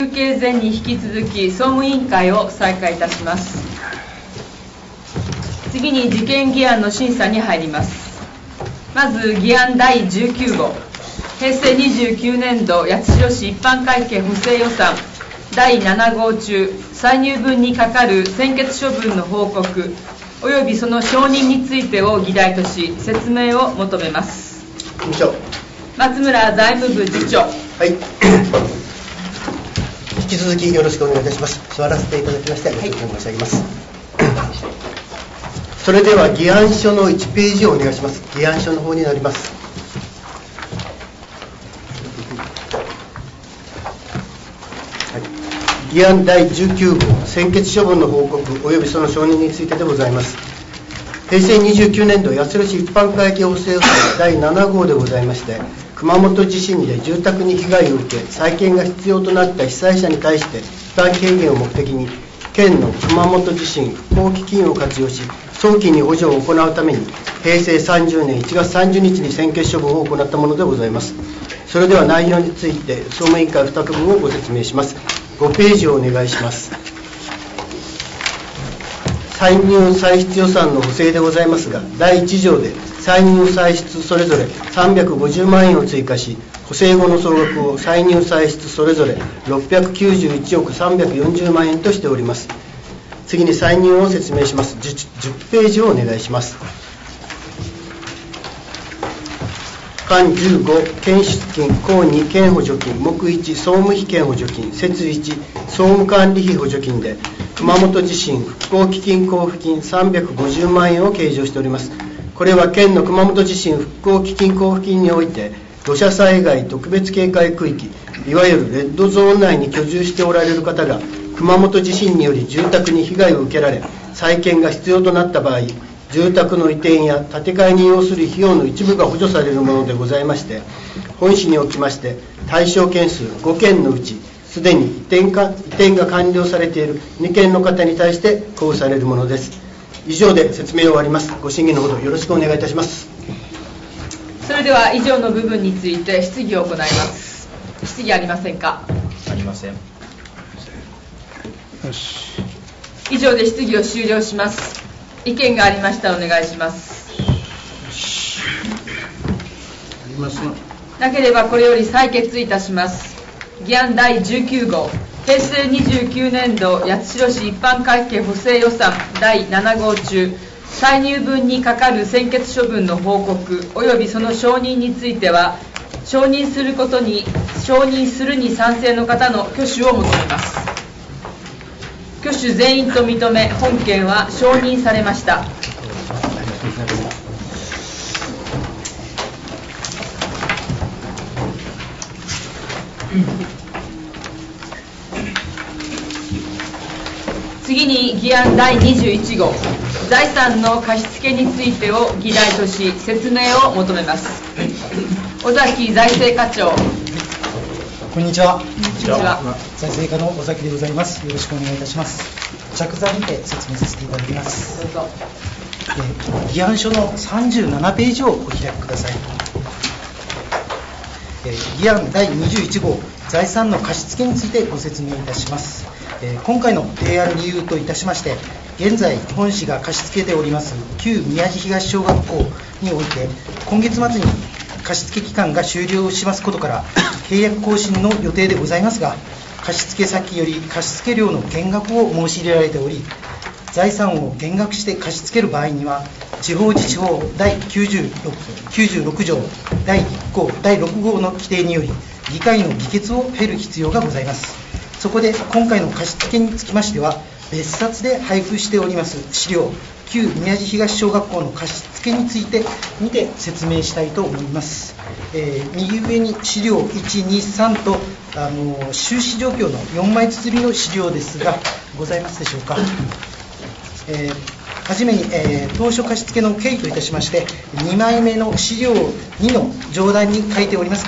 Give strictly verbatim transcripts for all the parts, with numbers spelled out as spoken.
休憩前に引き続き総務委員会を再開いたします。次に事件議案の審査に入ります。まず議案だいじゅうきゅうごう、へいせいにじゅうきゅうねんど八代市一般会計補正予算だいななごう中、歳入分にかかる専決処分の報告およびその承認についてを議題とし、説明を求めます。松村財務部次長。 はい。引き続きよろしくお願いいたします。座らせていただきまして、ご説明申し上げます。はい、それでは議案書のいちページをお願いします。議案書の方になります。はい、議案だいじゅうきゅうごう、専決処分の報告およびその承認についてでございます。へいせいにじゅうきゅうねんど八代市一般会計補正予算だいななごうでございまして、熊本地震で住宅に被害を受け再建が必要となった被災者に対して負担軽減を目的に、県の熊本地震復興基金を活用し早期に補助を行うためにへいせいさんじゅうねんいちがつさんじゅうにちに専決処分を行ったものでございます。それでは内容について総務委員会に択分をご説明します。ごページをお願いします。歳入歳出予算の補正でございますが、だいいち条で歳入歳出それぞれさんびゃくごじゅうまんえんを追加し、補正後の総額を歳入歳出それぞれろっぴゃくきゅうじゅういちおくさんびゃくよんじゅうまんえんとしております。次に歳入を説明します。 10, 10ページをお願いします。間じゅうご、県出金、項に県補助金、目いち、総務費県補助金、節いち、総務管理費補助金で熊本地震復興基金交付金さんびゃくごじゅうまんえんを計上しております。これは県の熊本地震復興基金交付金において土砂災害特別警戒区域、いわゆるレッドゾーン内に居住しておられる方が熊本地震により住宅に被害を受けられ再建が必要となった場合、住宅の移転や建て替えに要する費用の一部が補助されるものでございまして、本市におきまして対象件数ごけんのうちすでに移転か移転が完了されているにけんの方に対して交付されるものです。以上で説明を終わります。ご審議のほどよろしくお願いいたします。 それでは以上の部分について質疑を行います。質疑ありませんか。 ありません。 よし。以上で質疑を終了します。意見がありましたらお願いします。 あります。 なければこれより採決いたします。議案だいじゅうきゅうごう、へいせいにじゅうきゅうねんど八代市一般会計補正予算だいななごう中、歳入分にかかる専決処分の報告およびその承認については、承認することに承認するに賛成の方の挙手を求めます。挙手全員と認め、本件は承認されました。次に議案だいにじゅういちごう、財産の貸付についてを議題とし説明を求めます。尾崎財政課長。 こんにちは。 こんにちは。 財政課の尾崎でございます。よろしくお願いいたします。着座にて説明させていただきます。 どうぞ。 え議案書のさんじゅうななページをお開きください。え議案だいにじゅういちごう、財産の貸付についてご説明いたします。え今回の提案理由といたしまして、現在本市が貸し付けております旧宮地東小学校において今月末に貸付期間が終了しますことから契約更新の予定でございますが、貸付先より貸付料の減額を申し入れられており、財産を減額して貸し付ける場合には地方自治法だいきゅうじゅうろく条だいいっこうだいろくごうの規定により議会の議決を経る必要がございます。そこで今回の貸付につきましては、別冊で配布しております資料旧宮地東小学校の貸付についてにて説明したいと思います。えー、右上に資料いち、に、さんとあの収支状況のよんまい包みの資料ですがございますでしょうか。えー、はじめに、えー、当初貸付の経緯といたしましてにまいめの資料にの上段に書いておりますが、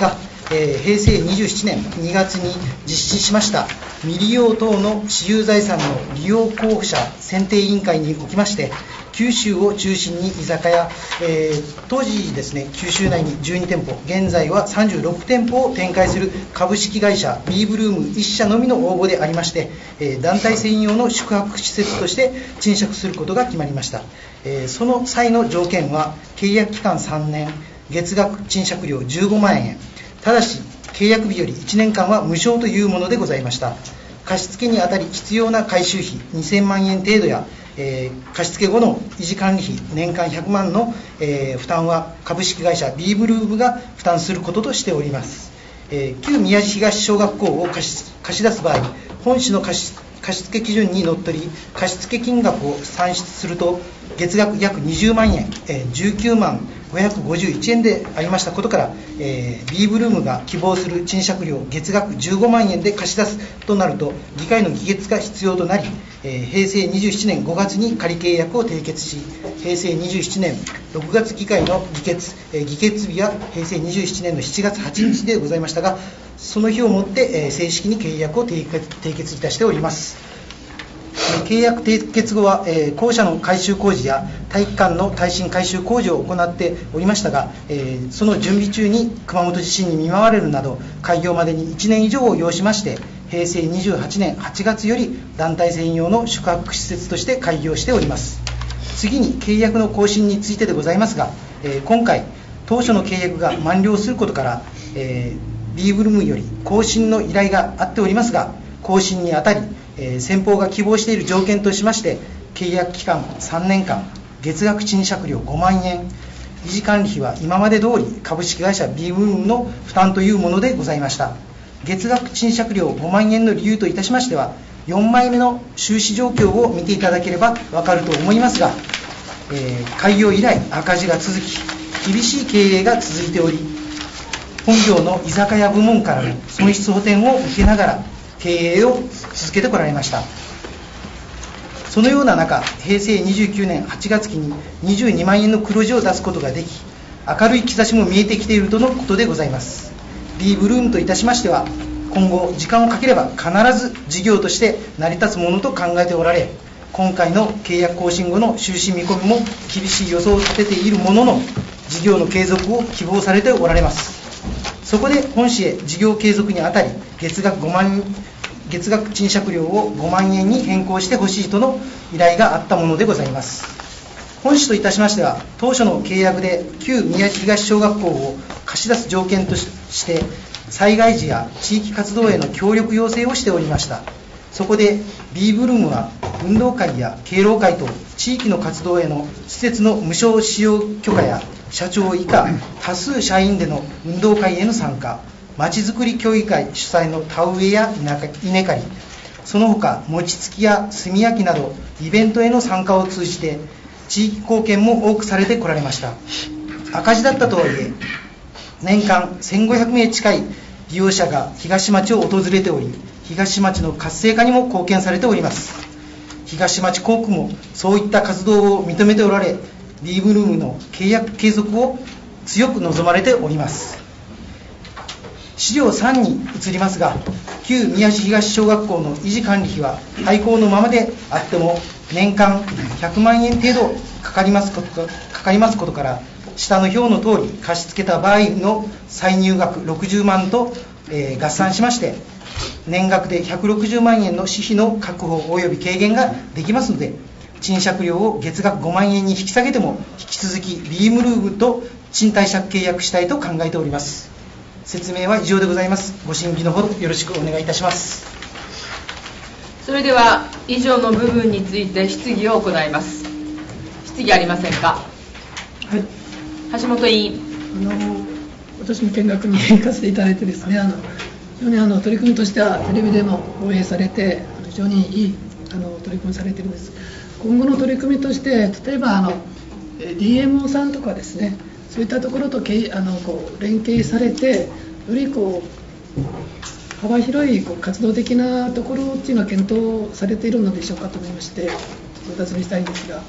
えー、平成にじゅうななねんにがつに実施しました未利用等の私有財産の利用候補者選定委員会におきまして、九州を中心に居酒屋、えー、当時ですね、九州内にじゅうにてんぽ、現在はさんじゅうろくてんぽを展開する株式会社 B ブルームいっしゃのみの応募でありまして、えー、団体専用の宿泊施設として賃借することが決まりました。えー、その際の条件は、契約期間さんねん、月額賃借料じゅうごまんえん、ただし契約日よりいちねんかんは無償というものでございました。貸付にあたり必要な改修費にせんまんえん程度や、えー、貸付後の維持管理費年間ひゃくまんの、えー、負担は株式会社 B ブルームが負担することとしております。えー、旧宮地東小学校を貸し、貸し出す場合、本市の貸付基準にのっとり貸付金額を算出すると、月額約にじゅうまんえん、えー、じゅうきゅうまんごひゃくごじゅういちえんでありましたことから、えー、B ブルームが希望する賃借料月額じゅうごまんえんで貸し出すとなると、議会の議決が必要となり、えー、平成にじゅうななねんごがつに仮契約を締結し、平成にじゅうななねんろくがつ議会の議決、えー、議決日は平成にじゅうななねんのしちがつはちにちでございましたが、その日をもって、えー、正式に契約を締結、締結いたしております。契約締結後は、えー、校舎の改修工事や体育館の耐震改修工事を行っておりましたが、えー、その準備中に熊本地震に見舞われるなど、開業までにいちねん以上を要しまして、平成にじゅうはちねんはちがつより団体専用の宿泊施設として開業しております。次に契約の更新についてでございますが、えー、今回当初の契約が満了することから、えー、B ブルームより更新の依頼があっておりますが、更新にあたり、えー、先方が希望している条件としまして、契約期間さんねんかん、月額賃借料ごまんえん、維持管理費は今まで通り株式会社 B ブルームの負担というものでございました。月額賃借料ごまんえんの理由といたしましては、よんまいめの収支状況を見ていただければ分かると思いますが、えー、開業以来赤字が続き、厳しい経営が続いており、本業の居酒屋部門からの損失補填を受けながら経営を続けてこられました。そのような中、平成にじゅうきゅうねんはちがつ期ににじゅうにまんえんの黒字を出すことができ、明るい兆しも見えてきているとのことでございます。 B ブルームといたしましては、今後時間をかければ必ず事業として成り立つものと考えておられ、今回の契約更新後の収支見込みも厳しい予想を立てているものの、事業の継続を希望されておられます。そこで本市へ事業継続にあたり、月額ごまん月額賃借料をごまんえんに変更してほしいとの依頼があったものでございます。本市といたしましては、当初の契約で旧宮地東小学校を貸し出す条件として災害時や地域活動への協力要請をしておりました。そこで B ブルームは運動会や敬老会と地域の活動への施設の無償使用許可や社長以下多数社員での運動会への参加、まちづくり協議会主催の田植えや稲刈り、その他餅つきや炭焼きなどイベントへの参加を通じて地域貢献も多くされてこられました。赤字だったとはいえ、年間せんごひゃくめい近い利用者が東町を訪れており、東町の活性化にも貢献されております。東町航空もそういった活動を認めておられ、 B ブルームの契約継続を強く望まれております。資料さんに移りますが、旧宮地東小学校の維持管理費は廃校のままであっても年間ひゃくまんえん程度かかりますことかかりますことから、下の表の通り貸し付けた場合の歳入額ろくじゅうまんと、えー、合算しまして、年額でひゃくろくじゅうまんえんの私費の確保及び軽減ができますので、賃借料を月額ごまんえんに引き下げても引き続き B ブルームと賃貸借契約したいと考えております。説明は以上でございます。ご審議のほどよろしくお願いいたします。 それでは以上の部分について質疑を行います。質疑ありませんか。 はい、 橋本委員。 あの私も見学に行かせていただいてですね、あの非常にあの取り組みとしてはテレビでも放映されて非常にいいあの取り組みされているんです。今後の取り組みとして、例えばあの ディーエムオー さんとかですね、そういったところとけあのこう連携されて、よりこう幅広いこう活動的なところっていうのは検討されているのでしょうかと思いまして、お尋ねしたいんですが。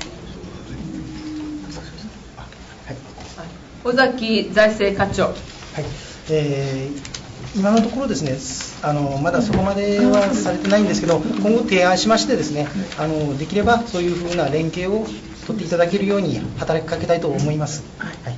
尾崎財政課長。 はいえー、今のところですね、あのまだそこまではされてないんですけど、今後提案しましてですね、あのできればそういうふうな連携を取っていただけるように働きかけたいと思います。はいはい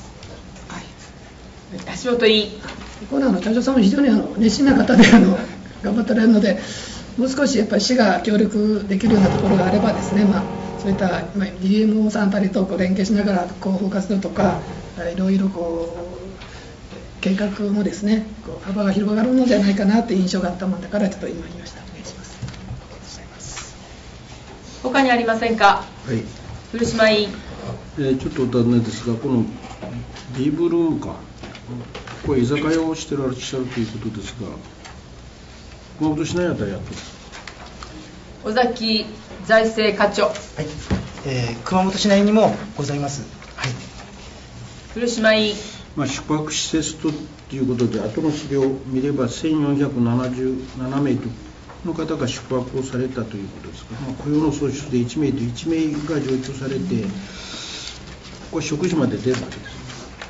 橋本委員。 このあの隊長さんも非常にあの熱心な方であの頑張っておられるので、もう少しやっぱり市が協力できるようなところがあればですね、まあ、そういった、まあ、ディーエムオー さんあたりとこう連携しながら広報活動とかいろいろこう計画もですね、こう幅が広がるのではないかなという印象があったものだからちょっと今言いました。お願いします。 他にありませんか。 はい、 古島委員。 えー、ちょっとお尋ねですが、この B ブルームか、これ居酒屋をしてらっしゃるということですが、熊本市内あたりやってます。 尾崎財政課長。 はいえー、熊本市内にもございます。はい、 古島委員。 まあ、宿泊施設ということで、後の資料を見ればせんよんひゃくななじゅうななめいの方が宿泊をされたということですが、まあ、雇用の創出でいちめいといちめいが常駐されて、これ食事まで出るわけです。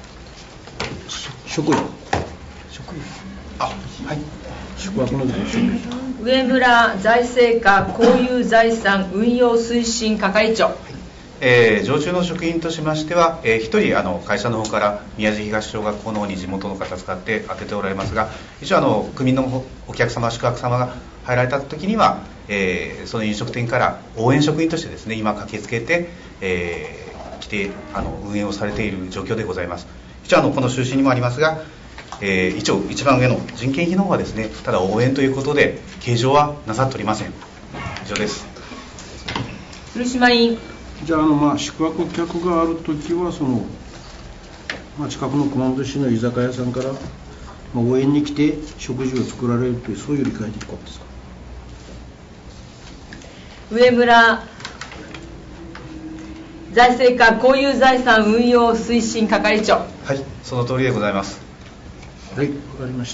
食料食料あはい宿泊の食料。 上村財政課公有財産運用推進係長。 えー、常駐の職員としましては、えー、ひとりあの会社の方から宮地東小学校の方に地元の方使って当てておられますが、一応あの区民のお客様宿泊様が入られた時には、えー、その飲食店から応援職員としてですね、今駆けつけて、えー、来てあの運営をされている状況でございます。一応あのこの収支にもありますが、えー、一応一番上の人件費の方はですね、ただ応援ということで計上はなさっておりません。以上です。 古島委員。 じゃあ、あのまあ宿泊客があるときはその、まあ、近くの熊本市の居酒屋さんから、まあ、応援に来て食事を作られるという、そういう理解でいいことですか。 上村財政課公有財産運用推進係長。 はい、その通りでございます。 はい、わかりました。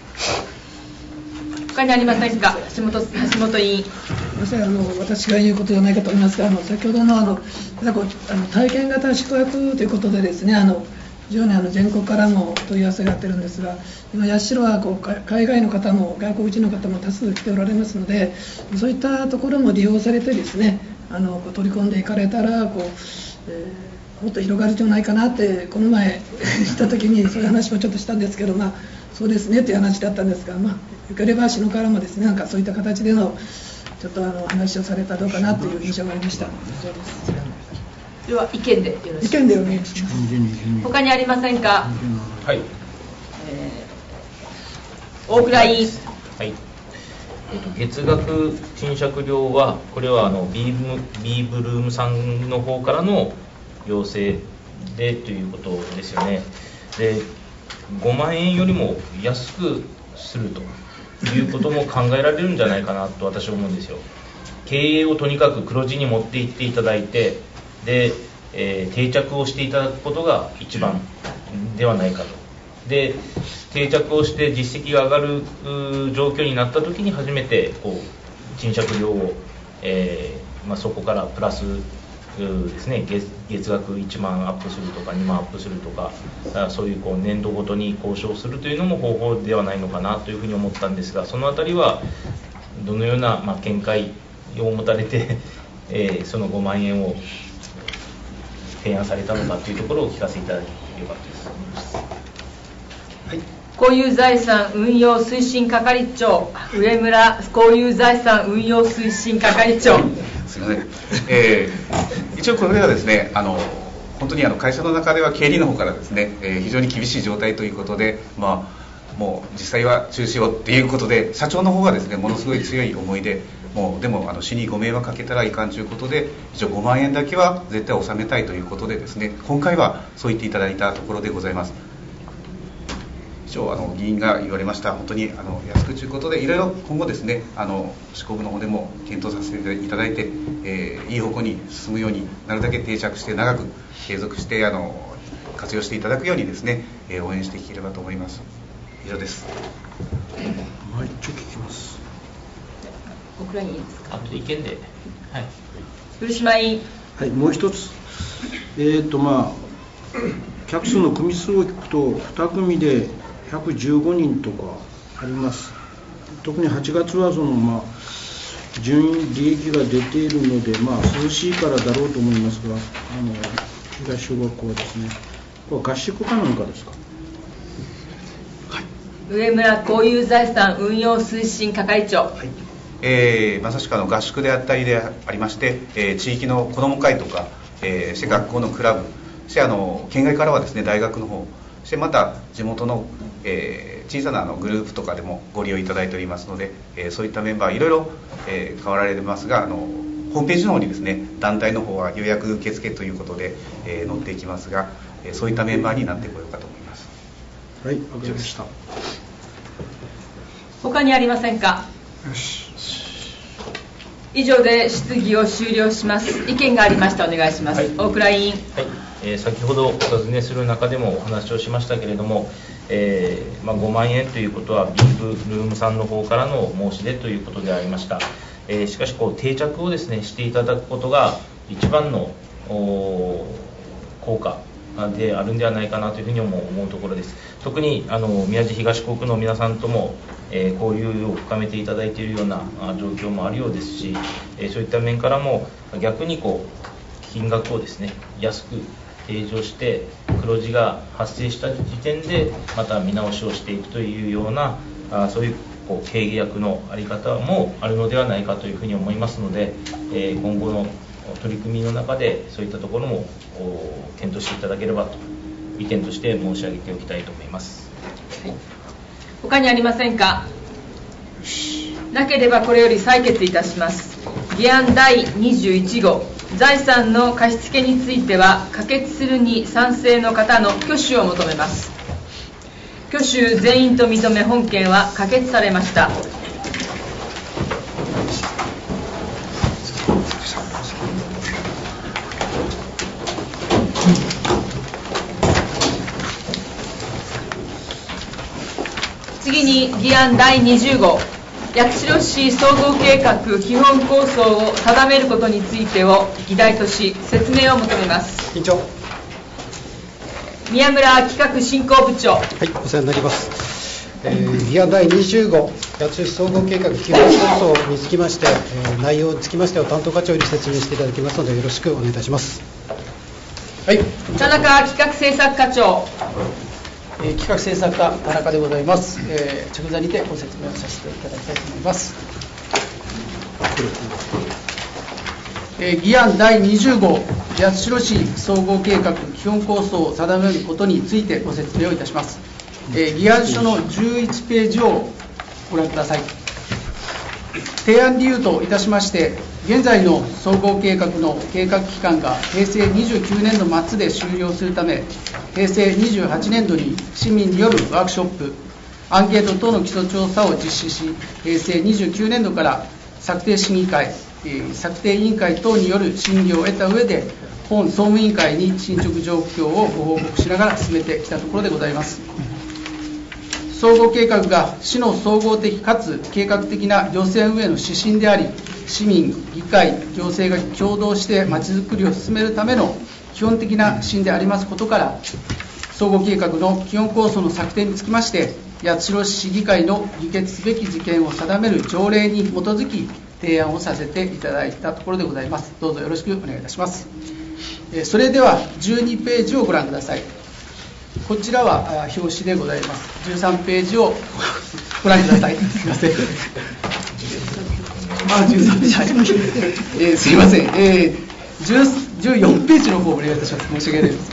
他にありませんか。橋本、橋本委員。 すみません、あの私が言うことじゃないかと思いますが、あの先ほどのあのなんかあの体験型宿泊ということでですね、あの非常にあの全国からも問い合わせがあってるんですが、今八代はこう海外の方も外国人の方も多数来ておられますので、そういったところも利用されてですね、あのこう取り込んでいかれたらこう、えー、もっと広がるんじゃないかなってこの前した時にそういう話もちょっとしたんですけど、まあそうですねという話だったんですが、まあよければ市のからもですね、なんかそういった形でのちょっとあの話をされたらどうかなという印象がありました。以上です。 では意見でよろしいですか。 意見でお願いします。 他にありませんか。 はい。 えー、大倉委員。 はい。えっと、月額賃借料はこれはあの B ブ, B ブルームさんの方からの要請でということですよね。で、ごまんえんよりも安くするということも考えられるんじゃないかなと私は思うんですよ。経営をとにかく黒字に持っていっていただいて、で、えー、定着をしていただくことが一番ではないかと。で、定着をして実績が上がる状況になったときに初めてこう賃借料を、えーまあ、そこからプラスですね、月, 月額いちまんアップするとかにまんアップするとか、そういうこう年度ごとに交渉するというのも方法ではないのかなというふうに思ったんですが、そのあたりはどのような、まあ、見解を持たれて、えー、そのごまんえんを提案されたのかというところをお聞かせいただければと思います。 はい、 公有財産運用推進係長、上村公有財産運用推進係長。 すみません、えー、一応これはですね、あの本当にあの会社の中では経理の方からですね、えー、非常に厳しい状態ということで、まあ、もう実際は中止をっていうことで、社長の方がですねものすごい強い思いで、もうでもあの市にご迷惑かけたらいかんということで、一応ごまんえんだけは絶対納めたいということでですね、今回はそう言っていただいたところでございます。以上、あの議員が言われました本当にあの安くということで、いろいろ今後ですね、あの施行部の方でも検討させていただいて、えー、いい方向に進むようになるだけ定着して長く継続してあの活用していただくようにですね、えー、応援していければと思います。以上です。 はい、ちょっと聞きます。 大倉委員ですか。 あと意見で、はい、 古島委員。 はい、もう一つ、えーとまあ、 客数の組数を聞くとに組でひゃくじゅうごにんとかあります。特にはちがつはその、まあ、順位利益が出ているので、まあ、涼しいからだろうと思いますが、あの東小学校はですね、これ合宿かなんかですか。 上村公有財産運用推進係長。はい、 えー、まさしくあの合宿であったりでありまして、えー、地域の子ども会とか、えー、して学校のクラブ、そしてあの県外からはですね大学の方、そしてまた地元の、えー、小さなあのグループとかでもご利用いただいておりますので、えー、そういったメンバーいろいろ、えー、変わられてますが、あのホームページの方にですね団体の方は予約受付ということで、えー、載っていきますが、えー、そういったメンバーになってこようかと思います。 はい、わかりました。 他にありませんか。 よし。 以上で質疑を終了します。意見がありましたらお願いします。はい、大倉委員。 はい、えー、先ほどお尋ねする中でもお話をしましたけれども、えーまあ、ごまんえんということはビーブルームさんの方からの申し出ということでありました。えー、しかしこう定着をですねしていただくことが一番の効果であるんではないかなというふうに思う、思うところです。特にあの宮地東校区の皆さんとも、えー、交流を深めていただいているような状況もあるようですし、えー、そういった面からも逆にこう金額をですね安く提示をして黒字が発生した時点でまた見直しをしていくというようなあそういうこう経営役の在り方もあるのではないかというふうに思いますので、えー、今後の取り組みの中でそういったところも検討していただければと意見として申し上げておきたいと思います。 はい、他にありませんか。なければこれより採決いたします。議案だいにじゅういち号、財産の貸付については可決するに賛成の方の挙手を求めます。挙手全員と認め本件は可決されました。次に議案だいにじゅう号、八代市総合計画基本構想を定めることについてを議題とし説明を求めます。 委員長。 宮村企画振興部長。 はい、お世話になります。えー、議案だいにじゅう号、八代市総合計画基本構想につきまして、えー、内容につきましては担当課長に説明していただきますのでよろしくお願いいたします。 はい。 田中企画政策課長。 えー、企画政策課田中でございます。えー、着座にてご説明をさせていただきたいと思います。えー、議案だいにじゅう号、八代市総合計画基本構想を定めることについてご説明をいたします。えー、議案書のじゅういちページをご覧ください。提案理由といたしまして、現在の総合計画の計画期間がへいせいにじゅうきゅうねんど末で終了するため、へいせいにじゅうはちねんどに市民によるワークショップ、アンケート等の基礎調査を実施し、へいせいにじゅうきゅうねんどから策定審議会、策定委員会等による審議を得た上で、本総務委員会に進捗状況をご報告しながら進めてきたところでございます。総合計画が市の総合的かつ計画的な行政運営の指針であり、市民、議会、行政が共同してまちづくりを進めるための基本的な指針でありますことから、総合計画の基本構想の策定につきまして、八代市議会の議決すべき事件を定める条例に基づき提案をさせていただいたところでございます。どうぞよろしくお願いいたします。それではじゅうにページをご覧ください。こちらは表紙でございます。じゅうさんページをご覧ください。すみません。あ、じゅうさんページ、はい、えー、すみません。えー、じゅうよんページの方をお願いいたします。申し訳ないです。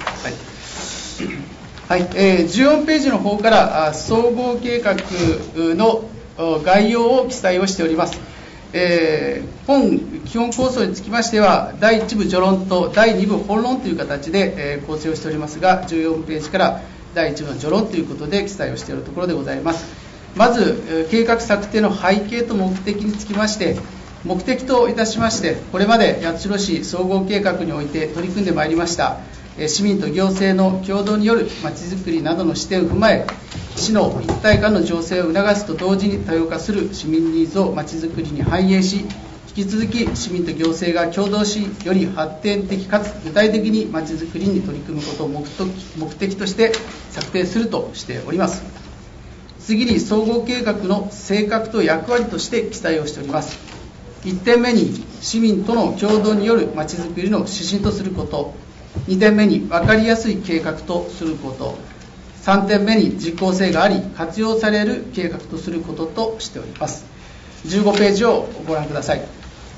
はい、はい、えー、じゅうよんページの方から総合計画の概要を記載をしております。えー、本基本構想につきましては、だいいち部序論とだいに部本論という形で、えー、構成をしておりますが、じゅうよんページからだいいち部の序論ということで記載をしているところでございます。まず、計画策定の背景と目的につきまして、目的といたしまして、これまで八代市総合計画において取り組んでまいりました、市民と行政の共同によるまちづくりなどの視点を踏まえ、市の一体化の醸成を促すと同時に多様化する市民ニーズをまちづくりに反映し、引引き続き市民と行政が共同し、より発展的かつ具体的にまちづくりに取り組むことを目的として策定するとしております。次に総合計画の性格と役割として記載をしております。いってんめに市民との共同によるまちづくりの指針とすること、にてんめに分かりやすい計画とすること、さんてんめに実効性があり活用される計画とすることとしております。じゅうごページをご覧ください。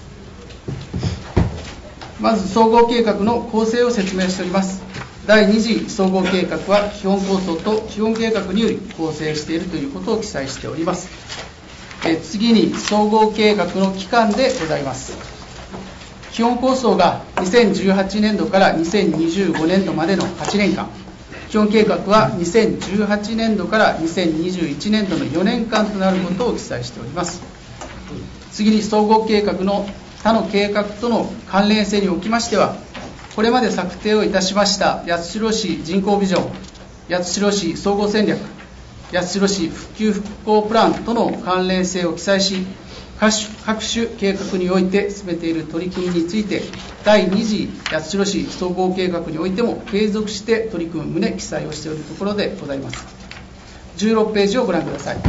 まず総合計画の構成を説明しております。だいに次総合計画は基本構想と基本計画により構成しているということを記載しております。え次に総合計画の期間でございます。基本構想がにせんじゅうはちねんどからにせんにじゅうごねんどまでのはちねんかん、基本計画はにせんじゅうはちねんどからにせんにじゅういちねんどのよねんかんとなることを記載しております。次に総合計画の他の計画との関連性におきましては、これまで策定をいたしました八代市人口ビジョン、八代市総合戦略、八代市復旧復興プランとの関連性を記載し、各種、各種計画において進めている取り組みについて、だいに次八代市総合計画においても継続して取り組む旨記載をしているところでございます。じゅうろくページをご覧ください。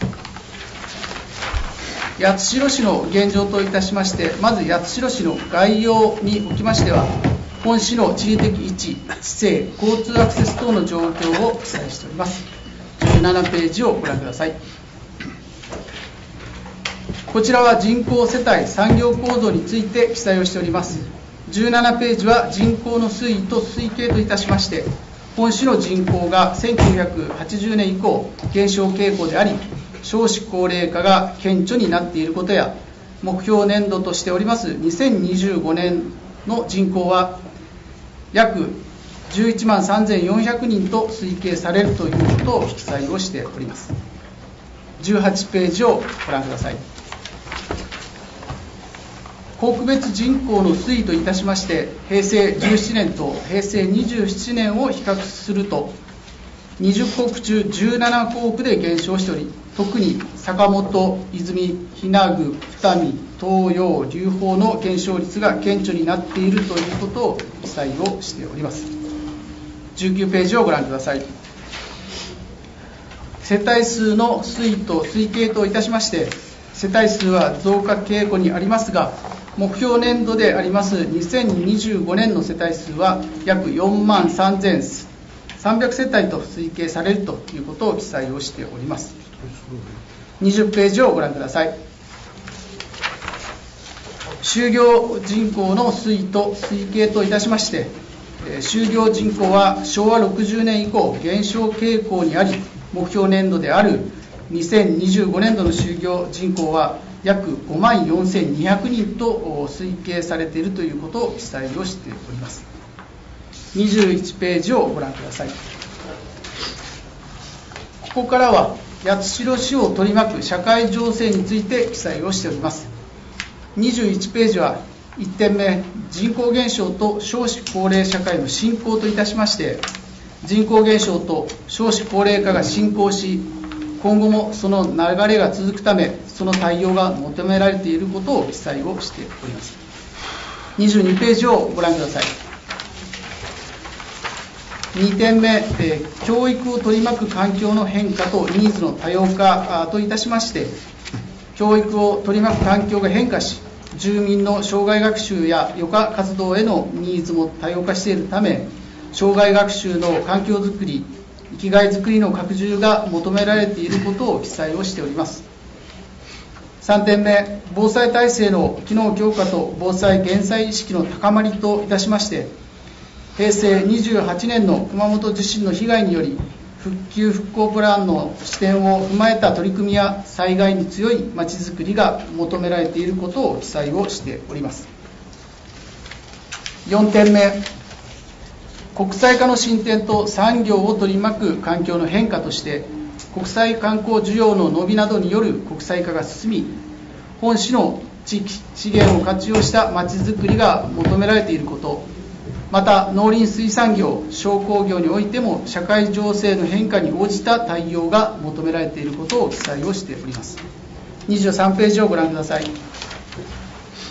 八代市の現状といたしまして、まず八代市の概要におきましては、本市の地理的位置、地勢、交通アクセス等の状況を記載しております。じゅうななページをご覧ください。こちらは人口、世帯、産業構造について記載をしております。じゅうななページは人口の推移と推計といたしまして、本市の人口がせんきゅうひゃくはちじゅうねん以降減少傾向であり、少子高齢化が顕著になっていることや、目標年度としておりますにせんにじゅうごねんの人口は約じゅういちまんさんぜんよんひゃくにんと推計されるということを記載をしております。じゅうはちページをご覧ください。校区別人口の推移といたしまして、平成じゅうななねんと平成にじゅうななねんを比較すると、にじゅっこく中じゅうななこうくで減少しており、特に坂本、泉、日名具、二見、東洋、龍鳳の減少率が顕著になっているということを記載をしております。じゅうきゅうページをご覧ください。世帯数の推移と推計といたしまして、世帯数は増加傾向にありますが、目標年度でありますにせんにじゅうごねんの世帯数は約よんまんさんぜんさんびゃくせたいと推計されるということを記載をしております。にじゅうページをご覧ください。就業人口の推移と推計といたしまして、就業人口はしょうわろくじゅうねん以降減少傾向にあり、目標年度であるにせんにじゅうごねんどの就業人口は約ごまんよんせんにひゃくにんと推計されているということを記載をしております。にじゅういちページをご覧ください。ここからは八代市を取り巻く社会情勢について記載をしております。にじゅういちページはいってんめ、人口減少と少子高齢社会の進行といたしまして、人口減少と少子高齢化が進行し、今後もその流れが続くため、その対応が求められていることを記載をしております。にじゅうにページをご覧ください。にてんめ、えー、教育を取り巻く環境の変化とニーズの多様化といたしまして、教育を取り巻く環境が変化し、住民の生涯学習や余暇活動へのニーズも多様化しているため、生涯学習の環境づくり、生きがいづくりの拡充が求められていることを記載をしております。さんてんめ、防災体制の機能強化と防災減災意識の高まりといたしまして、平成にじゅうはちねんの熊本地震の被害により、復旧復興プランの視点を踏まえた取り組みや災害に強いまちづくりが求められていることを記載をしております。よんてんめ、国際化の進展と産業を取り巻く環境の変化として、国際観光需要の伸びなどによる国際化が進み、本市の地域資源を活用したまちづくりが求められていること、また農林水産業、商工業においても社会情勢の変化に応じた対応が求められていることを記載をしております。にじゅうさんページをご覧ください。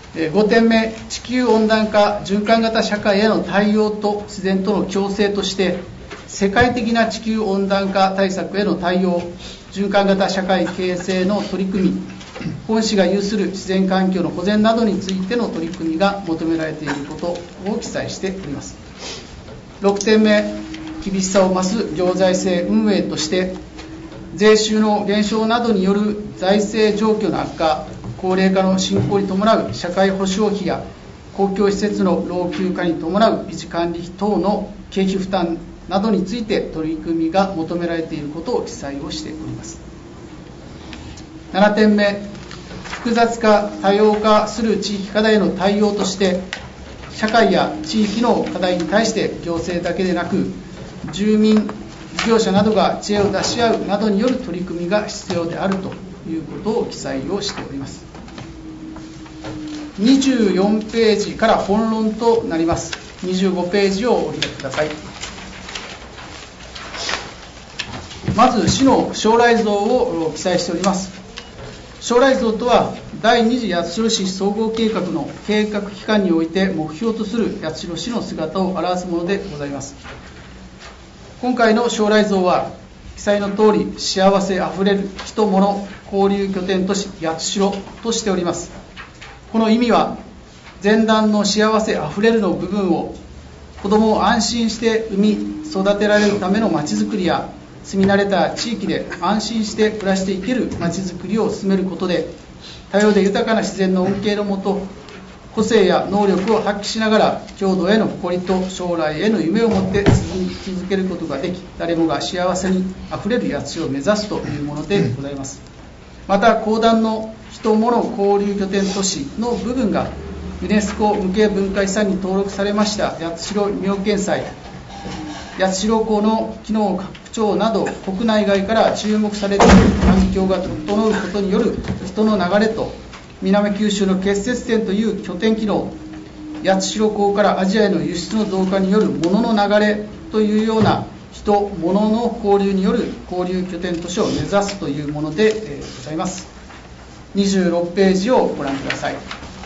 ごてんめ、地球温暖化循環型社会への対応と自然との共生として、世界的な地球温暖化対策への対応、循環型社会形成の取り組み、本市が有する自然環境の保全などについての取り組みが求められていることを記載しております。ろくてんめ、厳しさを増す行財政運営として、税収の減少などによる財政状況の悪化、高齢化の進行に伴う社会保障費や公共施設の老朽化に伴う維持管理費等の経費負担などについて取り組みが求められていることを記載をしております。ななてんめ、複雑化多様化する地域課題への対応として、社会や地域の課題に対して行政だけでなく住民事業者などが知恵を出し合うなどによる取り組みが必要であるということを記載をしております。にじゅうよんページから本論となります。にじゅうごページをお開きください。まず市の将来像を記載しております。将来像とは、第二次八代市総合計画の計画期間において目標とする八代市の姿を表すものでございます。今回の将来像は、記載の通り、幸せあふれる人物交流拠点都市八代としております。この意味は、前段の幸せあふれるの部分を、子どもを安心して産み育てられるためのまちづくりや、住み慣れた地域で安心して暮らしていけるまちづくりを進めることで、多様で豊かな自然の恩恵のもと、個性や能力を発揮しながら、郷土への誇りと将来への夢を持って続き続けることができ、誰もが幸せにあふれる八代を目指すというものでございます。また、後段の人物交流拠点都市の部分が、ユネスコ無形文化遺産に登録されました八代妙見祭、八代港の機能拡張など、国内外から注目されている環境が整うことによる人の流れと、南九州の結節点という拠点機能、八代港からアジアへの輸出の増加による物の流れというような人、物の交流による交流拠点都市を目指すというもので、えー、ございます。にじゅうろくページをご覧ください。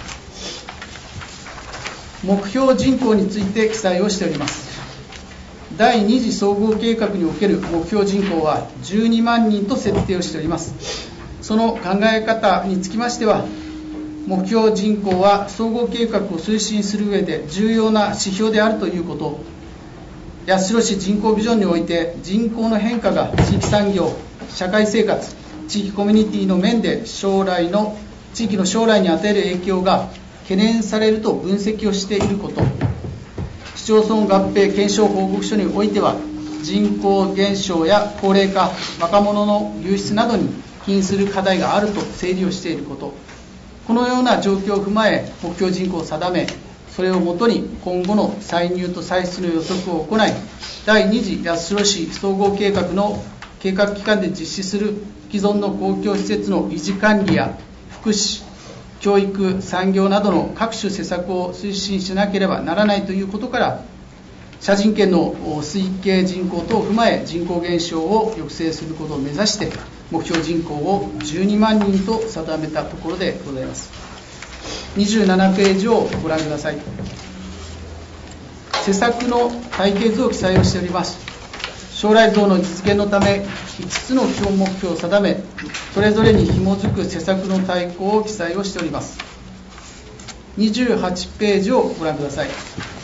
目標人口について記載をしております。第二次総合計画における目標人口はじゅうにまんにんと設定をしております。その考え方につきましては、目標人口は総合計画を推進する上で重要な指標であるということ、八代市人口ビジョンにおいて、人口の変化が地域産業、社会生活、地域コミュニティの面で将来の地域の将来に与える影響が懸念されると分析をしていること、市町村合併検証報告書においては、人口減少や高齢化、若者の流出などに起因する課題があると整理をしていること、このような状況を踏まえ目標人口を定め、それをもとに今後の歳入と歳出の予測を行い、第二次八代市総合計画の計画期間で実施する既存の公共施設の維持管理や福祉、教育、産業などの各種施策を推進しなければならないということから、社人権の推計人口等を踏まえ人口減少を抑制することを目指して、目標人口をじゅうにまんにんと定めたところでございます。にじゅうななページをご覧ください。施策の体系図を記載をしております。将来像の実現のため、いつつの基本目標を定め、それぞれに紐づく施策の大綱を記載をしております。にじゅうはちページをご覧ください。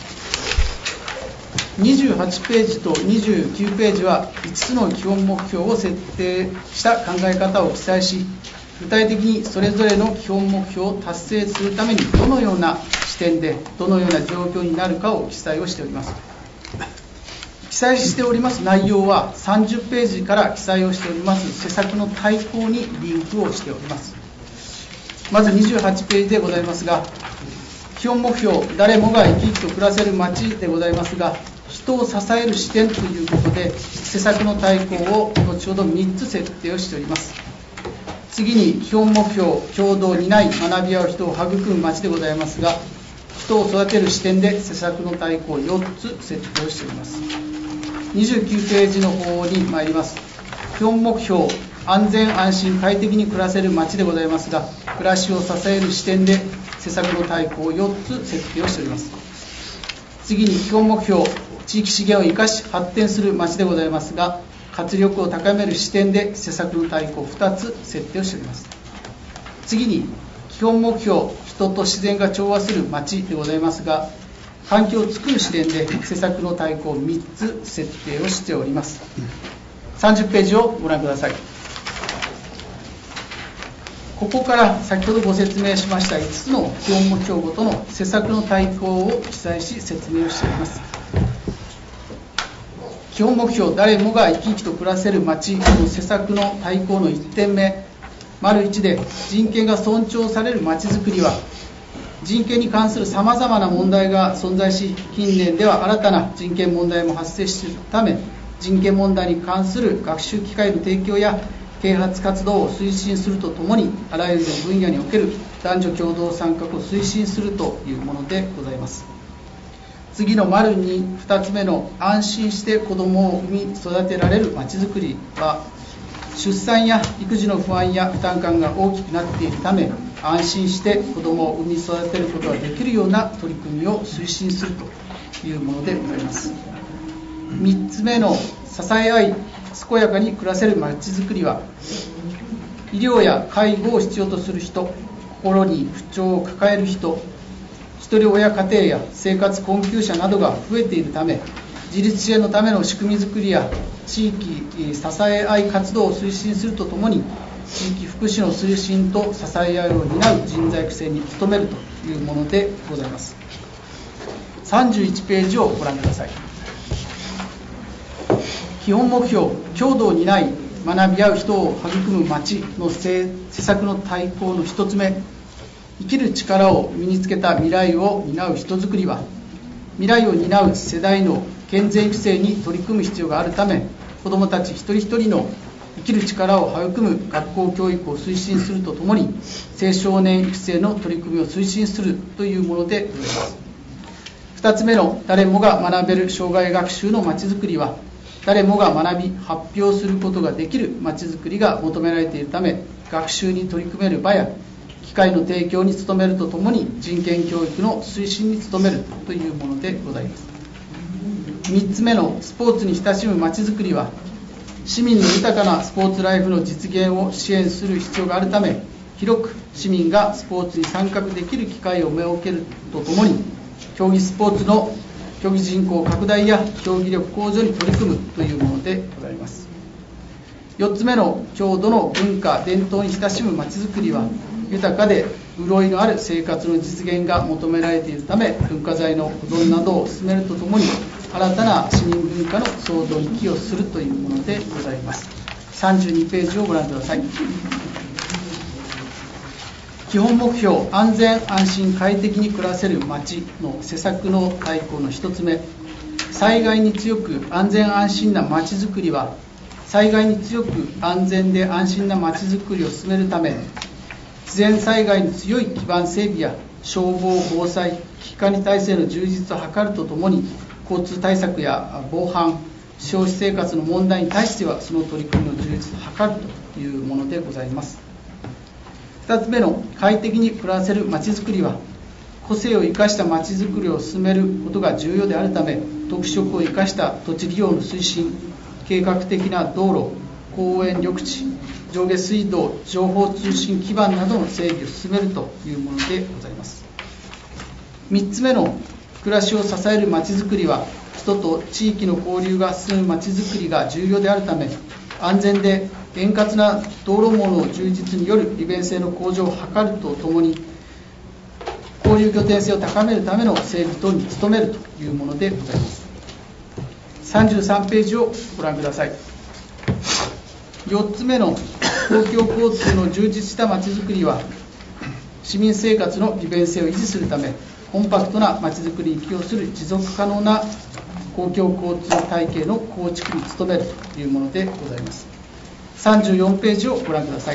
にじゅうはちページとにじゅうきゅうページはいつつの基本目標を設定した考え方を記載し、具体的にそれぞれの基本目標を達成するためにどのような視点でどのような状況になるかを記載をしております。記載しております内容はさんじゅっページから記載をしております施策の大綱にリンクをしております。まずにじゅうはちページでございますが、基本目標、誰もが生き生きと暮らせる街でございますが、人を支える視点ということで、施策の大綱を後ほどみっつ設定をしております。次に基本目標、共同を担い学び合う人を育む街でございますが、人を育てる視点で施策の大綱をよっつ設定をしております。にじゅうきゅうページの方に参ります。基本目標、安全安心快適に暮らせる街でございますが、暮らしを支える視点で施策の大綱をよっつ設定をしております。次に基本目標、地域資源を生かし発展する町でございますが、活力を高める視点で施策の大綱をふたつ設定をしております。次に基本目標、人と自然が調和する町でございますが、環境を作る視点で施策の大綱をみっつ設定をしております。さんじゅっページをご覧ください。ここから先ほどご説明しましたいつつの基本目標ごとの施策の大綱を記載し説明をしております。基本目標、誰もが生き生きと暮らせる町の施策の大綱のいってんめ、丸いちで人権が尊重される町づくりは、人権に関するさまざまな問題が存在し、近年では新たな人権問題も発生しているため、人権問題に関する学習機会の提供や啓発活動を推進するとともに、あらゆる分野における男女共同参画を推進するというものでございます。次の丸にふたつめの安心して子どもを産み育てられるまちづくりは、出産や育児の不安や負担感が大きくなっているため、安心して子どもを産み育てることができるような取り組みを推進するというものでございます。みっつめの支え合い健やかに暮らせるまちづくりは、医療や介護を必要とする人、心に不調を抱える人、一人親家庭や生活困窮者などが増えているため、自立支援のための仕組みづくりや地域支え合い活動を推進するとともに、地域福祉の推進と支え合いを担う人材育成に努めるというものでございます。さんじゅういちページをご覧ください。基本目標、郷土を担い学び合う人を育む町の施策の大綱のひとつめ、生きる力を身につけた未来を担う人づくりは、未来を担う世代の健全育成に取り組む必要があるため、子どもたち一人一人の生きる力を育む学校教育を推進するとともに、青少年育成の取り組みを推進するというものでございます。ふたつめの誰もが学べる障害学習のまちづくりは、誰もが学び発表することができるまちづくりが求められているため、学習に取り組める場や機会の提供に努めるとともに、人権教育の推進に努めるというものでございます。みっつめのスポーツに親しむまちづくりは、市民の豊かなスポーツライフの実現を支援する必要があるため、広く市民がスポーツに参画できる機会を設けるとともに、競技スポーツの競技人口拡大や競技力向上に取り組むというものでございます。よっつめの郷土の文化伝統に親しむまちづくりは、豊かで潤いのある生活の実現が求められているため、文化財の保存などを進めるとともに、新たな市民文化の創造に寄与するというものでございます。さんじゅうにページをご覧ください。基本目標、安全安心快適に暮らせる町の施策の大綱のひとつめ、災害に強く安全安心な町づくりは、災害に強く安全で安心な町づくりを進めるため、自然災害に強い基盤整備や消防防災危機管理体制の充実を図るとともに、交通対策や防犯消費生活の問題に対しては、その取り組みの充実を図るというものでございます。ふたつめの快適に暮らせるまちづくりは、個性を生かしたまちづくりを進めることが重要であるため、特色を生かした土地利用の推進、計画的な道路、公園緑地、上下水道、情報通信基盤などの整備を進めるというものでございます。みっつめの暮らしを支えるまちづくりは、人と地域の交流が進むまちづくりが重要であるため、安全で円滑な道路網の充実による利便性の向上を図るとともに、交流拠点性を高めるための整備等に努めるというものでございます。さんじゅうさんページをご覧ください。よっつめの公共交通の充実したまちづくりは、市民生活の利便性を維持するため、コンパクトなまちづくりに寄与する持続可能な公共交通体系の構築に努めるというものでございます。さんじゅうよんページをご覧ください。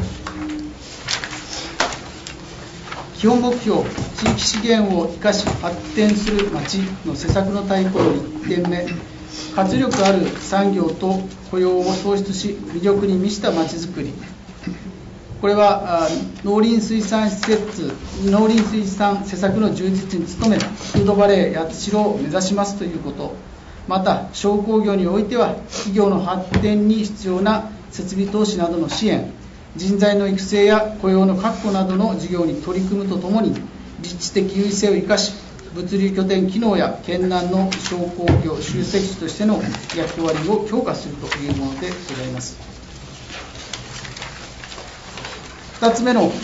基本目標、地域資源を生かし発展する町の施策の大綱のいってんめ、活力ある産業と雇用を創出し、魅力に満ちたまちづくり。 これはあ農林水産施設、農林水産施策の充実に努め、フードバレー八代を目指しますということ、また商工業においては、企業の発展に必要な設備投資などの支援、人材の育成や雇用の確保などの事業に取り組むとともに、立地的優位性を生かし、物流拠点機能や県南の商工業集積地としての役割を強化するというものでございます。ふたつめの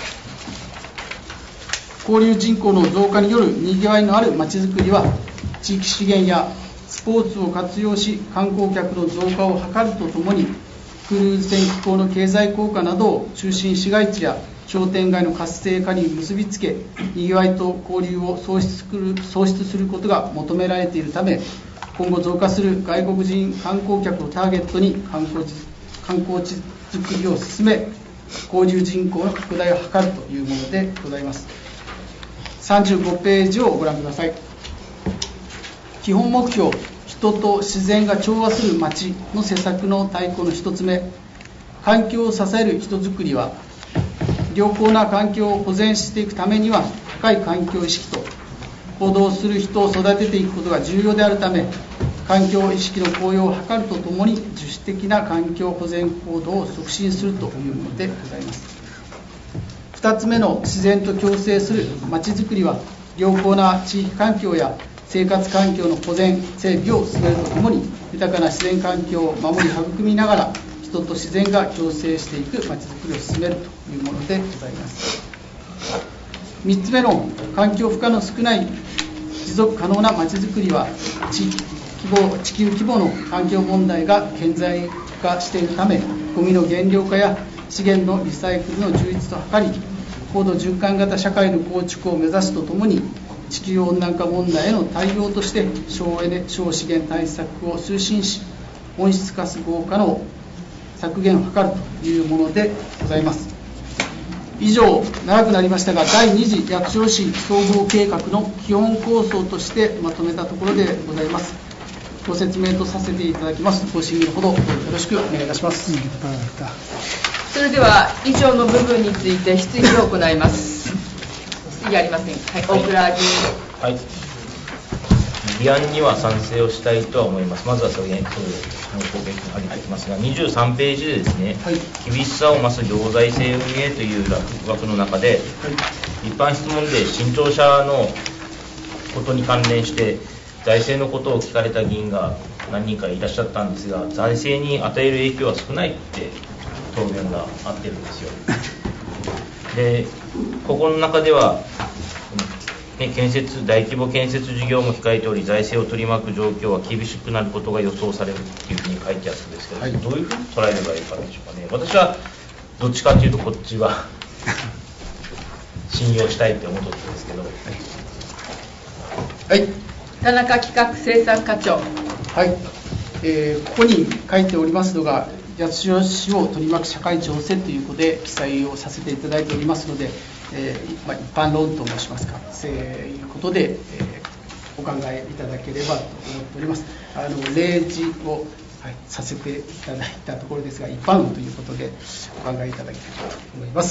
交流人口の増加によるにぎわいのあるまちづくりは、地域資源やスポーツを活用し、観光客の増加を図るとともに、クルーズ船機構の経済効果などを中心市街地や商店街の活性化に結びつけ、にぎわいと交流を創出する、創出することが求められているため、今後増加する外国人観光客をターゲットに観光地、観光地づくりを進め、交流人口の拡大を図るというものでございます。さんじゅうごページをご覧ください。基本目標、人と自然が調和するまちの施策の大綱の一つ目、環境を支える人づくりは、良好な環境を保全していくためには、高い環境意識と行動する人を育てていくことが重要であるため、環境意識の向上を図るとともに、自主的な環境保全行動を促進するというものでございます。ふたつめの自然と共生するまちづくりは、良好な地域環境や生活環境の保全・整備を進めるとともに、豊かな自然環境を守り育みながら、人と自然が共生していくまちづくりを進めるというものでございます。みっつめの環境負荷の少ない持続可能なまちづくりは、地域規模地球規模の環境問題が顕在化しているため、ゴミの減量化や資源のリサイクルの充実と図り、高度循環型社会の構築を目指すとともに、地球温暖化問題への対応として省エネ、省資源対策を推進し、温室ガス合化の削減を図るというものでございます。以上、長くなりましたが、だいに次八代市総合計画の基本構想としてまとめたところでございます。ご説明とさせていただきます。ご審議のほどよろしくお願いいたします。 それでは以上の部分について質疑を行います。質疑ありません。はい、大倉議員。 はい。議案には賛成をしたいとは思います。まずはそれ、そういうご意見挙げていきますが、にじゅうさんページでですね、はい、厳しさを増す行財政運営という枠の中で、はい、一般質問で新庁舎のことに関連して財政のことを聞かれた議員が何人かいらっしゃったんですが、財政に与える影響は少ないって答弁があってるんですよ。で、ここの中では、ね、建設大規模建設事業も控えており、財政を取り巻く状況は厳しくなることが予想されるというふうに書いてあったんですけど、はい、どういうふうに捉えればいいかでしょうかね。私はどっちかというとこっちは信用したいって思ってるんですけど、 はい、 田中企画政策課長。 はい、えー、ここに書いておりますのが、八代市を取り巻く社会情勢ということで記載をさせていただいておりますので、えーまあ、一般論と申しますか、そういうことで、えー、お考えいただければと思っております。あの例示を、はい、させていただいたところですが、一般論ということでお考えいただきたいと思います。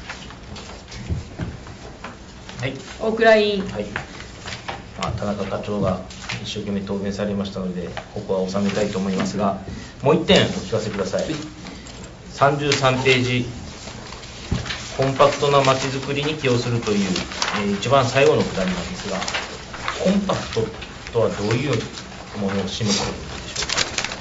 はい、 大倉委員。はい、 まあ、田中課長が一生懸命答弁されましたので、ここは収めたいと思いますが、もう一点お聞かせください。さんじゅうさんページ、コンパクトなまちづくりに寄与するという、えー、一番最後のくだりなんですが、コンパクトとはどういうものを示しているんでしょ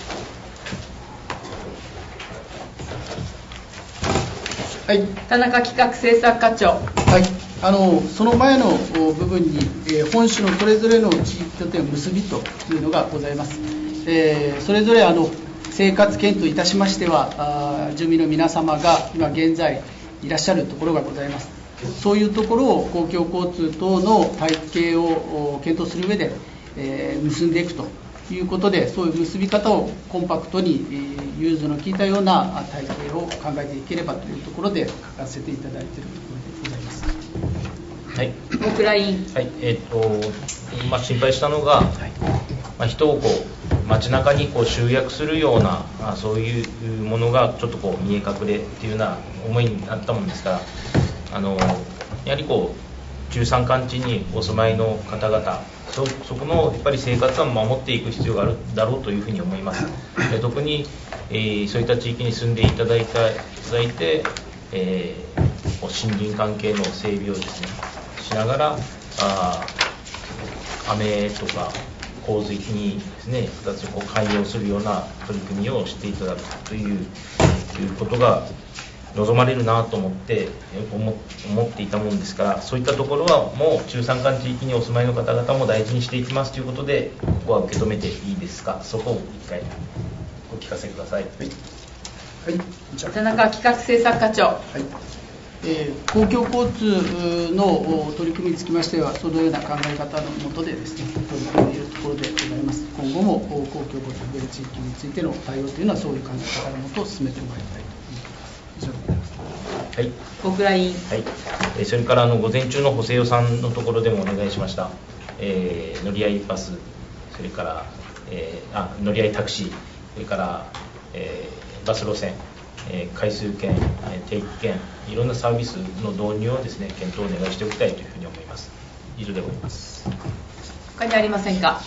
うか。はい、 田中企画政策課長。 はい、あのその前の部分に、えー、本市のそれぞれの地域拠点結びというのがございます。えー、それぞれあの生活圏といたしましては、あ住民の皆様が今現在いらっしゃるところがございます。そういうところを公共交通等の体系を検討する上で、えー、結んでいくということで、そういう結び方をコンパクトに、えー、融通の効いたような体系を考えていければというところで書かせていただいているところでございます。 はい、 大倉委員。 はい、えーとまあ、心配したのが、はい、まあ、人をこう街中にこう集約するような、まあ、そういうものがちょっとこう見え隠れっていうような思いになったもんですから、あのやはりこう中山間地にお住まいの方々、そ, そこのやっぱり生活は守っていく必要があるだろうというふうに思います。で特に、えー、そういった地域に住んでいただいたいただいて、えー、森林関係の整備をですねしながら、あ雨とか洪水にですね形をこう寛容するような取り組みをしていただくという、いうことが望まれるなと思って思思っていたものですから、そういったところはもう中山間地域にお住まいの方々も大事にしていきますということで、ここは受け止めていいですか。そこを一回お聞かせください。はい、 はい、 田中企画政策課長。はい、 えー、公共交通の取り組みにつきましては、そのような考え方のもとでですね取り組んでいるところでございます。今後も公共交通不便地域についての対応というのは、そういう考え方のもと進めてまいりたいと。以上でございます。 はい、 小倉委員、 はい、えー、それからあの午前中の補正予算のところでもお願いしました、えー、乗り合いバス、それから、えー、あ乗り合いタクシー、それから、えー、バス路線、えー、回数券、えー、定期券、いろんなサービスの導入をですね検討をお願いしておきたいというふうに思います。以上でございます。 他にありませんか。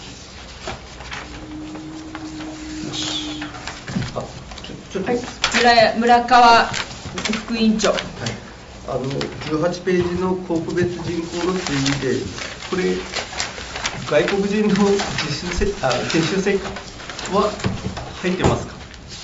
あちょちょっと、 はい、村, 村川副委員長。はい、 あのじゅうはちページの交付別人口の推移で、これ外国人の自主せあ研修成果は入ってますか。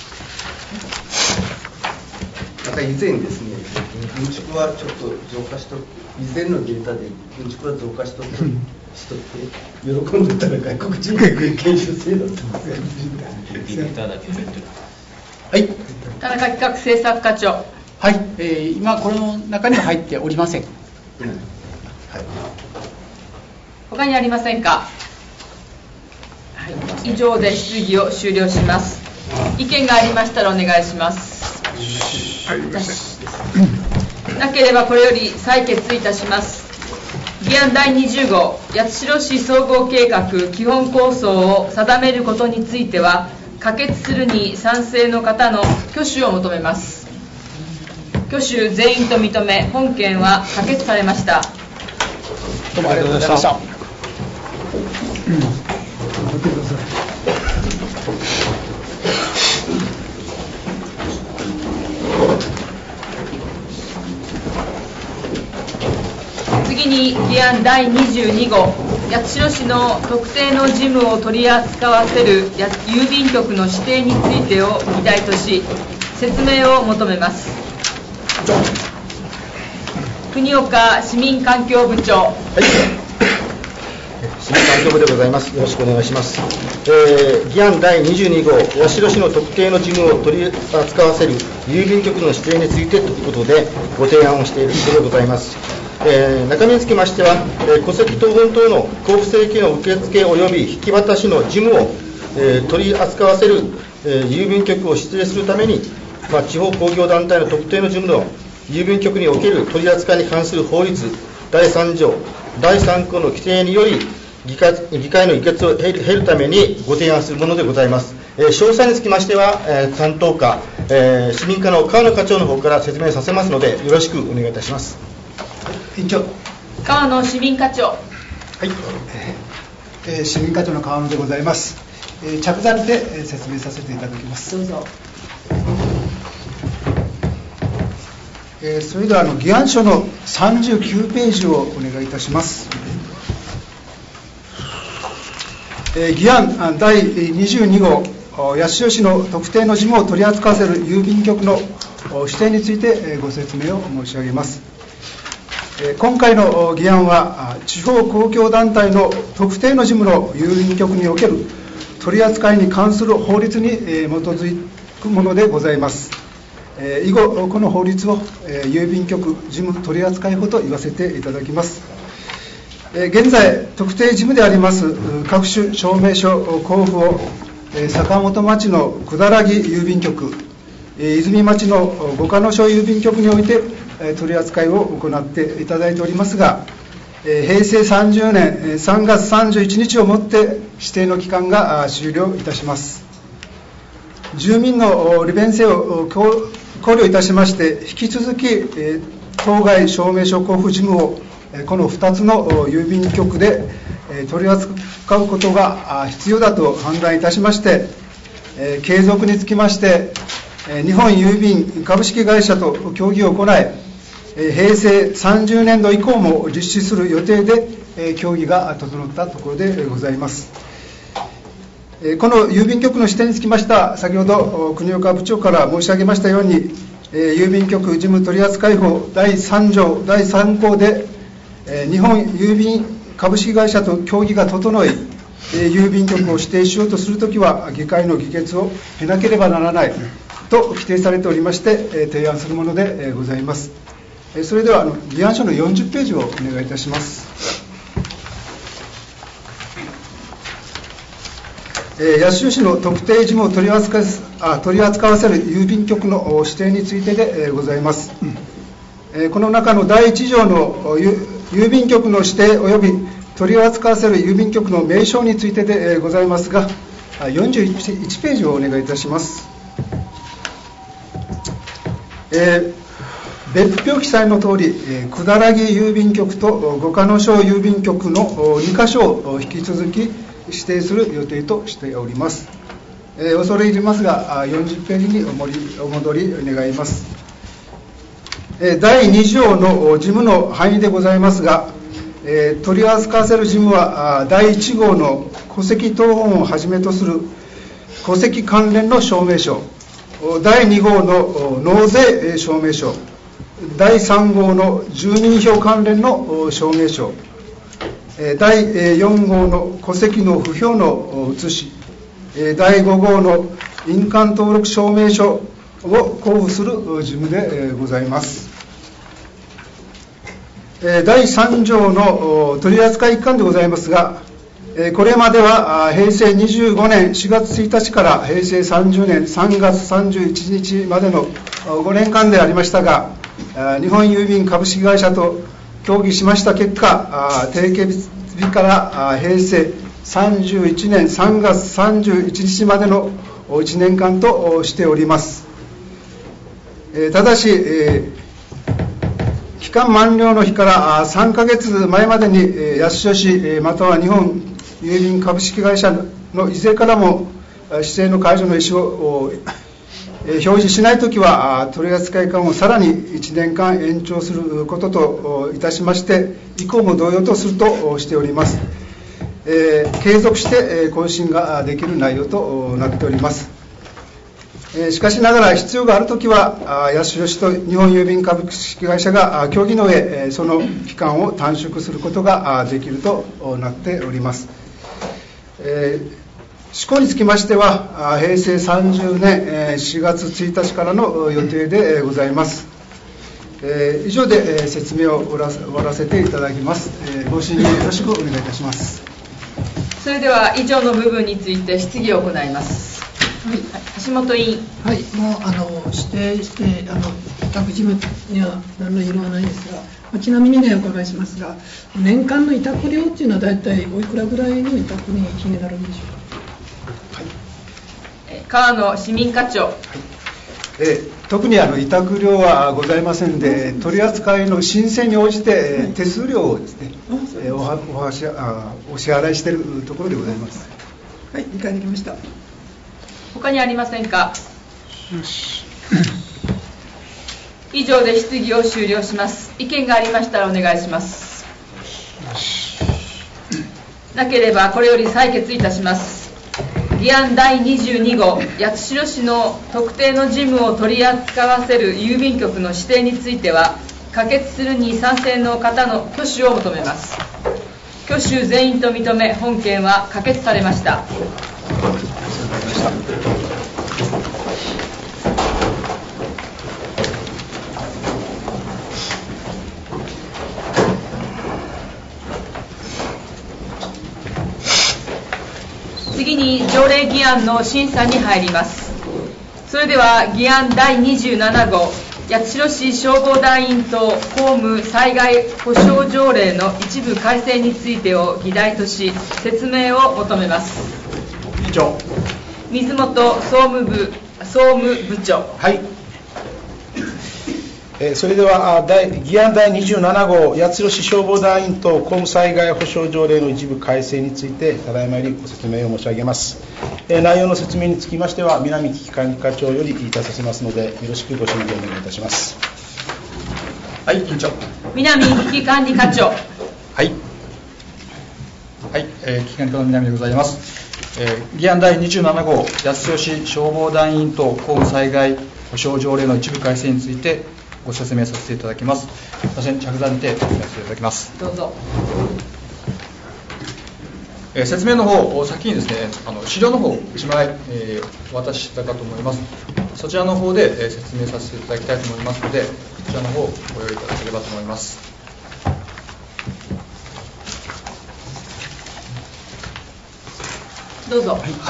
なんか以前ですね、軍畜はちょっと増加しと、以前のデータで軍畜は増加しとってしとって喜んでたら外国人が研修生だったんですよ。 データだけ見てる。 はい、 田中企画政策課長。 はい、えー、今この中には入っておりません。うん、はい、 他にありませんか。はい、以上で質疑を終了します。意見がありましたらお願いします。はい、なければこれより採決いたします。議案だいにじゅう号、八代市総合計画基本構想を定めることについては、可決するに賛成の方の挙手を求めます。挙手全員と認め、本件は可決されました。 どうもありがとうございました。 次に議案だいにじゅうに号、八代市の特定の事務を取り扱わせる郵便局の指定についてを議題とし、説明を求めます。国岡市民環境部長。はい、 市民環境部でございます。よろしくお願いします。えー、議案だいにじゅうに号、八代市の特定の事務を取り扱わせる郵便局の指定についてということでご提案をしているところでございます。えー、中身につきましては、えー、戸籍謄本等の交付請求の受付及び引き渡しの事務を、えー、取り扱わせる、えー、郵便局を指定するために、まあ、地方公共団体の特定の事務の郵便局における取り扱いに関する法律だいさん条だいさん項の規定により議会、議会の議決を経る、経るためにご提案するものでございます。えー、詳細につきましては、えー、担当課、えー、市民課の川野課長の方から説明させますので、よろしくお願いいたします。 委員長。 川野市民課長。はい、 えー、市民課長の川野でございます。えー、着座にて、えー、説明させていただきます。 どうぞ。 えー、それではあの議案書のさんじゅうきゅうページをお願いいたします。えー、議案だいにじゅうに号、八代市の特定の事務を取り扱わせる郵便局の指定についてご説明を申し上げます。今回の議案は、地方公共団体の特定の事務の郵便局における取り扱いに関する法律に基づくものでございます。以後、この法律を郵便局事務取扱法と言わせていただきます。現在、特定事務であります各種証明書交付を坂本町の百済郵便局、泉町の五箇野署郵便局において取り扱いを行っていただいておりますが、平成さんじゅうねんさんがつさんじゅういちにちをもって指定の期間が終了いたします。住民の利便性を考慮いたしまして、引き続き、えー、当該証明書交付事務を、えー、このふたつの郵便局で、えー、取り扱うことが必要だと判断いたしまして、えー、継続につきまして、えー、日本郵便株式会社と協議を行い、えー、平成さんじゅうねんど以降も実施する予定で、えー、協議が整ったところでございます。この郵便局の指定につきました、先ほど国岡部長から申し上げましたように、郵便局事務取扱法だいさんじょうだいさんこうで、日本郵便株式会社と協議が整い、郵便局を指定しようとするときは、議会の議決を経なければならないと規定されておりまして、提案するものでございます。それでは、議案書のよんじゅっページをお願いいたします。八代市の特定事務を取り扱あ取り扱わせる郵便局の指定についてでございます。この中のだいいち条の郵便局の指定及び取り扱わせる郵便局の名称についてでございますが、よんじゅういちページをお願いいたします。えー、別表記載のとおり、百済郵便局と五日野小郵便局のにかしょを引き続き指定する予定としております。えー、恐れ入りますが、よんじゅっページにお戻りお戻り願います。えー、だいに条の事務の範囲でございますが、えー、取り扱わせる事務はだいいち号の戸籍謄本をはじめとする戸籍関連の証明書、だいに号の納税証明書、だいさん号の住民票関連の証明書、だいよん号の戸籍の不評の写し、だいご号の印鑑登録証明書を交付する事務でございます。だいさん条の取扱一環でございますが、これまでは平成にじゅうごねんしがつついたちから平成さんじゅうねんさんがつさんじゅういちにちまでのごねんかんでありましたが、日本郵便株式会社と協議しました結果、定期日から平成さんじゅういちねんさんがつさんじゅういちにちまでのいちねんかんとしております。ただし、期間満了の日からさんかげつまえまでに八代市または日本郵便株式会社のいずれからも指定の解除の意思を表示しないときは、取扱い間をさらにいちねんかん延長することといたしまして、以降も同様とするとしております。えー、継続して更新ができる内容となっております。えー、しかしながら、必要があるときは、八代市と日本郵便株式会社が協議の上、その期間を短縮することができるとなっております。えー施行につきましては、平成さんじゅうねんしがつついたちからの予定でございます。えー、以上で説明を終わらせていただきます。えー、ご審議よろしくお願いいたします。 それでは以上の部分について質疑を行います。はい、橋本委員。 はい、もうあの指定してあの委託事務には何の異論はないんですが、まあ、ちなみにねお伺いしますが、年間の委託料っていうのは大体おいくらぐらいの委託に気になるんでしょうか。 川野市民課長。はい、 えー、特にあの委託料はございませんで、取り扱いの申請に応じて手数料をですね、えー、おはおはしあお支払いしているところでございます。 はい、理解できました。 他にありませんか。よし以上で質疑を終了します。意見がありましたらお願いします。なければこれより採決いたします。議案だいにじゅうに号、八代市の特定の事務を取り扱わせる郵便局の指定については、可決するに賛成の方の挙手を求めます。挙手全員と認め、本件は可決されました。次に条例議案の審査に入ります。それでは議案だいにじゅうなな号、八代市消防団員等公務災害保障条例の一部改正についてを議題とし、説明を求めます。 議長。 水本総務部総務部長。 はい。 えーそれではあ第議案第にじゅうなな号八代市消防団員等公務災害保障条例の一部改正についてただいまよりご説明を申し上げます。えー内容の説明につきましては南危機管理課長より言いたさせますのでよろしくご審議をお願いいたします。 はい、委員長。 南危機管理課長。 はい。はい、えー、危機管理課の南でございます。えー、議案第にじゅうなな号八代市消防団員等公務災害保障条例の一部改正についてご説明させていただきます。私に着座にて説明させていただきます。 どうぞ。 えー、説明の方、先にですね、あの資料の方いちまい、えー、お渡ししたかと思います。そちらの方で、えー、説明させていただきたいと思いますので、こちらの方をご用意いただければと思います。 どうぞ。 はい。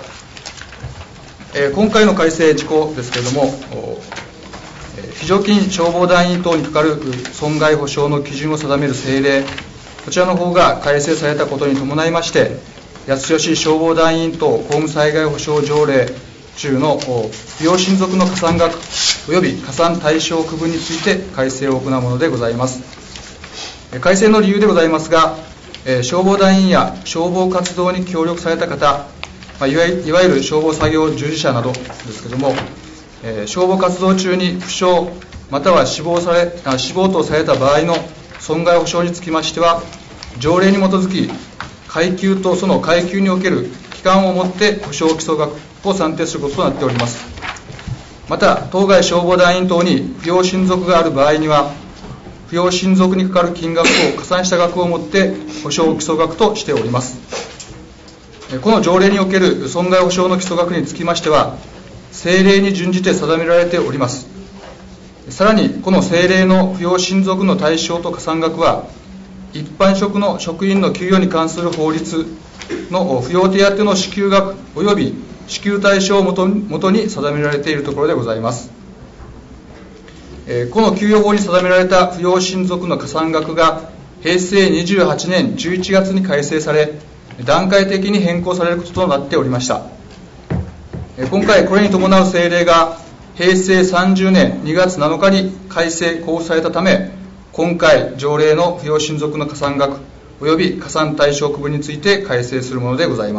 えー、今回の改正事項ですけれども、非常勤消防団員等にかかる損害保障の基準を定める政令、こちらの方が改正されたことに伴いまして、八代市消防団員等公務災害保障条例中の不要親族の加算額及び加算対象区分について改正を行うものでございます。改正の理由でございますが、消防団員や消防活動に協力された方、いわゆる消防作業従事者などですけれども、消防活動中に負傷または死亡され死亡等された場合の損害保障につきましては、条例に基づき階級とその階級における期間をもって保障基礎額を算定することとなっております。また当該消防団員等に不要親族がある場合には、不要親族にかかる金額を加算した額をもって保障基礎額としております。この条例における損害保障の基礎額につきましては、政令に準じて定められております。さらにこの政令の不要親族の対象と加算額は、一般職の職員の給与に関する法律の扶養手当の支給額及び支給対象をもとに定められているところでございます。この給与法に定められた不要親族の加算額が平成にじゅうはちねんじゅういちがつに改正され、段階的に変更されることとなっておりました。今回これに伴う政令が平成さんじゅうねんにがつなのかに改正交付されたため、今回条例の不要親族の加算額及び加算対象区分について改正するものでございます。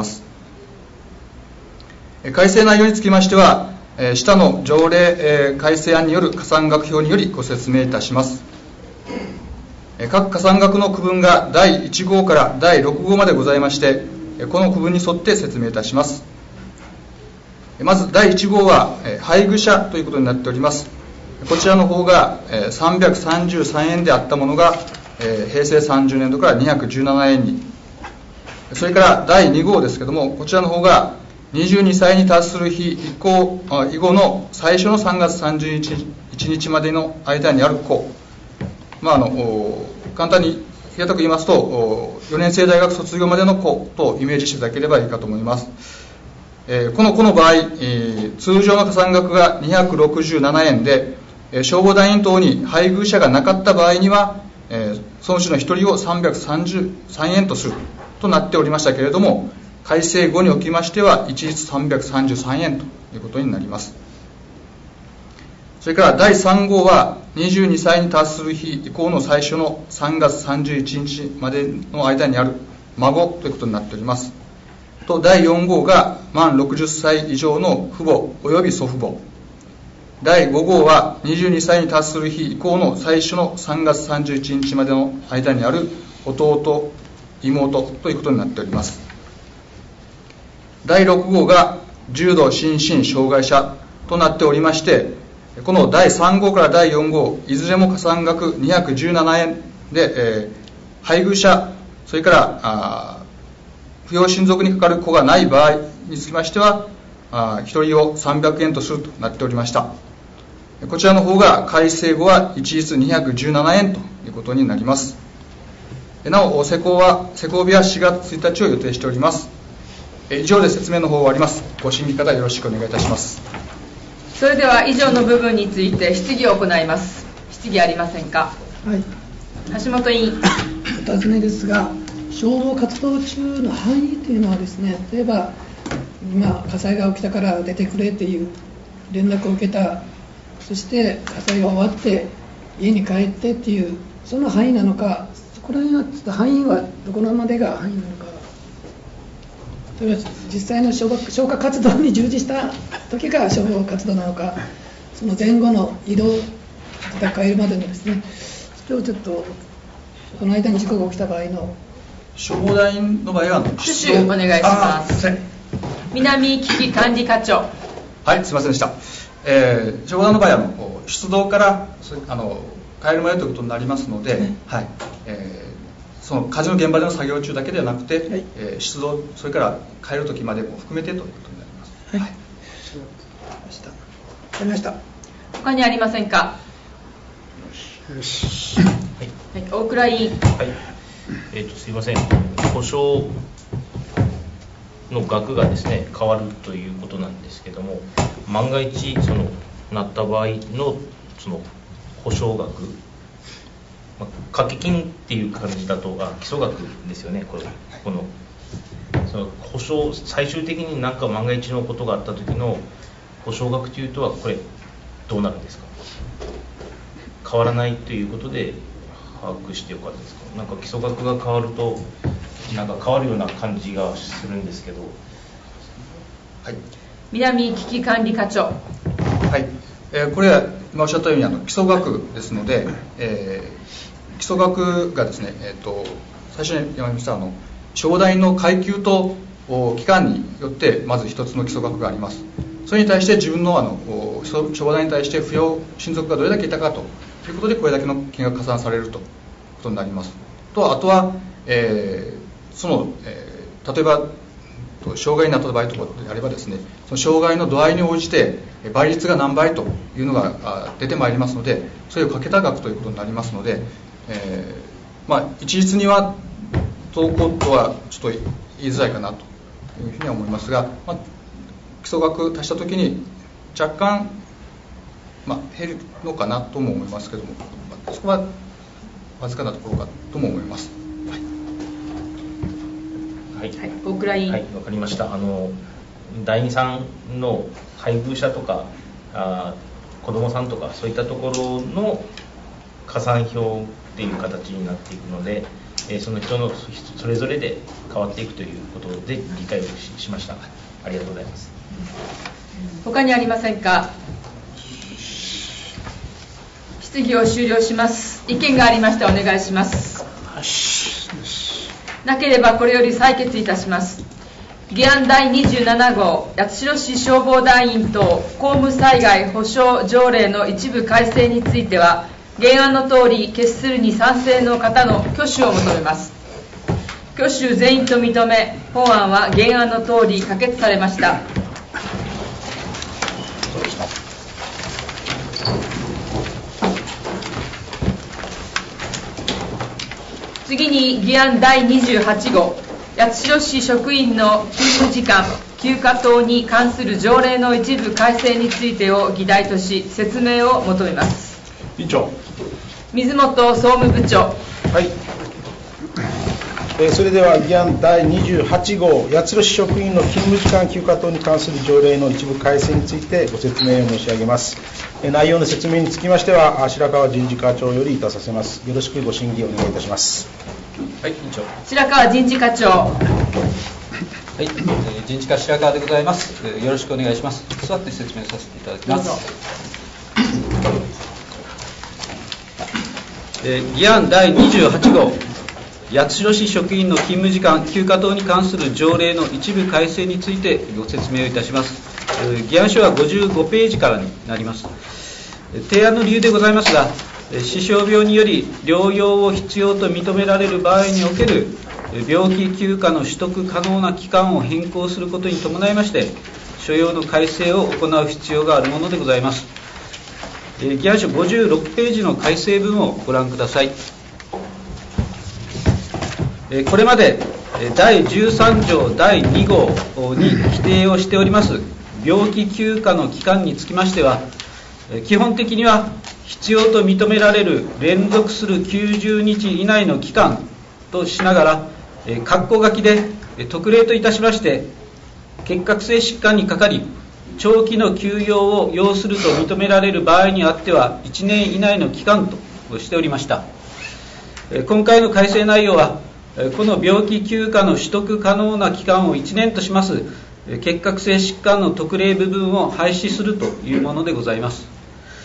改正内容につきましては、下の条例改正案による加算額表によりご説明いたします。各加算額の区分がだいいち号からだいろく号までございまして、この区分に沿って説明いたします。まずだいいち号は配偶者ということになっております。こちらの方がさんびゃくさんじゅうさんえんであったものが平成さんじゅうねんどからにひゃくじゅうななえんに、それからだいに号ですけども、こちらの方がにじゅうにさいに達する日以降以後の最初のさんがつさんじゅういちにちまでの間にある子、まあ、あの簡単に平たく言いますとよねん生大学卒業までの子とイメージしていただければいいかと思います。えー、この子の場合、えー、通常の加算額がにひゃくろくじゅうななえんで、えー、消防団員等に配偶者がなかった場合には、えー、そのうちのひとりをさんびゃくさんじゅうさんえんとするとなっておりましたけれども、改正後におきましては一律さんびゃくさんじゅうさんえんということになります。それからだいさん号はにじゅうにさいに達する日以降の最初のさんがつさんじゅういちにちまでの間にある孫ということになっております。とだいよん号が満ろくじゅっさい以上の父母及び祖父母、だいご号はにじゅうにさいに達する日以降の最初のさんがつさんじゅういちにちまでの間にある弟妹ということになっております。だいろく号が重度心身障害者となっておりまして、このだいさん号からだいよん号いずれも加算額にひゃくじゅうななえんで、えー、配偶者それからあ扶養親族にかかる子がない場合につきましてはあひとりをさんびゃくえんとするとなっておりました。こちらの方が改正後は一律にひゃくじゅうななえんということになります。なお施行は施行日はしがつついたちを予定しております。以上で説明の方を終わります。ご審議方よろしくお願いいたします。 それでは以上の部分について質疑を行います。質疑ありませんか。 はい、 橋本委員。 お尋ねですが、消防活動中の範囲というのはですね、例えば今火災が起きたから出てくれという連絡を受けたそして火災が終わって家に帰ってっていうその範囲なのか、そこら辺はちょっと範囲はどこまでが範囲なのか、例えば実際の消火、消火活動に従事した時が消防活動なのか、その前後の移動、戦えるまでのですね、それをちょっとこの間に事故が起きた場合の消防団員の場合は挙手お願いします。南危機管理課長。 はい、すみませんでした。えー、消防団の場合はあの出動からあの帰るまでということになりますので、はいはいえー、その火事の現場での作業中だけではなくて、はいえー、出動それから帰る時までも含めてということになります。はい。はい、 ありました。 他にありませんか。 よし。はい。 はい、大倉委員。 はい。えーと、すいません。補償の額がですね変わるということなんですけども、万が一そのなった場合のその補償額、まあ、掛け金っていう感じだとあ基礎額ですよね。これこのその補償最終的に何か万が一のことがあった時の補償額というとはこれどうなるんですか。変わらないということで把握してよかったですか。なんか基礎額が変わるとなんか変わるような感じがするんですけど。 はい。 南危機管理課長。 はい。えー、これは今おっしゃったようにあの基礎額ですので、えー、基礎額がですね、えー、と最初に言いましたあの消防団員の階級と期間によってまず一つの基礎額があります。それに対して自分のあの消防団に対して扶養親族がどれだけいたかということでこれだけの金額が加算されるということになります。とあとは、えーそのえー、例えば障害になった場合とかであればですね、その障害の度合いに応じて倍率が何倍というのが出てまいりますので、それをかけた額ということになりますので、えーまあ、一律には投稿とはちょっと言いづらいかなというふうには思いますが、まあ、基礎額足したときに若干、まあ、減るのかなとも思いますけども、まあ、そこはわずかなところかとも思います。 はい、 はい、大倉委員。 はい、わかりました。あの団員さんの配偶者とかあ子どもさんとかそういったところの加算表っていう形になっていくので、えー、その人のそれぞれで変わっていくということで理解を し, しました。ありがとうございます。 他にありませんか。質疑を終了します。意見がありましたらお願いします。なければこれより採決いたします。議案だいにじゅうなな号八代市消防団員等公務災害補償条例の一部改正については原案の通り決するに賛成の方の挙手を求めます。挙手全員と認め本案は原案の通り可決されました。次に議案だいにじゅうはち号八代市職員の勤務時間休暇等に関する条例の一部改正についてを議題とし説明を求めます。 委員長。 水本総務部長。 はい、えー、それでは議案だいにじゅうはち号八代市職員の勤務時間休暇等に関する条例の一部改正についてご説明を申し上げます。えー、内容の説明につきましては白川人事課長よりいたさせます。よろしくご審議をお願いいたします。 はい、委員長。 白川人事課長。 はい、えー、人事課白川でございます、えー。よろしくお願いします。座って説明させていただきます。えー、議案だいにじゅうはち号八代市職員の勤務時間休暇等に関する条例の一部改正についてご説明をいたします。えー、議案書はごじゅうごページからになります。えー、提案の理由でございますが、死傷病により療養を必要と認められる場合における病気休暇の取得可能な期間を変更することに伴いまして所要の改正を行う必要があるものでございます。議案書ごじゅうろくページの改正文をご覧ください。これまでだいじゅうさん条だいに号に規定をしております病気休暇の期間につきましては基本的には必要と認められる連続するきゅうじゅうにち以内の期間としながら、括弧書きで特例といたしまして結核性疾患にかかり長期の休養を要すると認められる場合にあってはいちねん以内の期間としておりました。今回の改正内容は、この病気休暇の取得可能な期間をいちねんとします結核性疾患の特例部分を廃止するというものでございます。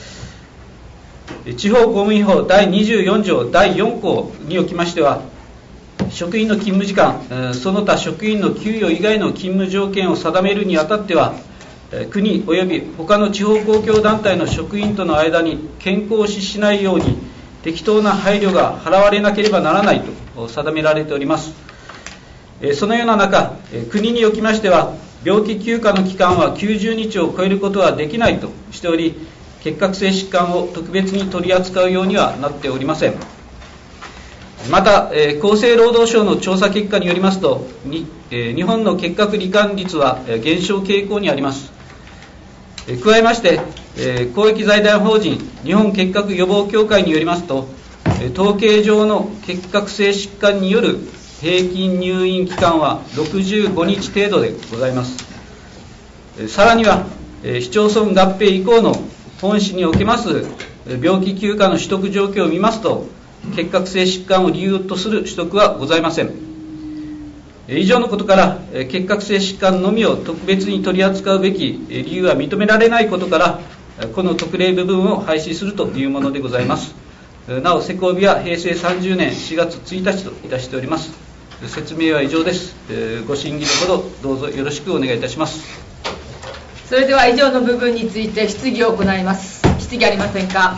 地方公務員法だいにじゅうよん条だいよん項におきましては、職員の勤務時間、その他職員の給与以外の勤務条件を定めるにあたっては、国及び他の地方公共団体の職員との間に健康を死しないように適当な配慮が払われなければならないと定められております。そのような中、国におきましては、病気休暇の期間はきゅうじゅうにちを超えることはできないとしており、結核性疾患を特別に取り扱うようにはなっておりません。また、えー、厚生労働省の調査結果によりますと、にえー、日本の結核罹患率は、えー、減少傾向にあります。えー、加えまして、えー、公益財団法人日本結核予防協会によりますと、えー、統計上の結核性疾患による平均入院期間はろくじゅうごにち程度でございます。えー、さらには、えー、市町村合併以降の本市におけます病気休暇の取得状況を見ますと、結核性疾患を理由とする取得はございません。以上のことから、結核性疾患のみを特別に取り扱うべき理由は認められないことから、この特例部分を廃止するというものでございます。なお、施行日はへいせいさんじゅうねんしがつついたちといたしております。説明は以上です。ご審議のほどどうぞよろしくお願いいたします。 それでは以上の部分について質疑を行います。質疑ありませんか。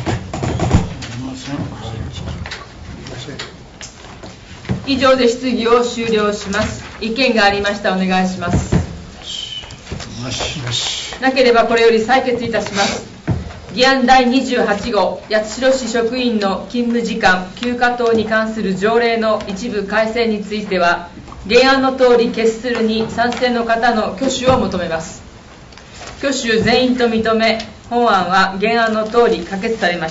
以上で質疑を終了します。意見がありましたらお願いします。なければこれより採決いたします。議案だいにじゅうはち号、八代市職員の勤務時間、休暇等に関する条例の一部改正については、原案の通り決するに賛成の方の挙手を求めます。挙手全員と認め、本案は原案の通り可決されました。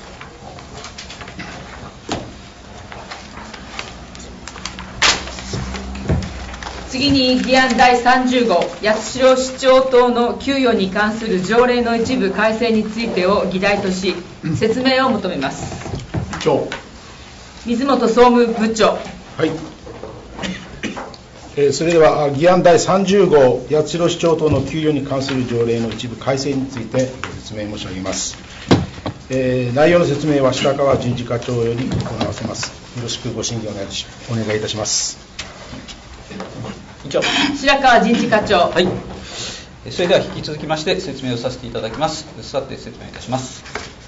次に議案だいさんじゅう号、八代市長等の給与に関する条例の一部改正についてを議題とし、説明を求めます。水本総務部長。 はい。えー、それでは議案だいさんじゅう号、八代市長等の給与に関する条例の一部改正について説明申し上げます。えー、内容の説明は白川人事課長より行わせます。よろしくご審議お願いしお願いいたします。 白川人事課長。 はい。それでは引き続きまして説明をさせていただきます。座って説明いたします。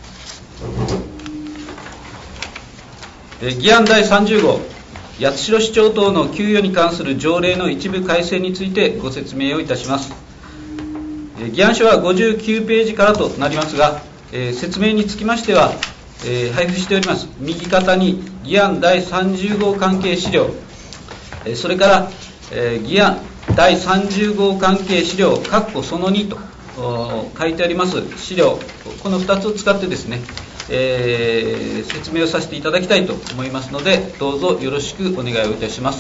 議案だいさんじゅう号、八代市長等の給与に関する条例の一部改正についてご説明をいたします。議案書はごじゅうきゅうページからとなりますが、説明につきましては、配布しております右肩に議案だいさんじゅう号関係資料、それから議案だいさんじゅう号関係資料括弧そのにと書いてあります資料、このふたつを使ってですね、えー、説明をさせていただきたいと思いますので、どうぞよろしくお願いをいたします。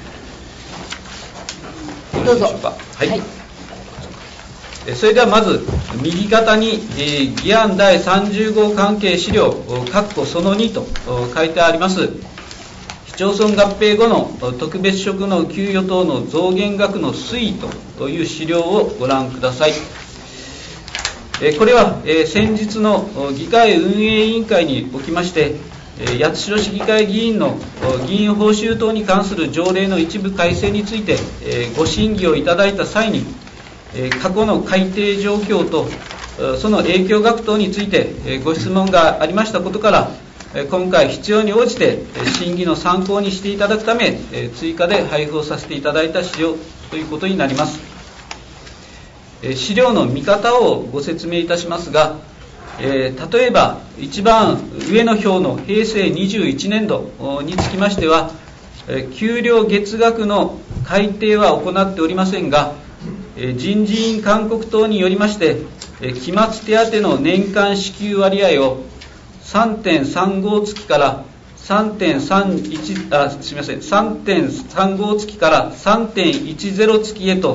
どうぞ。 はい、はい。それではまず右肩に、えー、議案だいさんじゅう号関係資料括弧そのにと書いてあります市町村合併後の特別職の給与等の増減額の推移という資料をご覧ください。これは先日の議会運営委員会におきまして八代市議会議員の議員報酬等に関する条例の一部改正についてご審議をいただいた際に、過去の改定状況とその影響額等についてご質問がありましたことから、今回必要に応じて審議の参考にしていただくため追加で配布をさせていただいた資料ということになります。資料の見方をご説明いたしますが、例えば一番上の表のへいせいにじゅういちねんどにつきましては、給料月額の改定は行っておりませんが、人事院勧告等によりまして期末手当の年間支給割合を さんてんさんご 月から さんてんさんいち あすみません さんてんさんご 月から さんてんいちゼロ 月へと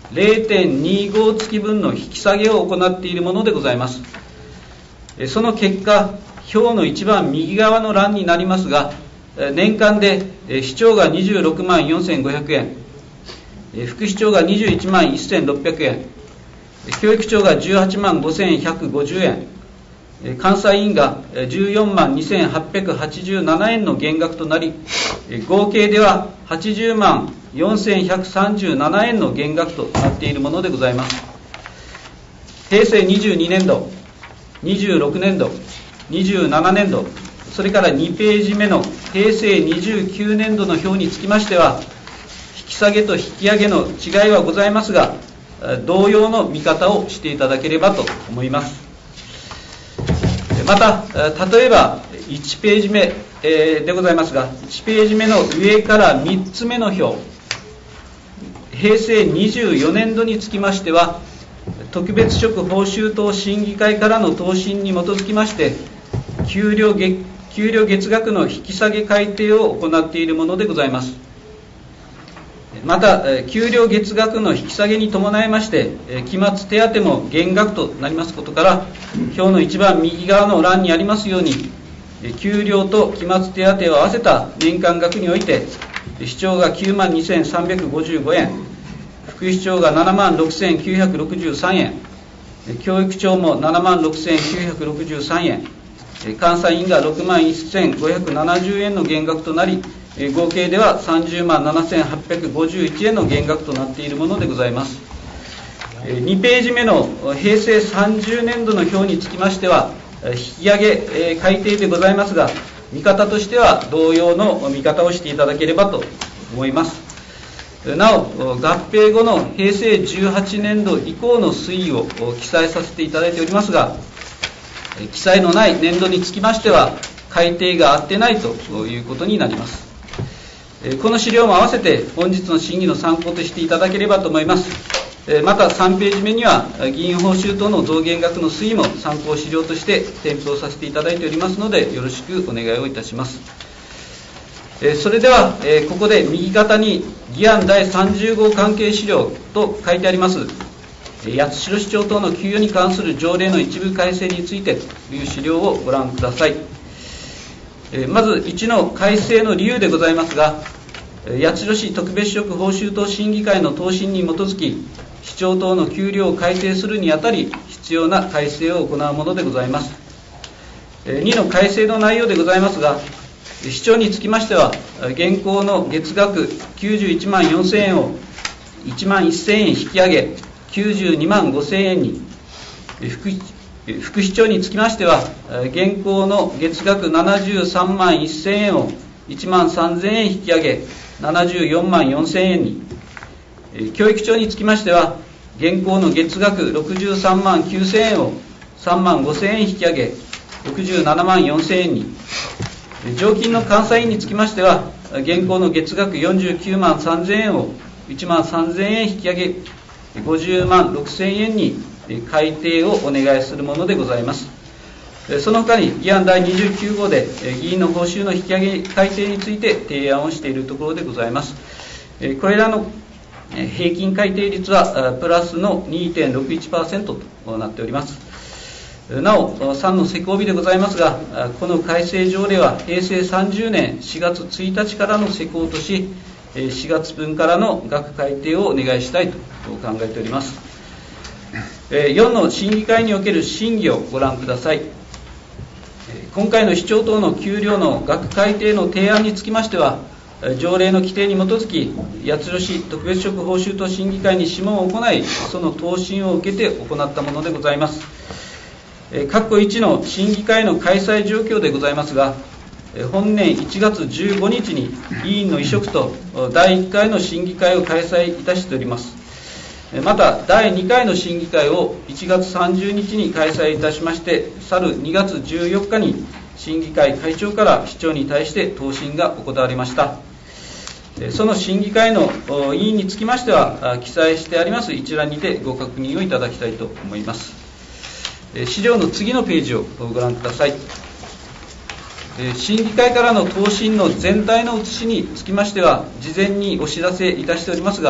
れいてんにご 月分の引き下げを行っているものでございます。その結果、表の一番右側の欄になりますが、年間で市長がにじゅうろくまんよんせんごひゃくえん、副市長がにじゅういちまんせんろっぴゃくえん、教育長がじゅうはちまんごせんひゃくごじゅうえん、監査委員がじゅうよんまんにせんはっぴゃくはちじゅうななえんの減額となり、合計でははちじゅうまんよんせんひゃくさんじゅうななえんの減額となっているものでございます。平成にじゅうにねんど、にじゅうろくねんど、にじゅうななねんど、それからにページ目の平成にじゅうきゅうねんどの表につきましては、引き下げと引き上げの違いはございますが、同様の見方をしていただければと思います。また、例えばいちページ目でございますが、いちページ目の上からみっつめの表、平成にじゅうよねんどにつきましては、特別職報酬等審議会からの答申に基づきまして、給料月、給料月額の引き下げ改定を行っているものでございます。また、給料月額の引き下げに伴いまして、期末手当も減額となりますことから、表の一番右側の欄にありますように、給料と期末手当を合わせた年間額において、市長がきゅうまんにせんさんびゃくごじゅうごえん、副市長がななまんろくせんきゅうひゃくろくじゅうさんえん、教育長もななまんろくせんきゅうひゃくろくじゅうさんえん、監査員がろくまんせんごひゃくななじゅうえんの減額となり、合計ではさんじゅうまんななせんはっぴゃくごじゅういちえんの減額となっているものでございます。にページ目の平成さんじゅうねんどの表につきましては、引き上げ改定でございますが、見方としては同様の見方をしていただければと思います。なお、合併後の平成じゅうはちねんど以降の推移を記載させていただいておりますが、記載のない年度につきましては、改定があってないということになります。この資料も合わせて本日の審議の参考としていただければと思います。またさんページ目には議員報酬等の増減額の推移も参考資料として添付をさせていただいておりますので、よろしくお願いをいたします。それではここで右肩に議案だいさんじゅうごう関係資料と書いてあります八代市長等の給与に関する条例の一部改正についてという資料をご覧ください。まずいちの改正の理由でございますが、八代市特別職報酬等審議会の答申に基づき、市長等の給料を改定するにあたり、必要な改正を行うものでございます。にの改正の内容でございますが、市長につきましては、現行の月額きゅうじゅういちまんよんせんえんをいちまんせんえん引き上げ、きゅうじゅうにまんごせんえんに、副副市長につきましては、現行の月額ななじゅうさんまんせんえんをいちまんさんぜんえん引き上げ、ななじゅうよんまんよんせんえんに、教育長につきましては、現行の月額ろくじゅうさんまんきゅうせんえんをさんまんごせんえん引き上げ、ろくじゅうななまんよんせんえんに、常勤の監査員につきましては、現行の月額よんじゅうきゅうまんさんぜんえんをいちまんさんぜんえん引き上げ、ごじゅうまんろくせんえんに改定をお願いするものでございます。その他に議案だいにじゅうきゅうごうで議員の報酬の引き上げ改定について提案をしているところでございます。これらの平均改定率はプラスの にてんろくいちパーセント となっております。なおさんの施行日でございますが、この改正条例は平成さんじゅうねんしがつついたちからの施行とし、しがつぶんからの額改定をお願いしたいと考えております。よんの審議会における審議をご覧ください。今回の市長等の給料の額改定の提案につきましては、条例の規定に基づき、八代市特別職報酬等審議会に諮問を行い、その答申を受けて行ったものでございます。括弧いちの審議会の開催状況でございますが、本年いちがつじゅうごにちに委員の委嘱とだいいっかいの審議会を開催いたしております。まただいにかいの審議会をいちがつさんじゅうにちに開催いたしまして、去るにがつじゅうよっかに審議会会長から市長に対して答申が行われました。その審議会の委員につきましては、記載してあります一覧にてご確認をいただきたいと思います。資料の次のページをご覧ください。審議会からの答申の全体の写しにつきましては、事前にお知らせいたしておりますが、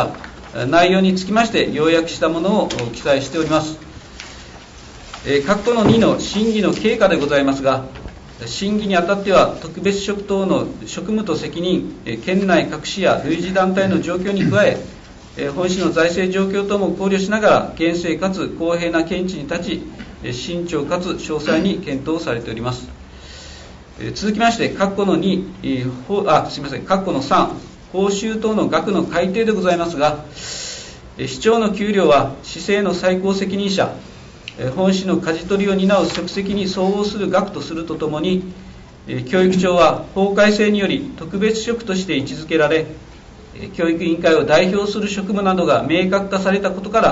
内容につきまして要約したものを記載しております。括弧のにの審議の経過でございますが、審議にあたっては特別職等の職務と責任、県内各市や類似団体の状況に加え、本市の財政状況等も考慮しながら厳正かつ公平な見地に立ち、慎重かつ詳細に検討されております。続きまして括弧のに、あすみません括弧のさん、報酬等の額の改定でございますが、市長の給料は市政の最高責任者、本市の舵取りを担う職責に相応する額とするとともに、教育長は法改正により特別職として位置づけられ、教育委員会を代表する職務などが明確化されたことから、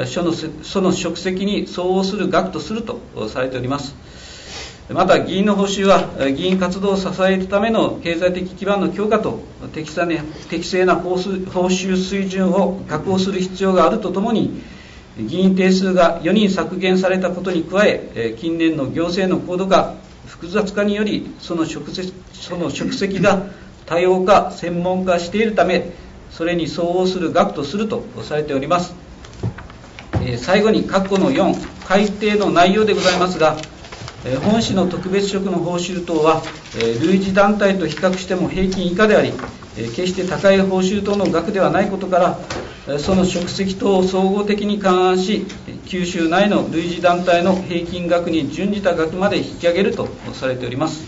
その、その職責に相応する額とするとされております。また、議員の報酬は、議員活動を支えるための経済的基盤の強化と適正な、適正な報酬水準を確保する必要があるとともに、議員定数がよにん削減されたことに加え、近年の行政の高度化、複雑化により、その職責、その職責が多様化、専門化しているため、それに相応する額とするとされております。最後に、括弧のよん、改定の内容でございますが、本市の特別職の報酬等は、類似団体と比較しても平均以下であり、決して高い報酬等の額ではないことから、その職責等を総合的に勘案し、九州内の類似団体の平均額に準じた額まで引き上げるとされております。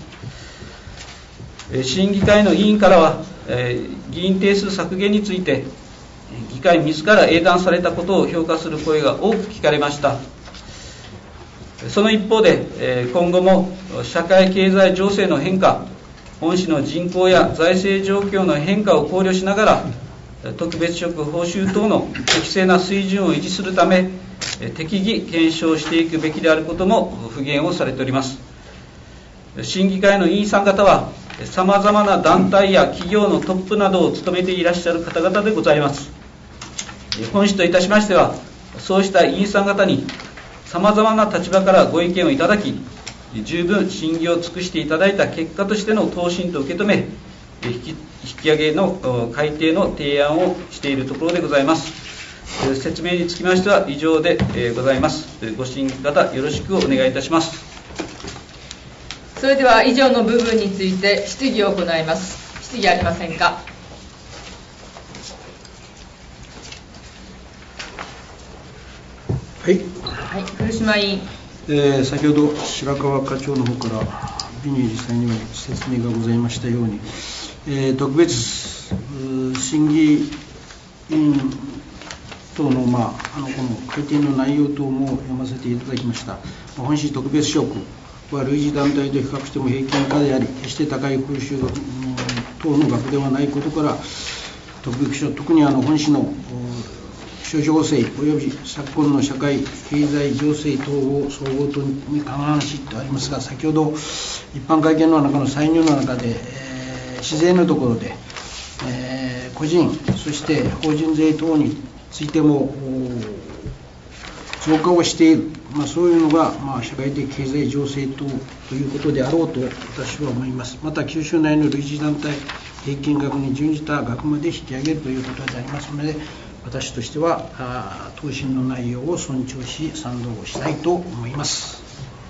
審議会の委員からは、議員定数削減について、議会自ら英断されたことを評価する声が多く聞かれました。その一方で、今後も社会経済情勢の変化、本市の人口や財政状況の変化を考慮しながら、特別職報酬等の適正な水準を維持するため、適宜検証していくべきであることも付言をされております。審議会の委員さん方は、さまざまな団体や企業のトップなどを務めていらっしゃる方々でございます。本市といたしましては、そうした委員さん方に、さまざまな立場からご意見をいただき、十分審議を尽くしていただいた結果としての答申と受け止め、引き、引き上げの改定の提案をしているところでございます。説明につきましては以上でございます。ご審議方よろしくお願いいたします。 それでは以上の部分について質疑を行います。質疑ありませんか。 はい、 はい、古島委員、 えー、先ほど白川課長の方から美に実際には説明がございましたように、えー、特別審議委員等の、まあ、あのこの改定の内容等も読ませていただきました。本市特別職は類似団体と比較しても平均以下であり、決して高い報酬等の額ではないことから、特別職、特にあの本市の諸情勢及び昨今の社会経済情勢等を総合とに勘案しとありますが、先ほど一般会見の中の歳入の中で、えー、市税のところで、えー、個人そして法人税等についても増加をしている、まあ、そういうのが、まあ、社会的経済情勢等ということであろうと私は思います。また九州内の類似団体平均額に準じた額まで引き上げるということでありますので、私としては答申の内容を尊重し賛同をしたいと思います。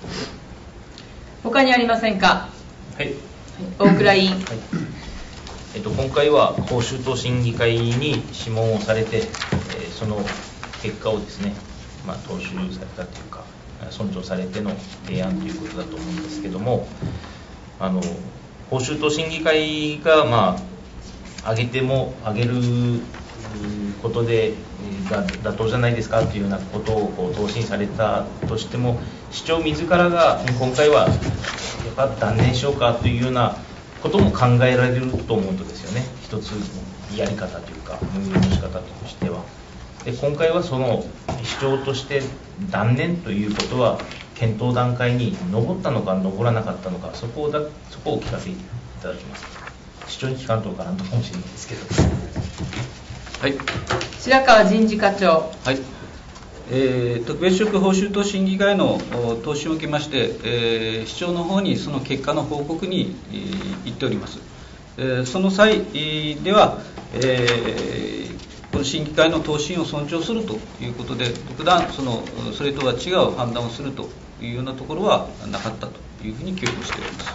他にありませんか。 はい、 大倉委員、はい、 えっと、今回は報酬等審議会に諮問をされて、えー、その結果をですね、まあ、踏襲されたというか尊重されての提案ということだと思うんですけども、あの報酬等審議会が、まあ、上げても上げることで妥当じゃないですかというようなことをこう答申されたとしても、市長自らが今回はやっぱ断念しようかというようなことも考えられると思うんですよね。一つのやり方というか運用の仕方としては。で今回はその市長として断念ということは検討段階に上ったのか上らなかったのか、そこをだそこをお聞かせいただきます。市長に聞かんとかなんとかもしれないですけど。 はい、 白川人事課長、 はい、えー、特別職報酬等審議会の答申を受けまして、えー、市長の方にその結果の報告に、えー、行っております。えー、その際では、えー、 この審議会の答申を尊重するということで、特段そのそれとは違う判断をするというようなところはなかったというふうに記憶しております。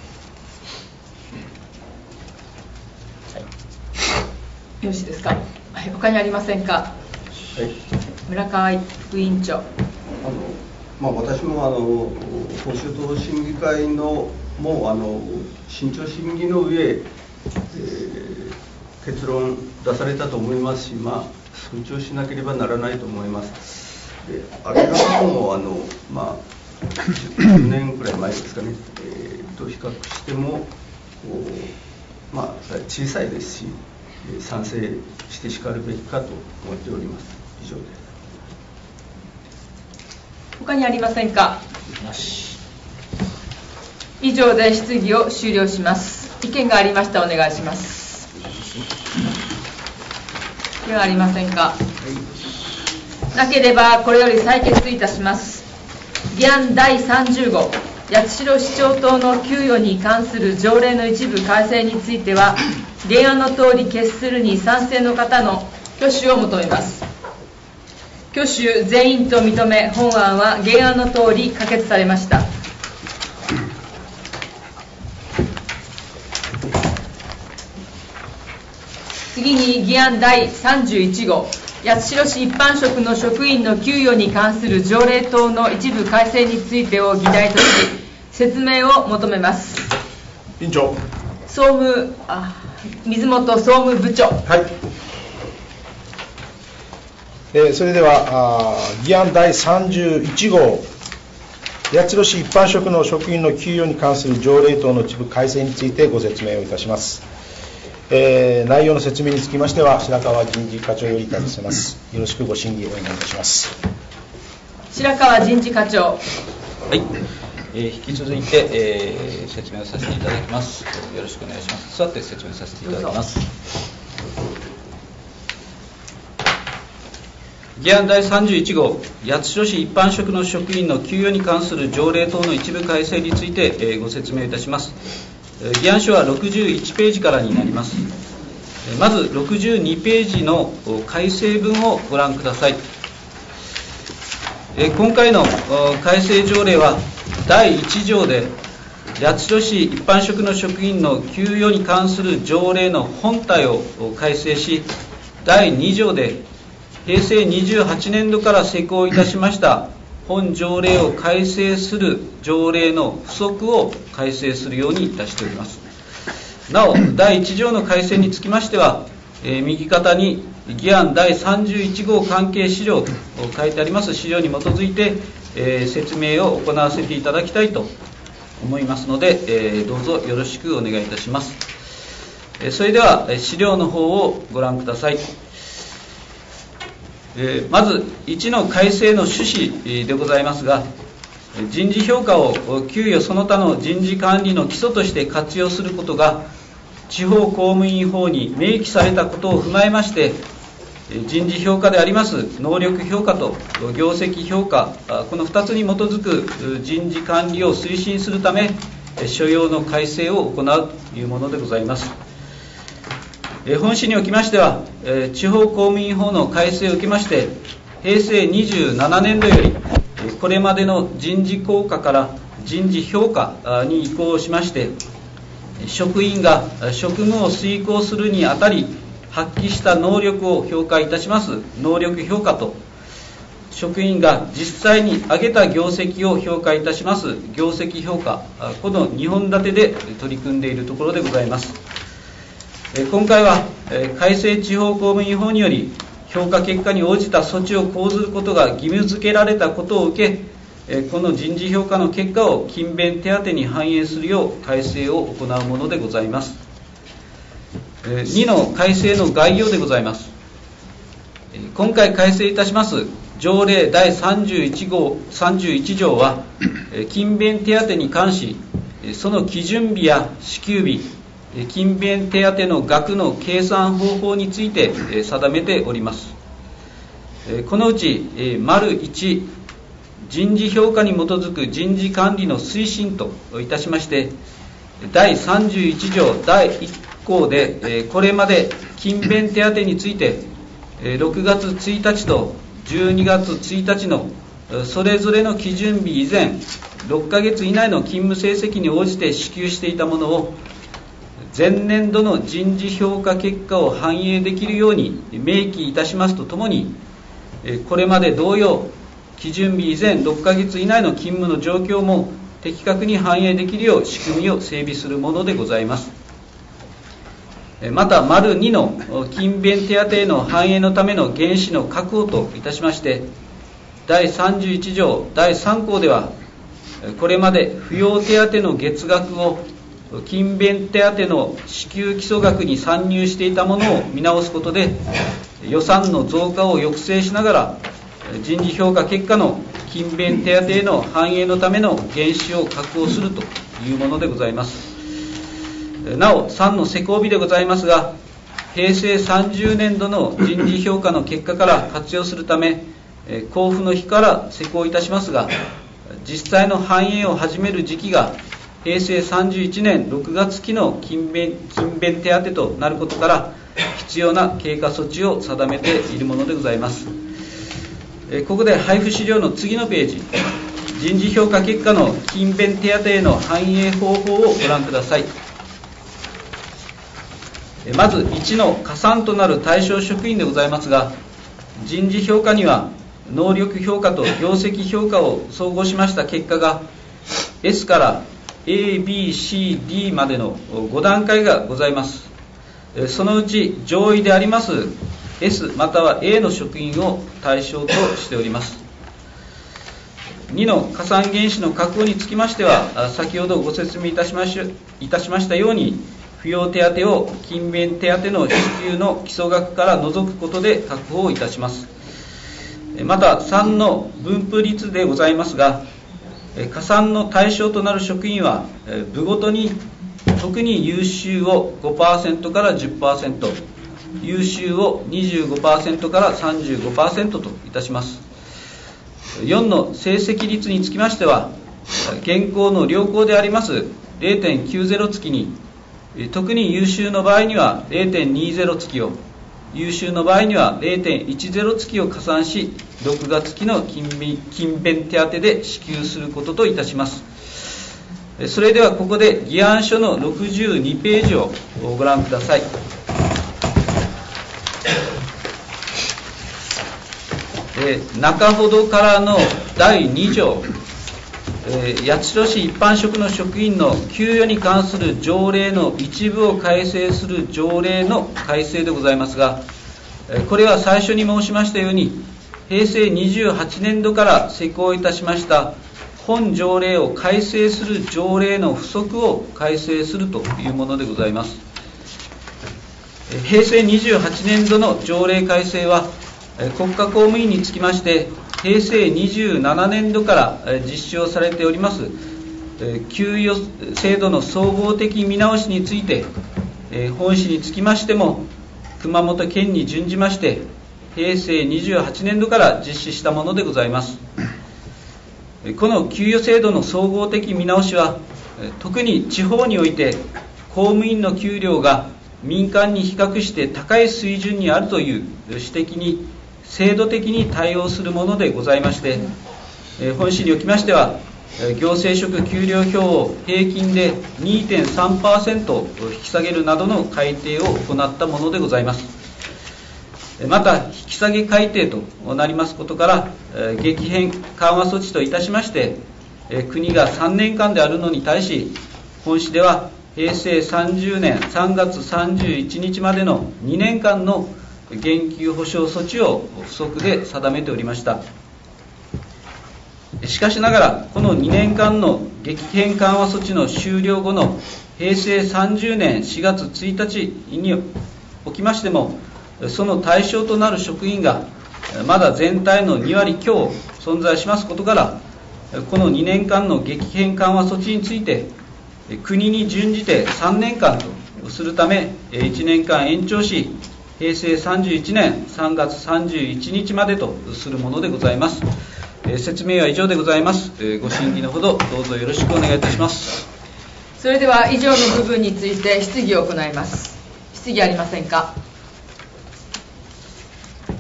よろしいですか。はい、他にありませんか。はい、村川副委員長。あのまあ、私もあの報酬等審議会のもあの慎重審議の上、えー、結論出されたと思いますし、まあ、尊重しなければならないと思います。で明らかにもあの、まあ、じゅうねんくらい前ですかね、えー、と比較しても、まあ、小さいですし、賛成してしかるべきかと思っております。以上です。 他にありませんか。以上で質疑を終了します。意見がありましたらお願いします。ではありませんか。なければこれより採決いたします。議案だいさんじゅうご、八代市長等の給与に関する条例の一部改正については、原案のとおり決するに賛成の方の挙手を求めます。挙手全員と認め、本案は原案のとおり可決されました。次に議案だいさんじゅういち号、八代市一般職の職員の給与に関する条例等の一部改正についてを議題とし、説明を求めます。 委員長。 総務、あ、水本総務部長。 はい。えー、それでは議案だいさんじゅういち号、八代市一般職の職員の給与に関する条例等の一部改正についてご説明をいたします。えー、内容の説明につきましては白川人事課長よりいただせます。よろしくご審議をお願いいたします。 白川人事課長。 はい、えー、引き続いて、えー、説明をさせていただきます。よろしくお願いします。座って説明させていただきます。議案だいさんじゅういち号、八代市一般職の職員の給与に関する条例等の一部改正について、えー、ご説明いたします。議案書はろくじゅういちページからになります。まずろくじゅうにページの改正文をご覧ください。今回の改正条例はだいいち条で八代市一般職の職員の給与に関する条例の本体を改正し、だいに条でへいせいにじゅうはちねん度から施行いたしました本条例を改正する条例の付則を改正するようにいたしております。なお、だいいち条の改正につきましては、えー、右肩に議案だいさんじゅういち号関係資料と書いてあります資料に基づいて、えー、説明を行わせていただきたいと思いますので、えー、どうぞよろしくお願いいたします。えー、それでは資料の方をご覧ください。えー、まずいちの改正の趣旨でございますが、人事評価を給与その他の人事管理の基礎として活用することが地方公務員法に明記されたことを踏まえまして、人事評価であります能力評価と業績評価、このふたつに基づく人事管理を推進するため所要の改正を行うというものでございます。本紙におきましては、地方公務員法の改正を受けまして、へいせいにじゅうななねん度より、これまでの人事効果から人事評価に移行しまして、職員が職務を遂行するにあたり、発揮した能力を評価いたします能力評価と、職員が実際に上げた業績を評価いたします業績評価、このにほん立てで取り組んでいるところでございます。今回は改正地方公務員法により評価結果に応じた措置を講ずることが義務付けられたことを受け、この人事評価の結果を勤勉手当に反映するよう改正を行うものでございます。にの改正の概要でございます。今回改正いたします条例だいさんじゅういち号さんじゅういち条は、勤勉手当に関し、その基準日や支給日、勤勉手当の額の計算方法について定めております。このうち丸いち、人事評価に基づく人事管理の推進といたしまして、だいさんじゅういち条だいいっ項でこれまで勤勉手当についてろくがつついたちとじゅうにがつついたちのそれぞれの基準日以前ろっかげつ以内の勤務成績に応じて支給していたものを前年度の人事評価結果を反映できるように明記いたしますとともに、これまで同様基準日以前ろっかげつ以内の勤務の状況も的確に反映できるよう仕組みを整備するものでございます。また、丸にの勤勉手当への反映のための原資の確保といたしまして、だいさんじゅういち条だいさん項では、これまで扶養手当の月額を勤勉手当の支給基礎額に算入していたものを見直すことで、予算の増加を抑制しながら、人事評価結果の勤勉手当への反映のための原資を確保するというものでございます。なお、さんの施行日でございますが、へいせいさんじゅうねんどの人事評価の結果から活用するため、交付の日から施行いたしますが、実際の反映を始める時期がへいせいさんじゅういちねんろくがつ期の勤勉、勤勉手当となることから、必要な経過措置を定めているものでございます。ここで配布資料の次のページ、人事評価結果の勤勉手当への反映方法をご覧ください。まずいちの加算となる対象職員でございますが、人事評価には能力評価と業績評価を総合しました結果が エス から エービーシーディー までのご段階がございます。そのうち上位であります エス または エー の職員を対象としております。にの加算原資の確保につきましては、先ほどご説明いたしまし、いたしましたように、扶養手当を勤勉手当の支給の基礎額から除くことで確保をいたします。またさんの分布率でございますが、加算の対象となる職員は部ごとに特に優秀を ごパーセント から じゅっパーセント、優秀を にじゅうごパーセント から さんじゅうごパーセント といたします。よんの成績率につきましては、現行の良好であります れいてんきゅうゼロ 月に、特に優秀の場合には れいてんにゼロ 月を、優秀の場合には れいてんいちゼロ 月を加算し、ろくがつ期の勤勉手当で支給することといたします。それではここで議案書のろくじゅうにページをご覧ください。中ほどからのだいに条、八代市一般職の職員の給与に関する条例の一部を改正する条例の改正でございますが、これは最初に申しましたように、へいせいにじゅうはちねんどから施行いたしました本条例を改正する条例の付則を改正するというものでございます。へいせいにじゅうはちねんどの条例改正は、国家公務員につきまして、へいせいにじゅうななねんどから実施をされております給与制度の総合的見直しについて、本市につきましても熊本県に準じましてへいせいにじゅうはちねんどから実施したものでございます。この給与制度の総合的見直しは、特に地方において公務員の給料が民間に比較して高い水準にあるという指摘に制度的に対応するものでございまして、本市におきましては、行政職給料表を平均で にてんさんパーセント 引き下げるなどの改定を行ったものでございます。また、引き下げ改定となりますことから、激変緩和措置といたしまして、国がさんねんかんであるのに対し、本市ではへいせいさんじゅうねんさんがつさんじゅういちにちまでのにねんかんの減給保障措置を付則で定めておりました。しかしながら、このにねんかんの激変緩和措置の終了後のへいせいさんじゅうねんしがつついたちにおきましても、その対象となる職員がまだ全体のにわりきょう存在しますことから、このにねんかんの激変緩和措置について、国に準じてさんねんかんとするため、いちねんかん延長し、へいせいさんじゅういちねんさんがつさんじゅういちにちまでとするものでございます。説明は以上でございます。ご審議のほどどうぞよろしくお願いいたします。 それでは以上の部分について質疑を行います。質疑ありませんか。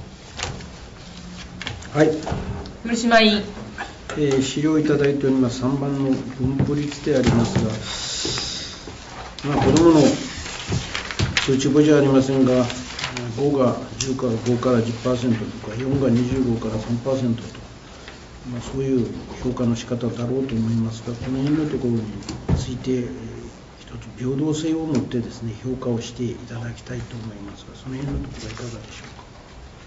はい、 古島委員、 えー、資料いただいておりますさんばんの分布率でありますが、まあ、子どもの数値簿じゃありませんが、ごがじゅうからごから じゅっパーセント とか、よんがにじゅうごから さんパーセント と、まあ、そういう評価の仕方だろうと思いますが、この辺のところについて、えー、一つ平等性を持ってですね、評価をしていただきたいと思いますが、その辺のところはいかがでしょうか。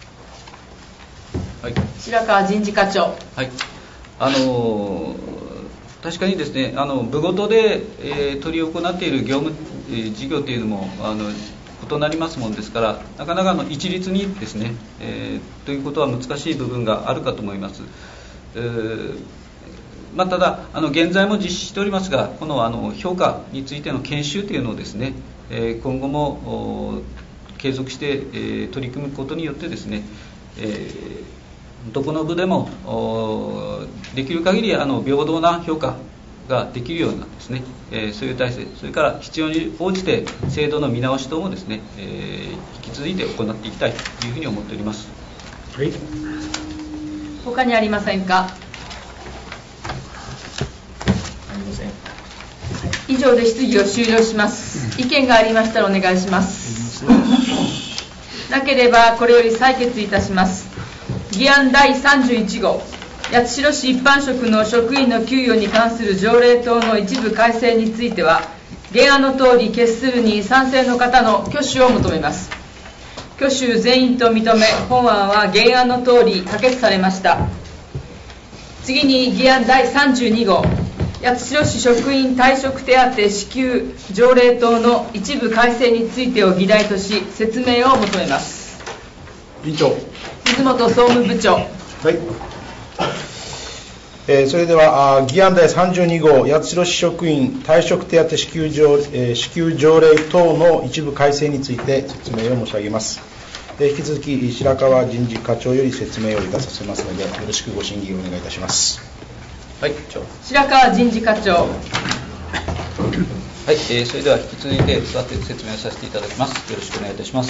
はい、 白川人事課長。 はい、あの確かにですね、あの部ごとで、えー、取り行っている業務、えー、事業というのもあの異なりますものですから、なかなかの一律にですね、えー、ということは難しい部分があるかと思います。えーまあ、ただあの現在も実施しておりますが、このあの評価についての研修というのをですね、えー、今後も継続して、えー、取り組むことによってですね、えーどこの部でもできる限りあの平等な評価ができるようなですね、えー、そういう体制、それから必要に応じて制度の見直し等もですね、えー、引き続いて行っていきたいというふうに思っております。 はい。 他にありませんか。 ありません。 以上で質疑を終了します。意見がありましたらお願いします。なければこれより採決いたします。議案だいさんじゅういち号、八代市一般職の職員の給与に関する条例等の一部改正については、原案のとおり決するに賛成の方の挙手を求めます。挙手全員と認め、本案は原案のとおり可決されました。次に議案だいさんじゅうに号、八代市職員退職手当支給条例等の一部改正についてを議題とし、説明を求めます。 委員長。 水本総務部長。はい。 えー、それでは議案だいさんじゅうに号、八代市職員退職手当支給条、えー、支給条例等の一部改正について説明を申し上げます。えー、引き続き白川人事課長より説明をいたさせますので、よろしくご審議をお願いいたします。 はい、 白川人事課長。はい、 えー、それでは引き続いて座って説明させていただきます。よろしくお願いいたします。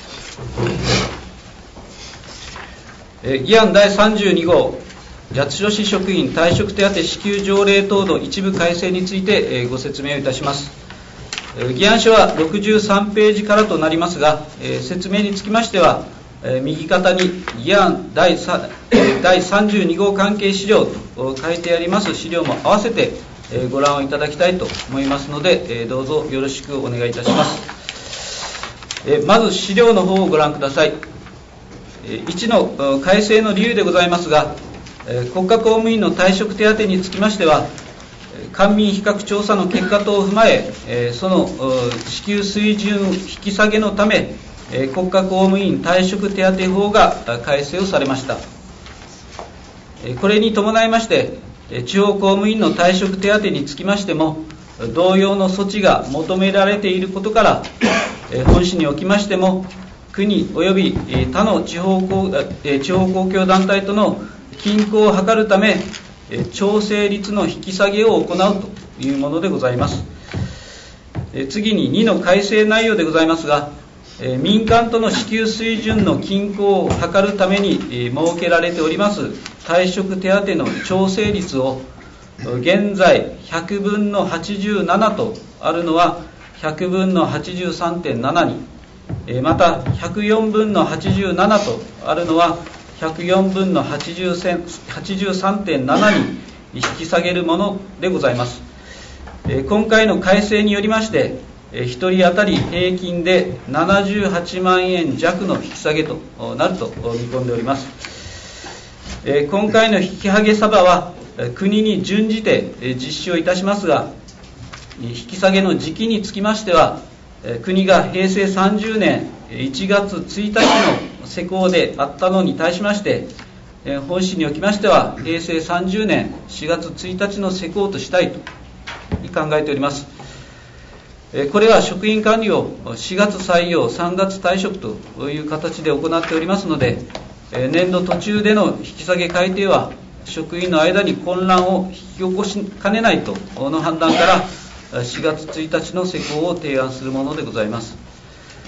えー、議案だいさんじゅうに号、八代市職員退職手当支給条例等の一部改正について、えー、ご説明をいたします。えー、議案書はろくじゅうさんページからとなりますが、えー、説明につきましては、えー、右肩に議案だいさんじゅうに号関係資料と書いてあります資料も合わせて、えー、ご覧をいただきたいと思いますので、えー、どうぞよろしくお願いいたします。えー、まず資料の方をご覧ください。いちの改正の理由でございますが、国家公務員の退職手当につきましては、官民比較調査の結果等を踏まえ、その支給水準引き下げのため、国家公務員退職手当法が改正をされました。これに伴いまして、地方公務員の退職手当につきましても、同様の措置が求められていることから、本市におきましても、国及び他の地方公、地方公共団体との均衡を図るため、調整率の引き下げを行うというものでございます。次ににの改正内容でございますが、民間との支給水準の均衡を図るために設けられております退職手当の調整率を、現在ひゃくぶんのはちじゅうななとあるのはひゃくぶんのはちじゅうさんてんななに、またひゃくよんぶんのはちじゅうななとあるのはひゃくよんぶんのはちじゅうさんてんななに引き下げるものでございます。今回の改正によりましてひとり当たり平均でななじゅうはちまんえん弱の引き下げとなると見込んでおります。今回の引き上げ幅は国に準じて実施をいたしますが、引き下げの時期につきましては、国がへいせいさんじゅうねんいちがつついたちの施行であったのに対しまして、本市におきましてはへいせいさんじゅうねんしがつついたちの施行としたいと考えております。これは職員管理をしがつ採用さんがつ退職という形で行っておりますので、年度途中での引き下げ改定は職員の間に混乱を引き起こしかねないとの判断からしがつついたちの施行を提案するものでございます。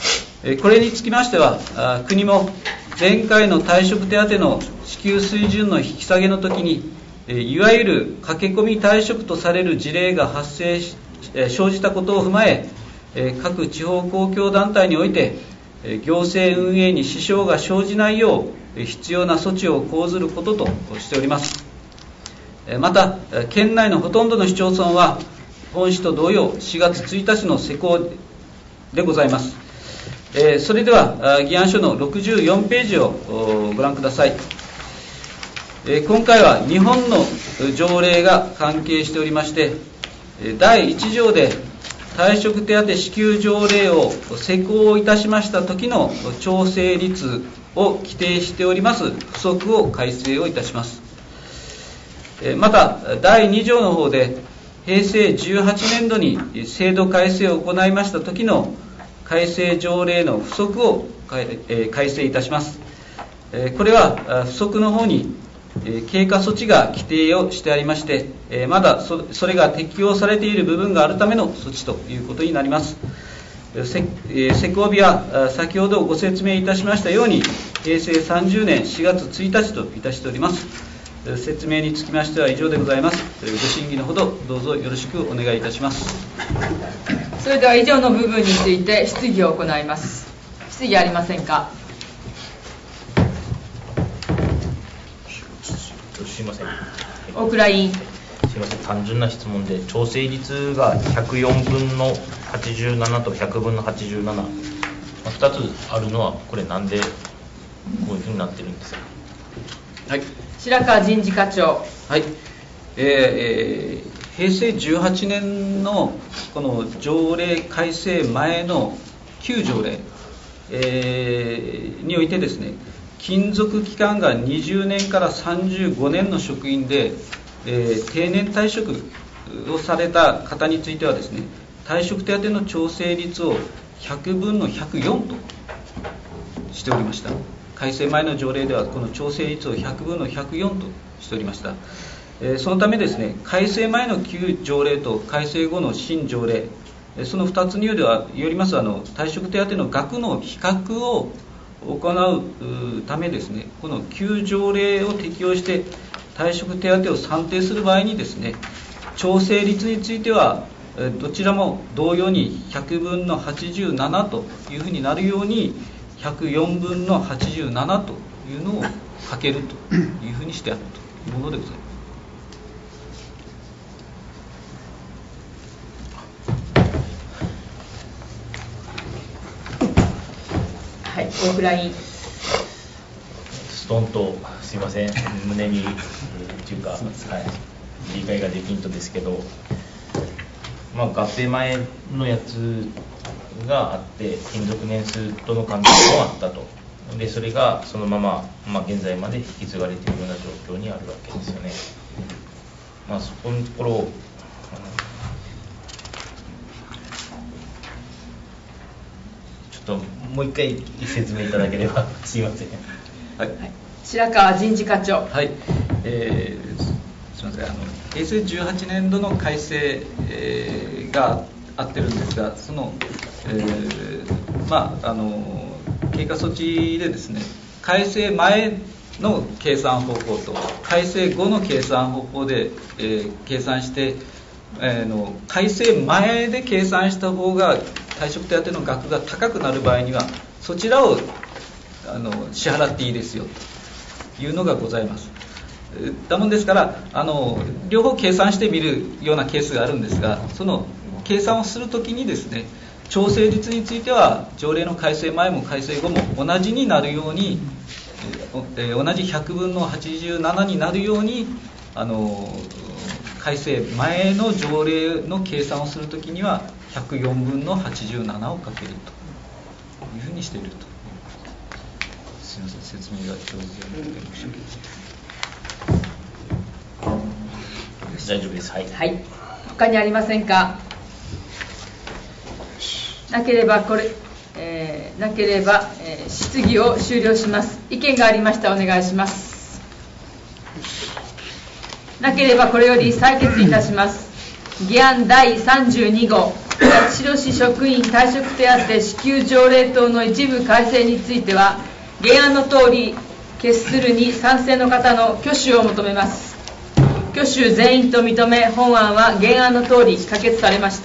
これにつきましては、国も前回の退職手当の支給水準の引き下げのときに、いわゆる駆け込み退職とされる事例が発生し生じたことを踏まえ、各地方公共団体において、行政運営に支障が生じないよう、必要な措置を講ずることとしております。また、県内のほとんどの市町村は、本市と同様、しがつついたちの施行でございます。それでは、議案書のろくじゅうよんページをご覧ください。今回はにほんの条例が関係しておりまして、だいいち条で退職手当支給条例を施行いたしました時の調整率を規定しております付則を改正をいたします。また、だいに条の方でへいせいじゅうはちねんどに制度改正を行いました時の改正条例の付則を改正いたします。これは付則の方に経過措置が規定をしてありまして、まだそれが適用されている部分があるための措置ということになります。施行日は先ほどご説明いたしましたように、へいせいさんじゅうねんしがつついたちといたしております。説明につきましては以上でございます。ご審議のほどどうぞよろしくお願いいたします。 それでは以上の部分について質疑を行います。質疑ありませんか。 すみません。 大倉委員。 すみません、単純な質問で、調整率がひゃくよんぶんのはちじゅうななとひゃくぶんのはちじゅうなな、ふたつあるのは、これ、なんでこういうふうになってるんですか。 はい、白川人事課長。 はい、えー、へいせいじゅうはちねんのこの条例改正前の旧条例、えー、においてですね、勤続期間がにじゅうねんからさんじゅうごねんの職員で、えー、定年退職をされた方についてはですね、退職手当の調整率をひゃくぶんのひゃくよんとしておりました。改正前の条例ではこの調整率をひゃくぶんのひゃくよんとしておりました。えー、そのためですね、改正前の旧条例と改正後の新条例、そのふたつによりはよりますあの退職手当の額の比較を行うためですね、この旧条例を適用して退職手当を算定する場合にですね、調整率についてはどちらも同様にひゃくぶんのはちじゅうななというふうになるようにひゃくよんぶんのはちじゅうななというのをかけるというふうにしてあるというものでございます。 はい、大倉委員。 ストンとすいません、胸にというか、はい、理解ができんとですけど、まあ、合併前のやつがあって勤続年数との関係もあったと。でそれがそのまま、まあ、現在まで引き継がれているような状況にあるわけですよね。まあ、そこのところをちょっともう一回説明いただければすいません。 はい、 白川人事課長。 はい、えー、すみません、あのへいせいじゅうはちねんどの改正、えー、があってるんですが、その、えー、まああの経過措置でですね、改正前の計算方法と改正後の計算方法で、えー、計算して、えー、の改正前で計算した方が退職手当の額が高くなる場合にはそちらをあの支払っていいですよというのがございます。だもんですからあの両方計算してみるようなケースがあるんですが、その計算をするときにですね、調整率については条例の改正前も改正後も同じになるように、えー、同じひゃくぶんのはちじゅうななになるようにあの改正前の条例の計算をするときにはひゃくよんぶんのはちじゅうななをかけるというふうにしていると。すみません、説明が上手で申し訳ない。 大丈夫です。はい。 はい。他にありませんか。なければこれ、えー、なければ、えー、質疑を終了します。意見がありましたらお願いします。なければこれより採決いたします。議案だいさんじゅうに号八代市職員退職手当支給条例等の一部改正については、原案の通り決するに賛成の方の挙手を求めます。挙手全員と認め、本案は原案の通り可決されました。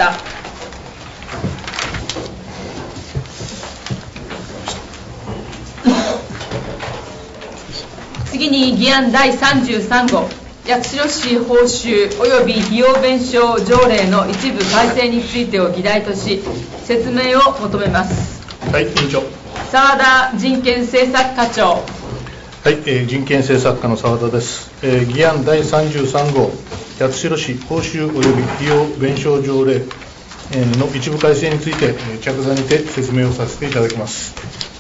次に議案だいさんじゅうさん号、八代市報酬及び費用弁償条例の一部改正についてを議題とし、説明を求めます。 はい、委員長。 澤田人権政策課長。 はい、えー、人権政策課の澤田です。えー、議案だいさんじゅうさん号、八代市報酬及び費用弁償条例の一部改正について、着座にて説明をさせていただきます。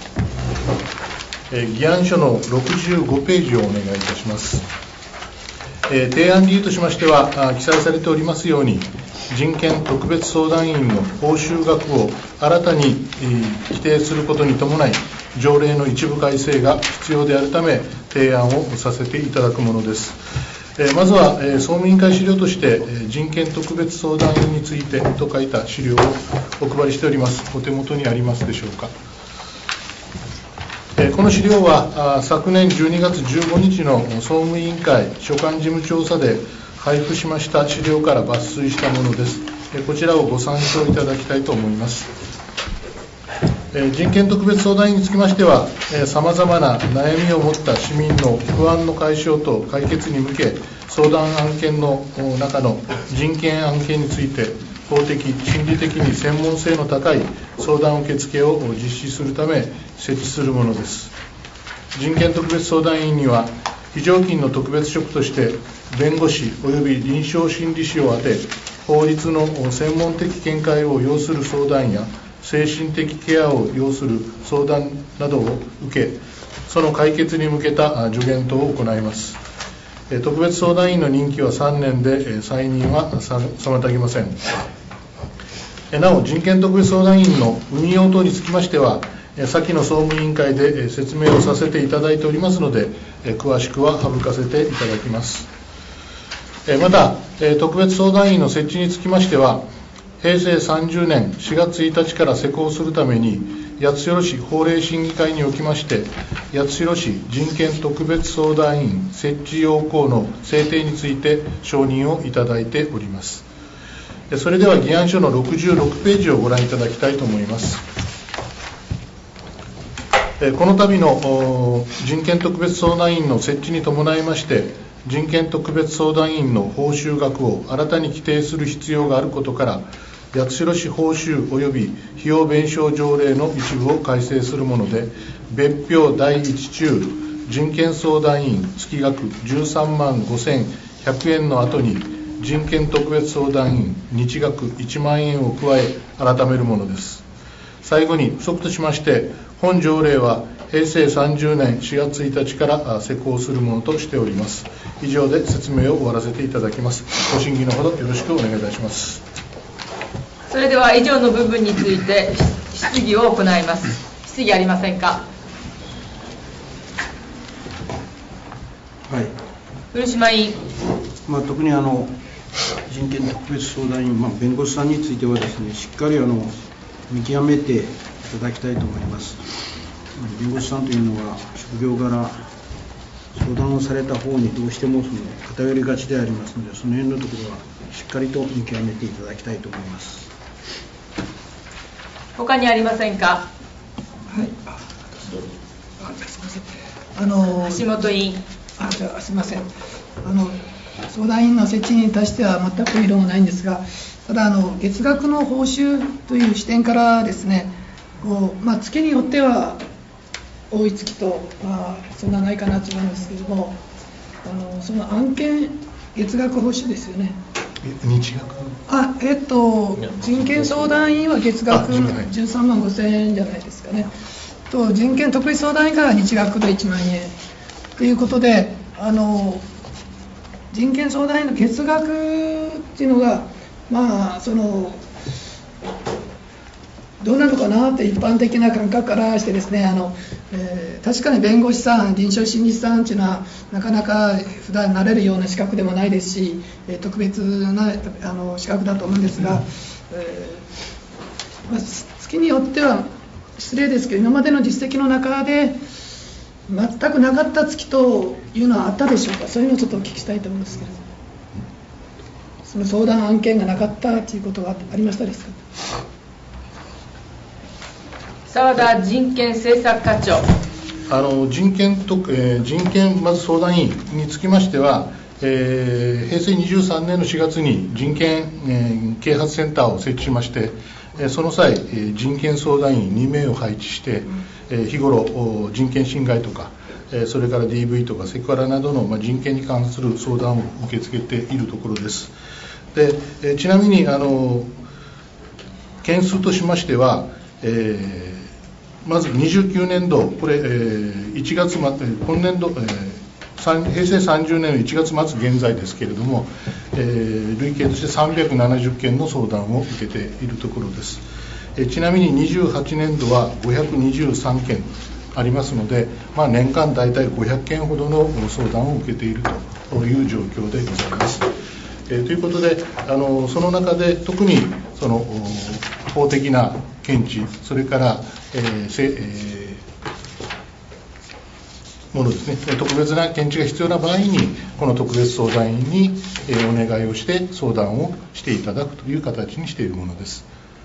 えー、議案書のろくじゅうごページをお願いいたします。えー、提案理由としましては、記載されておりますように、人権特別相談員の報酬額を新たに、えー、規定することに伴い、条例の一部改正が必要であるため、提案をさせていただくものです。えー、まずは、えー、総務委員会資料として、えー、人権特別相談員についてと書いた資料をお配りしております。お手元にありますでしょうか。この資料は昨年じゅうにがつじゅうごにちの総務委員会所管事務調査で配布しました資料から抜粋したものです。こちらをご参照いただきたいと思います。人権特別相談員につきましては、さまざまな悩みを持った市民の不安の解消と解決に向け、相談案件の中の人権案件について、法的、心理的に専門性の高い相談受付を実施するため設置するものです。人権特別相談員には、非常勤の特別職として弁護士及び臨床心理士を充て、法律の専門的見解を要する相談や精神的ケアを要する相談などを受け、その解決に向けた助言等を行います。特別相談員の任期はさんねんで、再任は妨げません。なお、人権特別相談員の運用等につきましては、先の総務委員会で説明をさせていただいておりますので、詳しくは省かせていただきます。また、特別相談員の設置につきましては、へいせいさんじゅうねんしがつついたちから施行するために、八代市法令審議会におきまして、八代市人権特別相談員設置要項の制定について承認をいただいております。それでは議案書のろくじゅうろくページをご覧いただきたいと思います。この度の人権特別相談員の設置に伴いまして、人権特別相談員の報酬額を新たに規定する必要があることから、八代市報酬及び費用弁償条例の一部を改正するもので、別表だいいち中、人権相談員月額じゅうさんまんごせんひゃくえんの後に、人権特別相談員日額いちまんえんを加え、改めるものです。最後に、付則としまして、本条例はへいせいさんじゅうねんしがつついたちから施行するものとしております。以上で説明を終わらせていただきます。ご審議のほどよろしくお願いいたします。 それでは以上の部分について質疑を行います。質疑ありませんか。 はい。 古島委員。 まあ、特にあの人権特別相談員、まあ、弁護士さんについてはですね、しっかりあの見極めていただきたいと思います。弁護士さんというのは職業柄相談をされた方にどうしてもその偏りがちでありますので、その辺のところはしっかりと見極めていただきたいと思います。 他にありませんか。はい。 あ、すみません。あの橋本委員。 あ、じゃあすみません。あの相談員の設置に対しては全く異論はないんですが、ただあの月額の報酬という視点からですね、こうまあ、月によっては多い月と、まあ、そんなないかなと思うんですけれども、あのその案件月額報酬ですよね。 日額あ、えっと人権相談員は月額じゅうさんまんごせんえんじゃないですかね。と人権特別相談員が日額でいちまんえんということで、あの人権相談員の月額っていうのが、まあそのどうなのかなって一般的な感覚からしてですね、あの、えー、確かに弁護士さん、臨床心理士さんというのはなかなか普段なれるような資格でもないですし、えー、特別なあの資格だと思うんですが、えーまあ、月によっては失礼ですけど、今までの実績の中で全くなかった月というのはあったでしょうか。そういうのをちょっとお聞きしたいと思うんですけれども、その相談案件がなかったということがありましたですか。 澤田人権政策課長。 あの人権と、えー、人権まず相談員につきましては、えー、平成にじゅうさんねんのしがつに人権、えー、啓発センターを設置しまして、えー、その際、えー、人権相談員にめいを配置して、えー、日頃人権侵害とか、えー、それから ディーブイ とかセクハラなどの、まあ、人権に関する相談を受け付けているところです。で、えー、ちなみにあの件数としましては、えーまずにじゅうきゅうねんど、これ、えー、いちがつ末、今年度、えー、平成さんじゅうねんのいちがつまつ現在ですけれども、えー、累計としてさんびゃくななじゅっけんの相談を受けているところです。えー、ちなみににじゅうはちねんどはごひゃくにじゅうさんけんありますので、まあ、年間大体ごひゃっけんほどの相談を受けているという状況でございます。えー、ということで、あのその中で特にその法的な見地、それから、えーせえー、ものですね、特別な見地が必要な場合に、この特別相談員に、えー、お願いをして相談をしていただくという形にしているものです。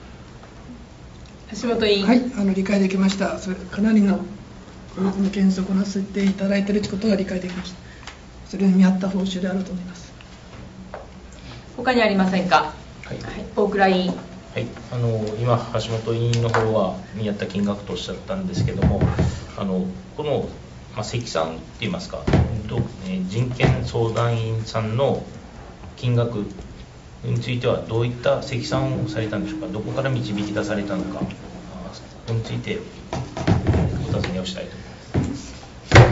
橋本委員。 はい、あの理解できました。それかなりの法律の検証をこなせていただいているということが理解できました。それに見合った報酬であると思います。 他にありませんか。はい、大倉委員。 はい、あの今、橋本委員の方は見合った金額とおっしゃったんですけれども、あのこの、まあ、積算といいますか、人権相談員さんの金額については、どういった積算をされたんでしょうか、どこから導き出されたのか、ここについてお尋ねをしたいと思います。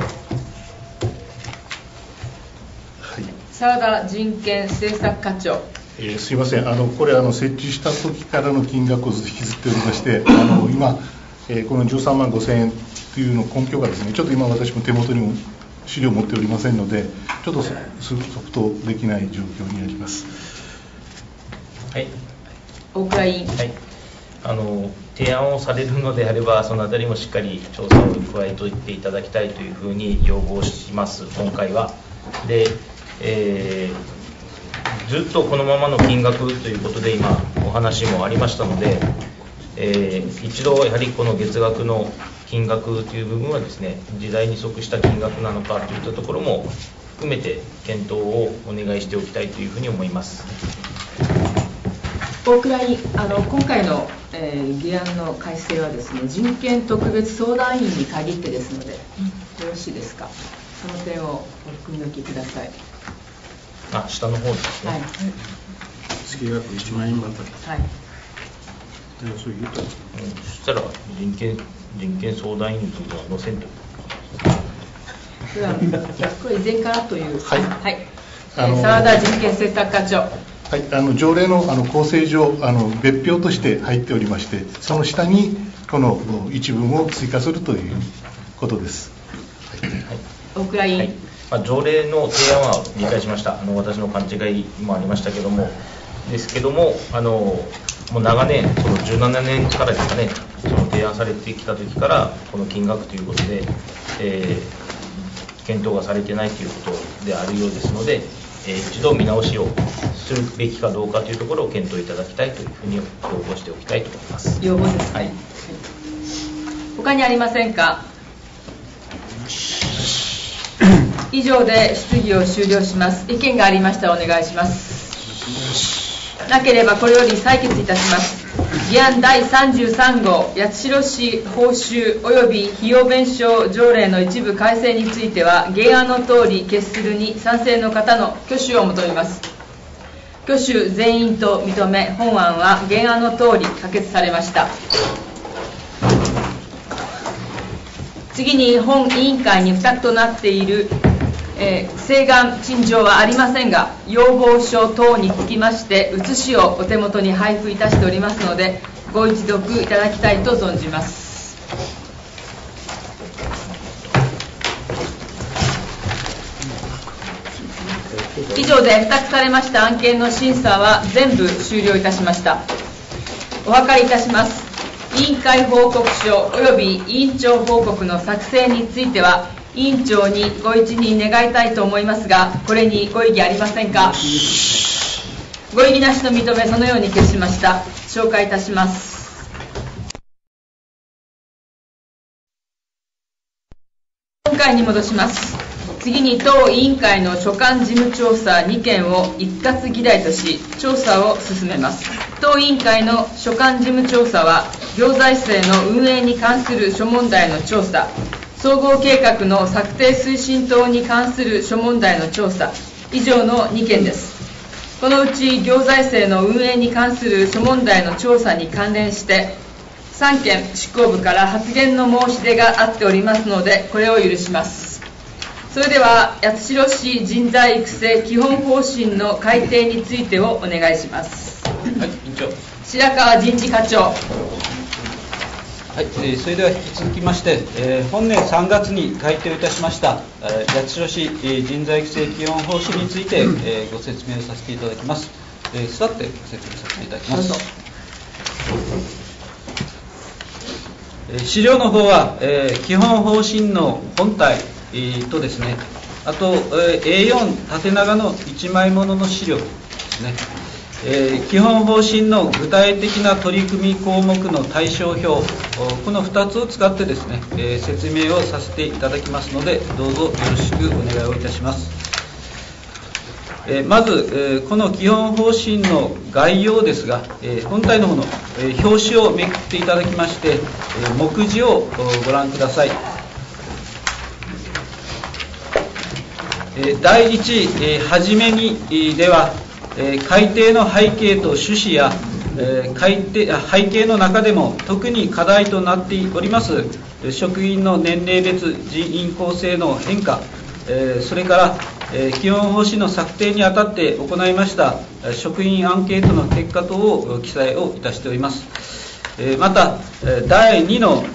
はい、 澤田人権政策課長。 えー、すいません、あのこれあの設置した時からの金額を引きずっておりまして、あの今、えー、このじゅうさんまんごせんえんというの根拠がですね、ちょっと今私も手元にも資料を持っておりませんので、ちょっと即答できない状況にあります。 はい、 大倉委員。 はい、あの提案をされるのであれば、そのあたりもしっかり調査を加えておいていただきたいというふうに要望します、今回は。で、えーずっとこのままの金額ということで今お話もありましたので、えー、一度やはりこの月額の金額という部分はですね、時代に即した金額なのかといったところも含めて検討をお願いしておきたいというふうに思います。 大倉委員、あの今回の、えー、議案の改正はですね、人権特別相談員に限ってですので、よろしいですか。その点をお含みおきください。 あ、下の方ですね。はい、 月額いちまんえんまたり。 はい。 そう言うと、うん、そしたら人権人権相談員の部分は載せんと。 これ以前からという。 はい。 はい。澤田人権政策課長。 はい、あの条例のあの構成上あの別表として入っておりまして、その下にこの一文を追加するということです。はい。 大倉委員。はい、 まあ、条例の提案は理解しました。あの私の勘違いもありましたけども、ですけども、あのもう長年、そのじゅうななねんからですかね、その提案されてきたときから、この金額ということで、えー、検討がされてないということであるようですので、えー、一度見直しをするべきかどうかというところを検討いただきたいというふうに要望しておきたいと思います。 要望です。はい。他にありませんか。以上で質疑を終了します。意見がありましたらお願いします。なければこれより採決いたします。議案だいさんじゅうさん号八代市報酬及び費用弁償条例の一部改正については、原案の通り決するに賛成の方の挙手を求めます。挙手全員と認め、本案は原案の通り可決されました。次に本委員会に付託となっているえー、請願陳情はありませんが、要望書等につきまして写しをお手元に配布いたしておりますので、ご一読いただきたいと存じます。以上で付託されました案件の審査は全部終了いたしました。 お諮りいたします。委員会報告書及び委員長報告の作成については、委員長にご一任願いたいと思いますが、これにご異議ありませんか。ご異議なしと認め、そのように決しました。紹介いたします。本会に戻します。次に当委員会の所管事務調査にけんを一括議題とし、調査を進めます。当委員会の所管事務調査は、行財政の運営に関する諸問題の調査、総合計画の策定推進等に関する諸問題の調査、以上のにけんです。このうち行財政の運営に関する諸問題の調査に関連して、さんけん執行部から発言の申し出があっておりますので、これを許します。それでは、八代市人材育成基本方針の改定についてをお願いします。 はい、委員長。 白川人事課長。 はい、えー、それでは引き続きまして、えー、本年さんがつに改定をいたしました、えー、八代市、えー、人材育成基本方針について、えー、ご説明をさせていただきます。えー、座ってご説明させていただきます。えー、資料の方は、えー、基本方針の本体、えー、とですね、あと、えー、エーよん 縦長のいちまいものの資料ですね。えー、基本方針の具体的な取り組み項目の対象表、このふたつを使ってですね、えー、説明をさせていただきますので、どうぞよろしくお願いをいたします。えー、まず、えー、この基本方針の概要ですが、えー、本体のもの、えー、表紙をめくっていただきまして、えー、目次をご覧ください。えー、だいいち、えー、はじめにでは、えー、改定の背景と趣旨や、えー、改定背景の中でも特に課題となっております職員の年齢別人員構成の変化、えー、それから、えー、基本方針の策定にあたって行いました職員アンケートの結果等を記載をいたしております。えー、まただいにの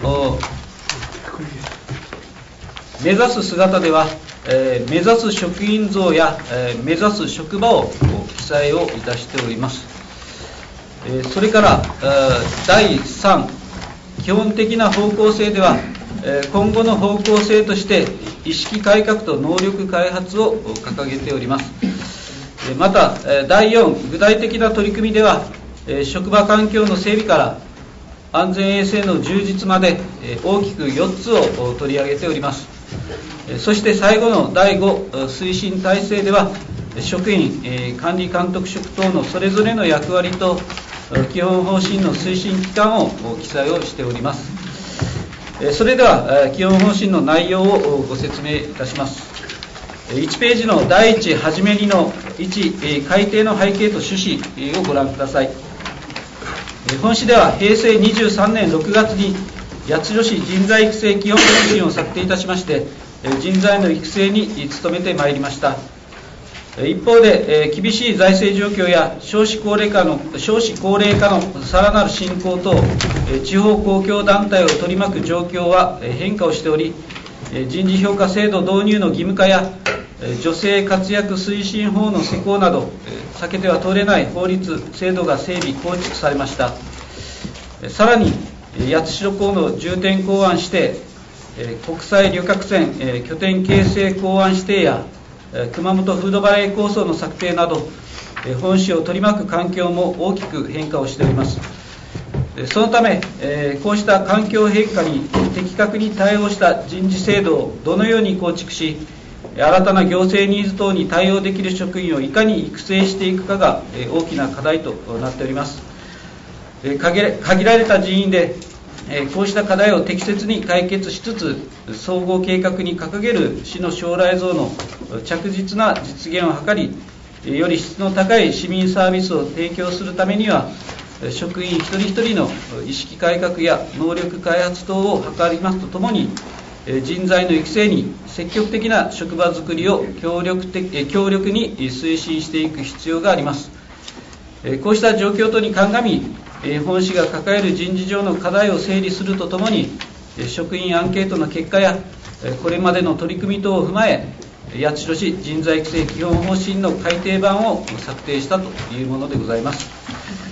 目指す姿では、えー、目指す職員像や、えー、目指す職場を記載をいたしております。えー、それから、えー、だいさん、基本的な方向性では、えー、今後の方向性として意識改革と能力開発を掲げております。えー、また、えー、だいよん、具体的な取り組みでは、えー、職場環境の整備から安全衛生の充実まで、えー、大きくよっつを取り上げております。そして最後のだいご推進体制では職員、管理監督職等のそれぞれの役割と基本方針の推進期間を記載をしております。それでは基本方針の内容をご説明いたします。いちページのだいいちはじめにのいち改定の背景と趣旨をご覧ください。本紙ではへいせいにじゅうさんねんろくがつに八代市人材育成基本方針を策定いたしまして、人材の育成に努めてまいりました。一方で、厳しい財政状況や少子高齢化の少子高齢化のさらなる進行と、地方公共団体を取り巻く状況は変化をしており、人事評価制度導入の義務化や女性活躍推進法の施行など、避けては通れない法律制度が整備構築されました。さらに八代港の重点港湾指定、国際旅客船拠点形成港湾指定や熊本フードバレー構想の策定など、本市を取り巻く環境も大きく変化をしております。そのため、こうした環境変化に的確に対応した人事制度をどのように構築し、新たな行政ニーズ等に対応できる職員をいかに育成していくかが大きな課題となっております。限られた人員でこうした課題を適切に解決しつつ、総合計画に掲げる市の将来像の着実な実現を図り、より質の高い市民サービスを提供するためには、職員一人一人の意識改革や能力開発等を図りますとともに、人材の育成に積極的な職場づくりを強力的強力に推進していく必要があります。こうした状況等に鑑み、本市が抱える人事上の課題を整理するとともに、職員アンケートの結果やこれまでの取り組み等を踏まえ、八代市人材育成基本方針の改訂版を策定したというものでございます。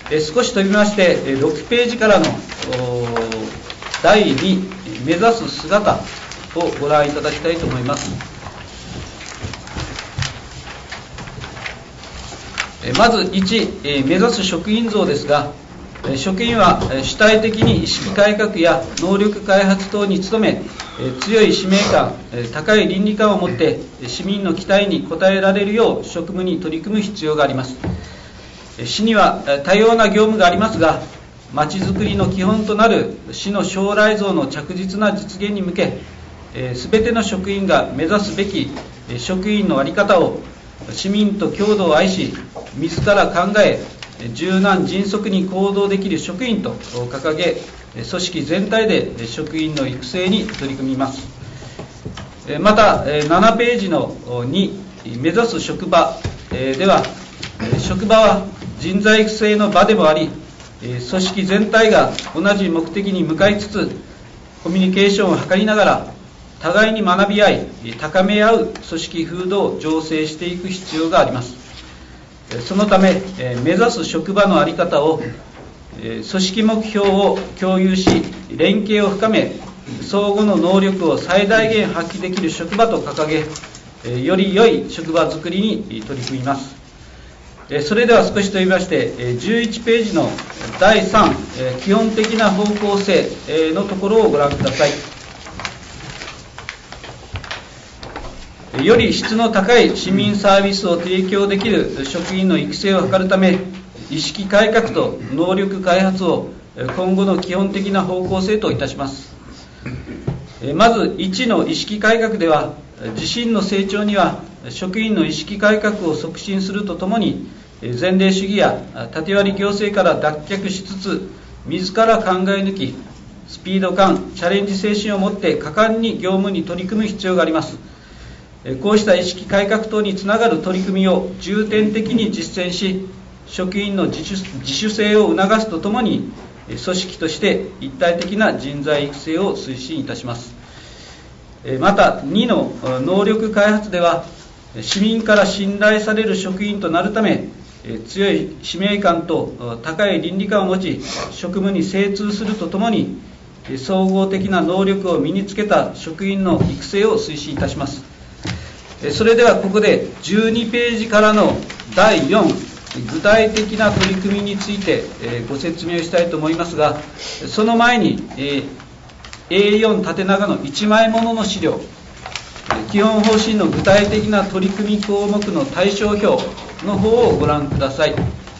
え少し飛びましてえろくページからのだいに目指す姿をご覧いただきたいと思います。えまずいち、え目指す職員像ですが、職員は主体的に意識改革や能力開発等に努め、強い使命感、高い倫理観を持って市民の期待に応えられるよう職務に取り組む必要があります。市には多様な業務がありますが、まちづくりの基本となる市の将来像の着実な実現に向け、すべての職員が目指すべき職員の在り方を市民と共同を愛し、自ら考え、柔軟迅速に行動できる職員と掲げ、組織全体で職員の育成に取り組みます。またななページのに目指す職場では、職場は人材育成の場でもあり、組織全体が同じ目的に向かいつつコミュニケーションを図りながら互いに学び合い高め合う組織風土を醸成していく必要があります。そのため、目指す職場の在り方を、組織目標を共有し、連携を深め、相互の能力を最大限発揮できる職場と掲げ、より良い職場づくりに取り組みます。それでは少し飛びまして、じゅういちページのだいさん、基本的な方向性のところをご覧ください。より質の高い市民サービスを提供できる職員の育成を図るため、意識改革と能力開発を今後の基本的な方向性といたします。まずいちの意識改革では、自身の成長には職員の意識改革を促進するとともに、前例主義や縦割り行政から脱却しつつ、自ら考え抜き、スピード感、チャレンジ精神を持って果敢に業務に取り組む必要があります。こうした意識改革等につながる取り組みを重点的に実践し、職員の自主、自主性を促すとともに、組織として一体的な人材育成を推進いたします。またにの能力開発では、市民から信頼される職員となるため、強い使命感と高い倫理観を持ち、職務に精通するとともに、総合的な能力を身につけた職員の育成を推進いたします。それではここでじゅうにページからのだいよん、具体的な取り組みについてご説明をしたいと思いますが、その前に エーよん 縦長のいちまいものの資料、基本方針の具体的な取り組み項目の対象表の方をご覧ください。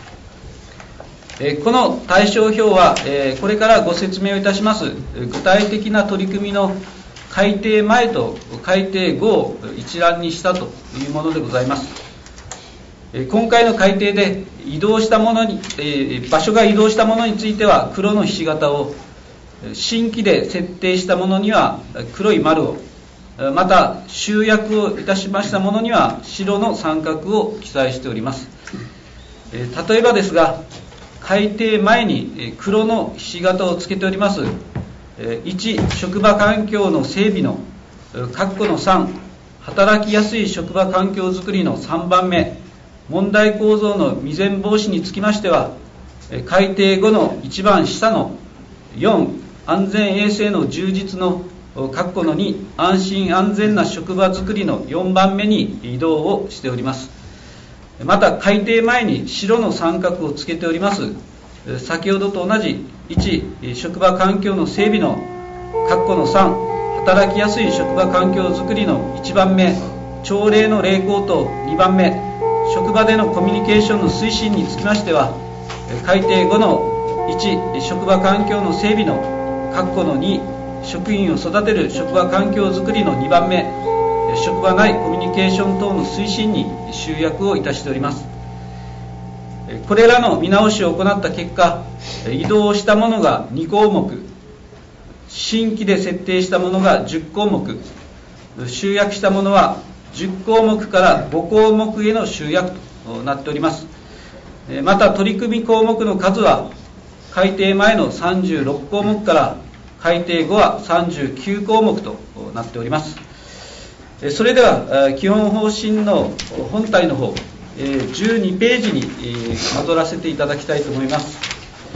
この対象表はこれからご説明をいたします具体的な取り組みの改定前と改定後を一覧にしたというものでございます。今回の改定で移動したものに、場所が移動したものについては黒のひし形を、新規で設定したものには黒い丸を、また集約をいたしましたものには白の三角を記載しております。例えばですが、改定前に黒のひし形をつけておりますいち、職場環境の整備の括弧のさん、働きやすい職場環境づくりのさんばんめ、問題構造の未然防止につきましては、改定後の一番下のよん、安全衛生の充実の括弧のに、安心安全な職場づくりのよんばんめに移動をしております。また改定前に白の三角をつけております先ほどと同じいち、職場環境の整備の括弧のさん、働きやすい職場環境づくりのいちばんめ、朝礼の励行とにばんめ、職場でのコミュニケーションの推進につきましては、改定後のいち、職場環境の整備の括弧のに、職員を育てる職場環境づくりのにばんめ、職場内コミュニケーション等の推進に集約をいたしております。これらの見直しを行った結果、移動したものがにこうもく、新規で設定したものがじゅっこうもく、集約したものはじゅっこうもくからごこうもくへの集約となっております。また取り組み項目の数は改定前のさんじゅうろっこうもくから改定後はさんじゅうきゅうこうもくとなっております。それでは基本方針の本体の方、 じゅうにページに戻らせていただきたいと思います。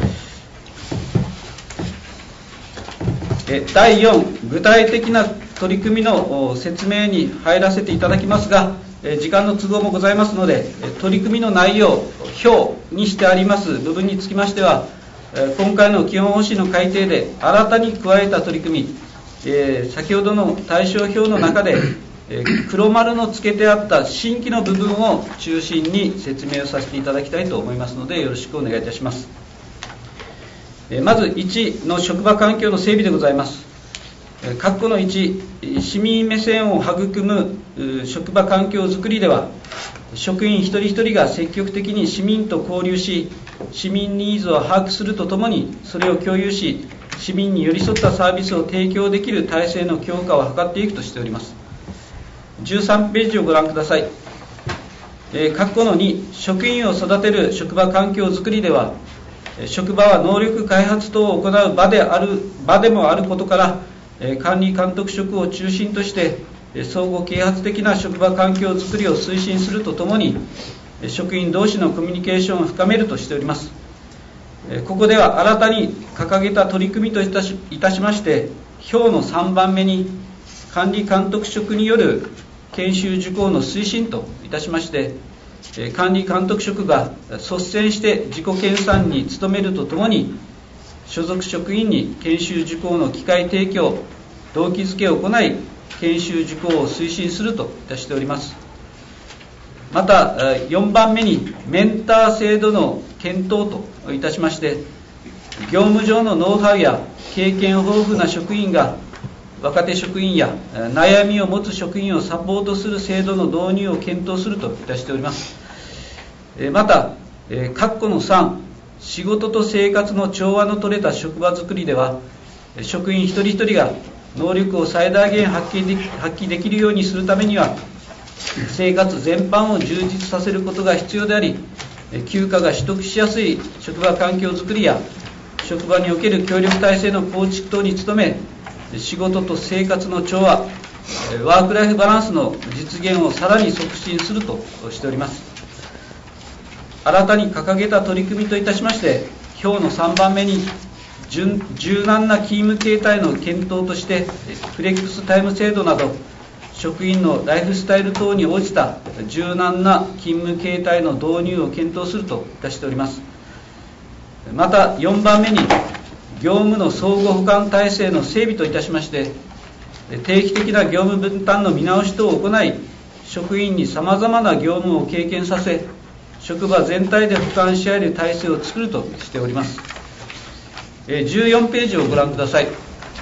だいよん、具体的な取り組みの説明に入らせていただきますが、時間の都合もございますので、取り組みの内容、表にしてあります部分につきましては、今回の基本方針の改定で新たに加えた取り組み、先ほどの対象表の中で、黒丸のつけてあった新規の部分を中心に説明をさせていただきたいと思いますので、よろしくお願いいたします。まずいちの職場環境の整備でございます。括弧のいち、市民目線を育む職場環境づくりでは、職員一人一人が積極的に市民と交流し、市民ニーズを把握するとともに、それを共有し、市民に寄り添ったサービスを提供できる体制の強化を図っていくとしております。じゅうさんページをご覧ください。括弧のに、職員を育てる職場環境づくりでは、職場は能力開発等を行う場である場でもあることから、管理監督職を中心として相互啓発的な職場環境づくりを推進するとともに、職員同士のコミュニケーションを深めるとしております。ここでは新たに掲げた取り組みといたし、いたしまして、表のさんばんめに管理監督職による研修受講の推進といたしまして、管理監督職が率先して自己研鑽に努めるとともに、所属職員に研修受講の機会提供、動機づけを行い、研修受講を推進するといたしております。また、よんばんめにメンター制度の検討といたしまして、業務上のノウハウや経験豊富な職員が若手職員や悩みを持つ職員をサポートする制度の導入を検討するといたしております。また、括弧のさん、仕事と生活の調和の取れた職場づくりでは、職員一人一人が能力を最大限発揮でき、発揮できるようにするためには、生活全般を充実させることが必要であり、休暇が取得しやすい職場環境づくりや、職場における協力体制の構築等に努め、仕事と生活の調和、ワークライフバランスの実現をさらに促進するとしております。新たに掲げた取り組みといたしまして、表のさんばんめに柔軟な勤務形態の検討として、フレックスタイム制度など、職員のライフスタイル等に応じた柔軟な勤務形態の導入を検討するといたしております。またよんばんめに、業務の相互補完体制の整備といたしまして、定期的な業務分担の見直し等を行い、職員にさまざまな業務を経験させ、職場全体で補完し合える体制を作るとしております。じゅうよんページをご覧ください。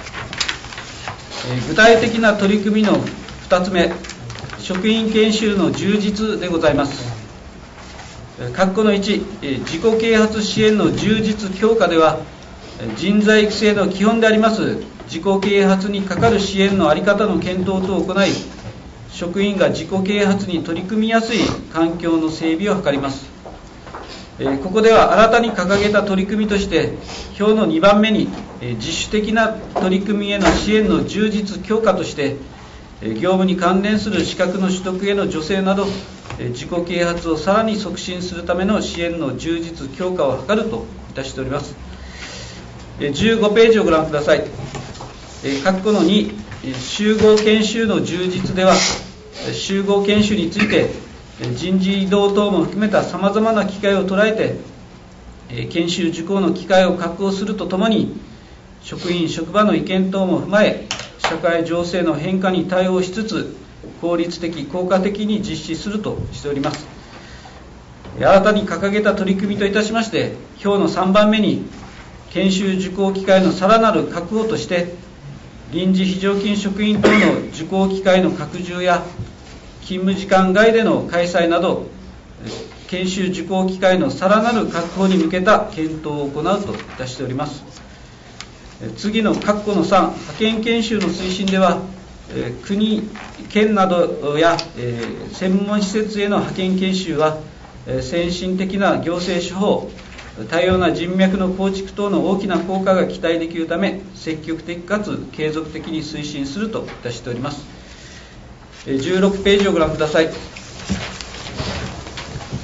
具体的な取り組みのふたつめ、職員研修の充実でございます。括弧のいち、自己啓発支援の充実強化では、人材育成の基本であります自己啓発にかかる支援の在り方の検討等を行い、職員が自己啓発に取り組みやすい環境の整備を図ります。ここでは新たに掲げた取り組みとして、表のにばんめに自主的な取り組みへの支援の充実強化として、業務に関連する資格の取得への助成など、自己啓発をさらに促進するための支援の充実強化を図るといたしております。じゅうごページをご覧ください。括弧のに、集合研修の充実では、集合研修について人事異動等も含めたさまざまな機会を捉えて、研修受講の機会を確保するとともに、職員職場の意見等も踏まえ、社会情勢の変化に対応しつつ、効率的効果的に実施するとしております。新たに掲げた取り組みといたしまして、表のさんばんめに、研修受講機会のさらなる確保として、臨時非常勤職員等の受講機会の拡充や、勤務時間外での開催など、研修受講機会のさらなる確保に向けた検討を行うといたしております。次の括弧のさん、派遣研修の推進では、国、県などや専門施設への派遣研修は、先進的な行政手法、多様な人脈の構築等の大きな効果が期待できるため、積極的かつ継続的に推進するといたしております。じゅうろくページをご覧ください。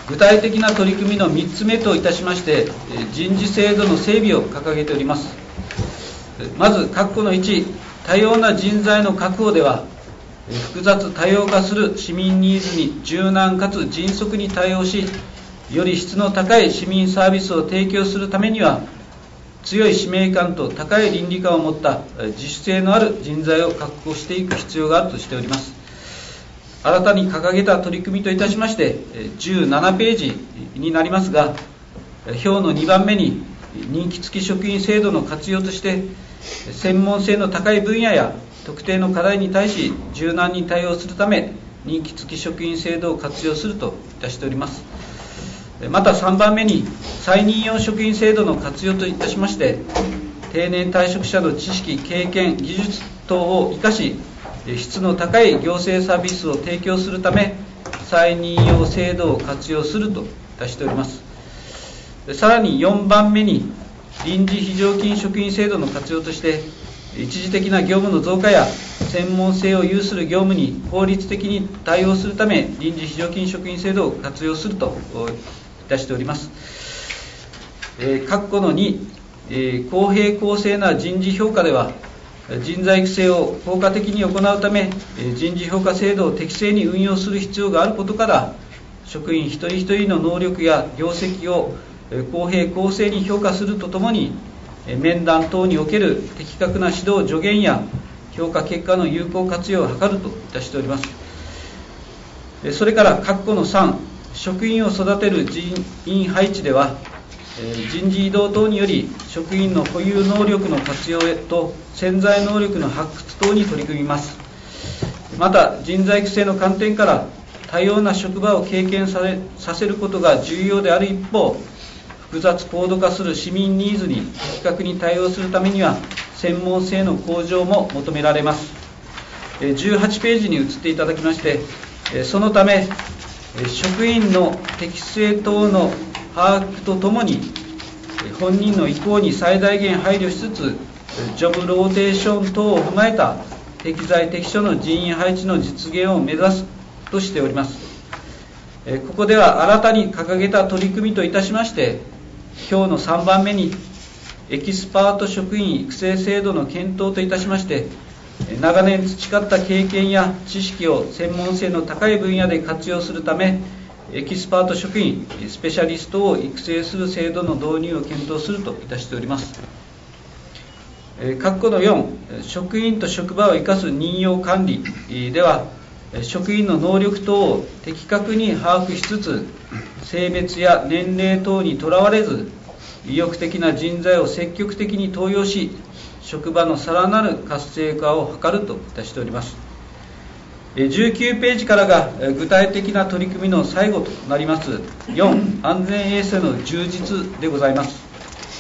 具体的な取り組みのみっつめといたしまして、人事制度の整備を掲げております。まず、括弧のいち、多様な人材の確保では、複雑多様化する市民ニーズに柔軟かつ迅速に対応し、より質の高い市民サービスを提供するためには、強い使命感と高い倫理観を持った自主性のある人材を確保していく必要があるとしております。新たに掲げた取り組みといたしまして、じゅうななページになりますが、表のにばんめに任期付き職員制度の活用として、専門性の高い分野や特定の課題に対し柔軟に対応するため、任期付き職員制度を活用するといたしております。またさんばんめに再任用職員制度の活用といたしまして、定年退職者の知識、経験、技術等を生かし、質の高い行政サービスを提供するため、再任用制度を活用するといたしております。さらによんばんめに臨時非常勤職員制度の活用として、一時的な業務の増加や専門性を有する業務に効率的に対応するため、臨時非常勤職員制度を活用するといたしております。えー、括弧のに、えー、公平公正な人事評価では、人材育成を効果的に行うため、人事評価制度を適正に運用する必要があることから、職員一人一人の能力や業績を公平公正に評価するとともに、面談等における的確な指導助言や評価結果の有効活用を図るといたしております。それから括弧のさん、職員を育てる人員配置では、人事異動等により職員の保有能力の活用へと潜在能力の発掘等に取り組みます。また人材育成の観点から多様な職場を経験されさせることが重要である一方、複雑高度化する市民ニーズに的確に対応するためには専門性の向上も求められます。じゅうはちページに移っていただきまして、そのため職員の適性等の把握とともに本人の意向に最大限配慮しつつ、ジョブローテーション等を踏まえた適材適所の人員配置の実現を目指すとしております。ここでは新たに掲げた取り組みといたしまして、表のさんばんめにエキスパート職員育成制度の検討といたしまして、長年培った経験や知識を専門性の高い分野で活用するため、エキスパート職員、スペシャリストを育成する制度の導入を検討するといたしております。括弧のよん、職員と職場を生かす任用管理では、職員の能力等を的確に把握しつつ、性別や年齢等にとらわれず、意欲的な人材を積極的に登用し、職場のさらなる活性化を図るといたしております。じゅうきゅうページからが具体的な取り組みの最後となりますよん、安全衛生の充実でございます。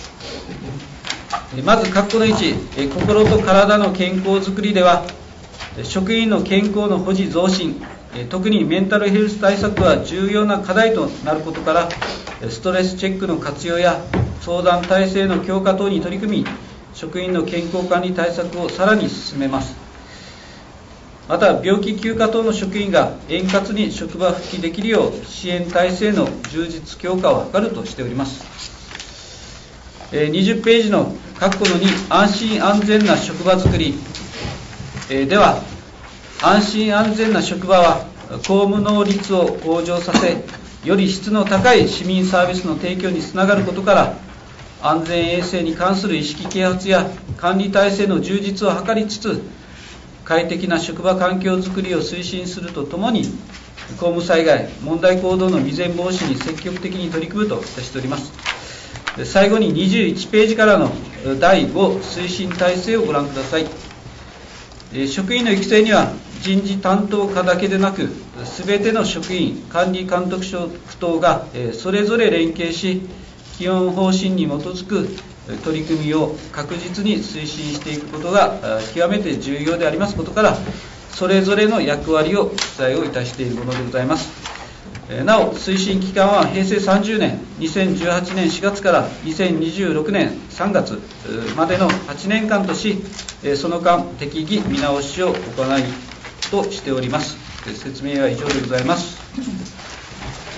まず括弧のいち、心と体の健康づくりでは、職員の健康の保持増進、特にメンタルヘルス対策は重要な課題となることから、ストレスチェックの活用や相談体制の強化等に取り組み、職員の健康管理対策をさらに進めます。また病気休暇等の職員が円滑に職場復帰できるよう支援体制の充実強化を図るとしております。にじゅうページの括弧のに、安心安全な職場づくりでは、安心安全な職場は公務能率を向上させ、より質の高い市民サービスの提供につながることから、安全衛生に関する意識啓発や管理体制の充実を図りつつ、快適な職場環境づくりを推進するとともに、公務災害、問題行動の未然防止に積極的に取り組むといたしております。最後ににじゅういちページからのだいご推進体制をご覧ください。職員の育成には人事担当課だけでなく、すべての職員、管理監督職等がそれぞれ連携し、基本方針に基づく取り組みを確実に推進していくことが極めて重要でありますことから、それぞれの役割を記載をいたしているものでございます。なお、推進期間はへいせいさんじゅうねん、にせんじゅうはちねんしがつからにせんにじゅうろくねんさんがつまでのはちねんかんとし、その間、適宜見直しを行いとしております。説明は以上でございます。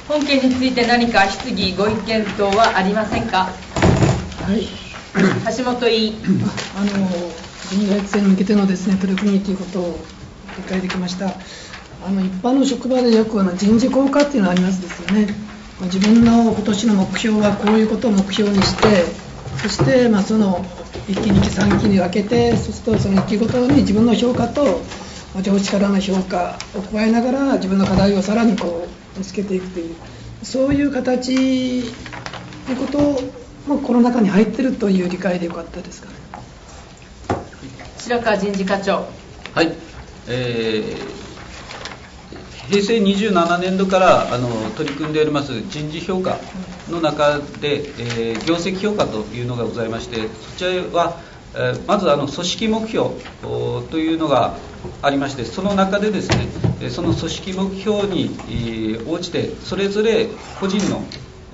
本件について何か質疑ご意見等はありませんか。 はい、 橋本委員。 あの人材育成に向けてのですね取り組みということを理解できました。あの一般の職場でよくあの人事効果っていうのがありますですよね。自分の今年の目標はこういうことを目標にして、そしてまあそのいっきにきさんきに分けて、そうするとそのいっきごとに自分の評価と上司からの評価を加えながら自分の課題をさらにこう見つけていくという、そういう形のこともこの中に入っているという理解でよかったですかね。 白川人事課長。 はい、えー、平成にじゅうななねんどからあの取り組んでおります人事評価の中で、えー、業績評価というのがございまして、そちらは、えー、まずあの組織目標というのがありまして、その中でですね、その組織目標に、えー、応じてそれぞれ個人の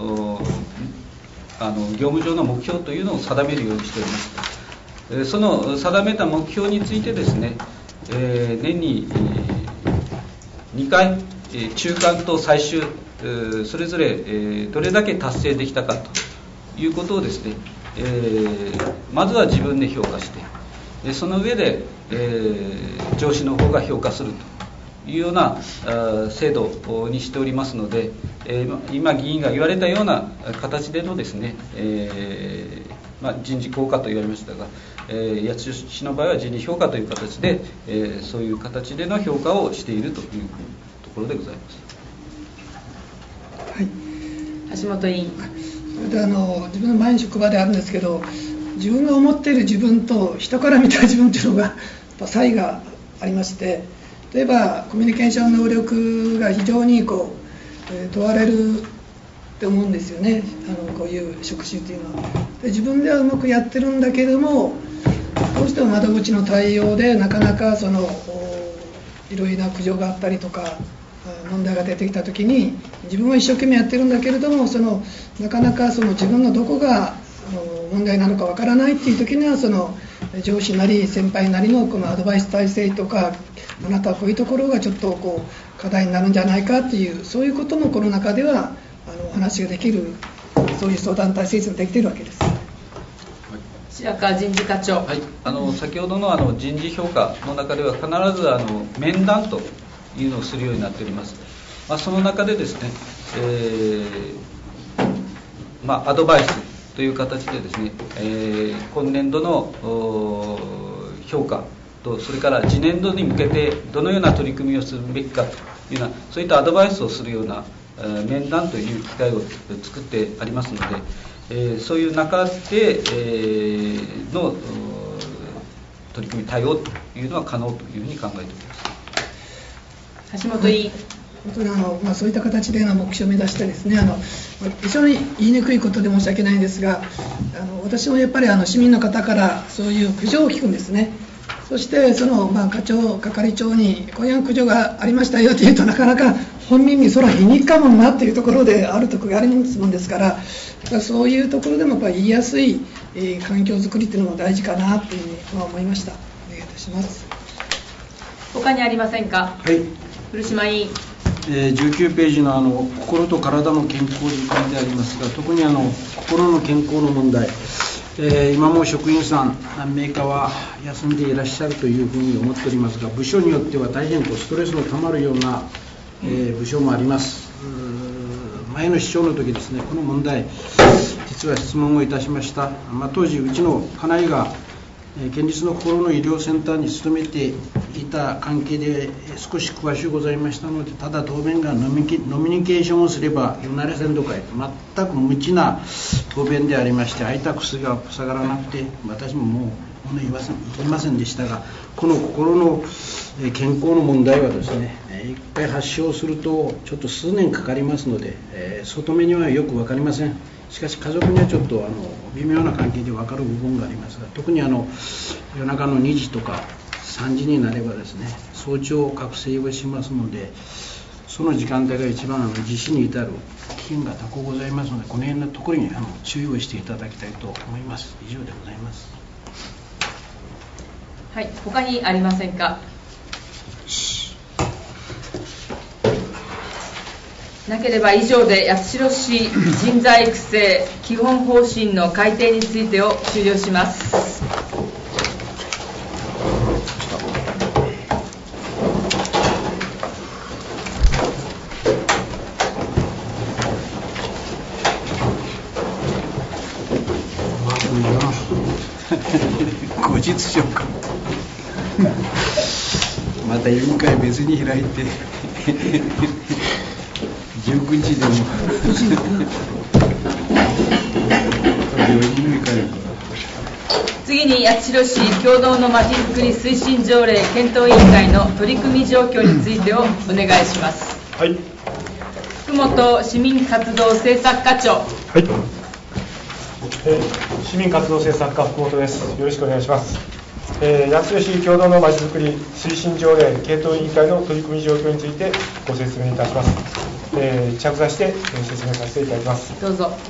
あの業務上の目標というのを定めるようにしております。その定めた目標についてですね、えー、年ににかい中間と最終それぞれどれだけ達成できたかということをですね、えー、まずは自分で評価して、その上で、えー、上司の方が評価するというような制度にしておりますので、えー、今議員が言われたような形でのですね、えーまあ、人事効果と言われましたが、えー、八代市の場合は人事評価という形で、えー、そういう形での評価をしているというところでございます。 はい、 橋本委員。 それであの自分の前の職場であるんですけど、自分が思っている自分と人から見た自分というのが差異がありまして、例えばコミュニケーション能力が非常にこう、えー、問われるって思うんですよね、あのこういう職種というのは。で自分ではうまくやってるんだけれども、どうしても窓口の対応でなかなかそのいろいろな苦情があったりとか問題が出てきたときに、自分は一生懸命やってるんだけれども、そのなかなかその自分のどこが問題なのかわからないっていうときには、その上司なり先輩なりのこのアドバイス体制とか、あなたはこういうところがちょっとこう課題になるんじゃないかっていう、そういうこともこの中ではあのお話ができる、そういう相談体制ができているわけです。 白川人事課長。 はい、あの先ほどのあの人事評価の中では必ずあの面談というのをするようになっております。まあ、その中でですね、えーまあ、アドバイスという形でですね、えー、今年度の評価と、それから次年度に向けてどのような取り組みをするべきかというような、そういったアドバイスをするような、えー、面談という機会を作ってありますので、えー、そういう中で、えー、の取り組み対応というのは可能というふうに考えております。 橋本委員。 本当にあの、まあ、そういった形での目標を目指してですね、あの非常に言いにくいことで申し訳ないんですが、あの私もやっぱりあの市民の方からそういう苦情を聞くんですね。そしてその、まあ、課長係長にこういう苦情がありましたよというと、なかなか本人にそれは言いにくかもなというところであるところがありますもんですから、そういうところでもやっぱり言いやすい、えー、環境づくりというのも大事かなというふうに、まあ、思いました。お願いいたします。 他にありませんか。 はい、 古島委員。 えー、じゅうきゅうページのあの心と体の健康に書いてありますが、特にあの心の健康の問題、えー、今も職員さん何名かは休んでいらっしゃるというふうに思っておりますが、部署によっては大変こうストレスのたまるような、えー、部署もあります。前の市長の時ですね、この問題実は質問をいたしました。まあ、当時うちの家内が県立の心の医療センターに勤めていた関係で少し詳しゅうございましたので、ただ答弁がノミニケーションをすればよなれせんとか全く無知な答弁でありまして、空いた薬が塞がらなくて私ももう言いません言いませんでしたが、この心の健康の問題はですね、一回発症するとちょっと数年かかりますので、えー、外目にはよく分かりません。しかし家族にはちょっとあの微妙な関係で分かる部分がありますが、特にあの夜中のにじとかさんじになればですね、早朝覚醒をしますので、その時間帯が一番あの自死に至る危険が高くございますので、この辺のところにあの注意をしていただきたいと思います。以上でございます。 はい、他にありませんか。 なければ以上で八代市人材育成基本方針の改定についてを終了します。 後日しようかまた委員会別に開いてじゅうくにちでも次に八代市共同のまちづくり推進条例検討委員会の取り組み状況についてをお願いします。 はい、 福本市民活動政策課長。 はい、えー、市民活動政策課福本です。よろしくお願いします。えー、八代市共同のまちづくり推進条例検討委員会の取り組み状況についてご説明いたします。えー、着座して、えー、説明させていただきます。 どうぞ。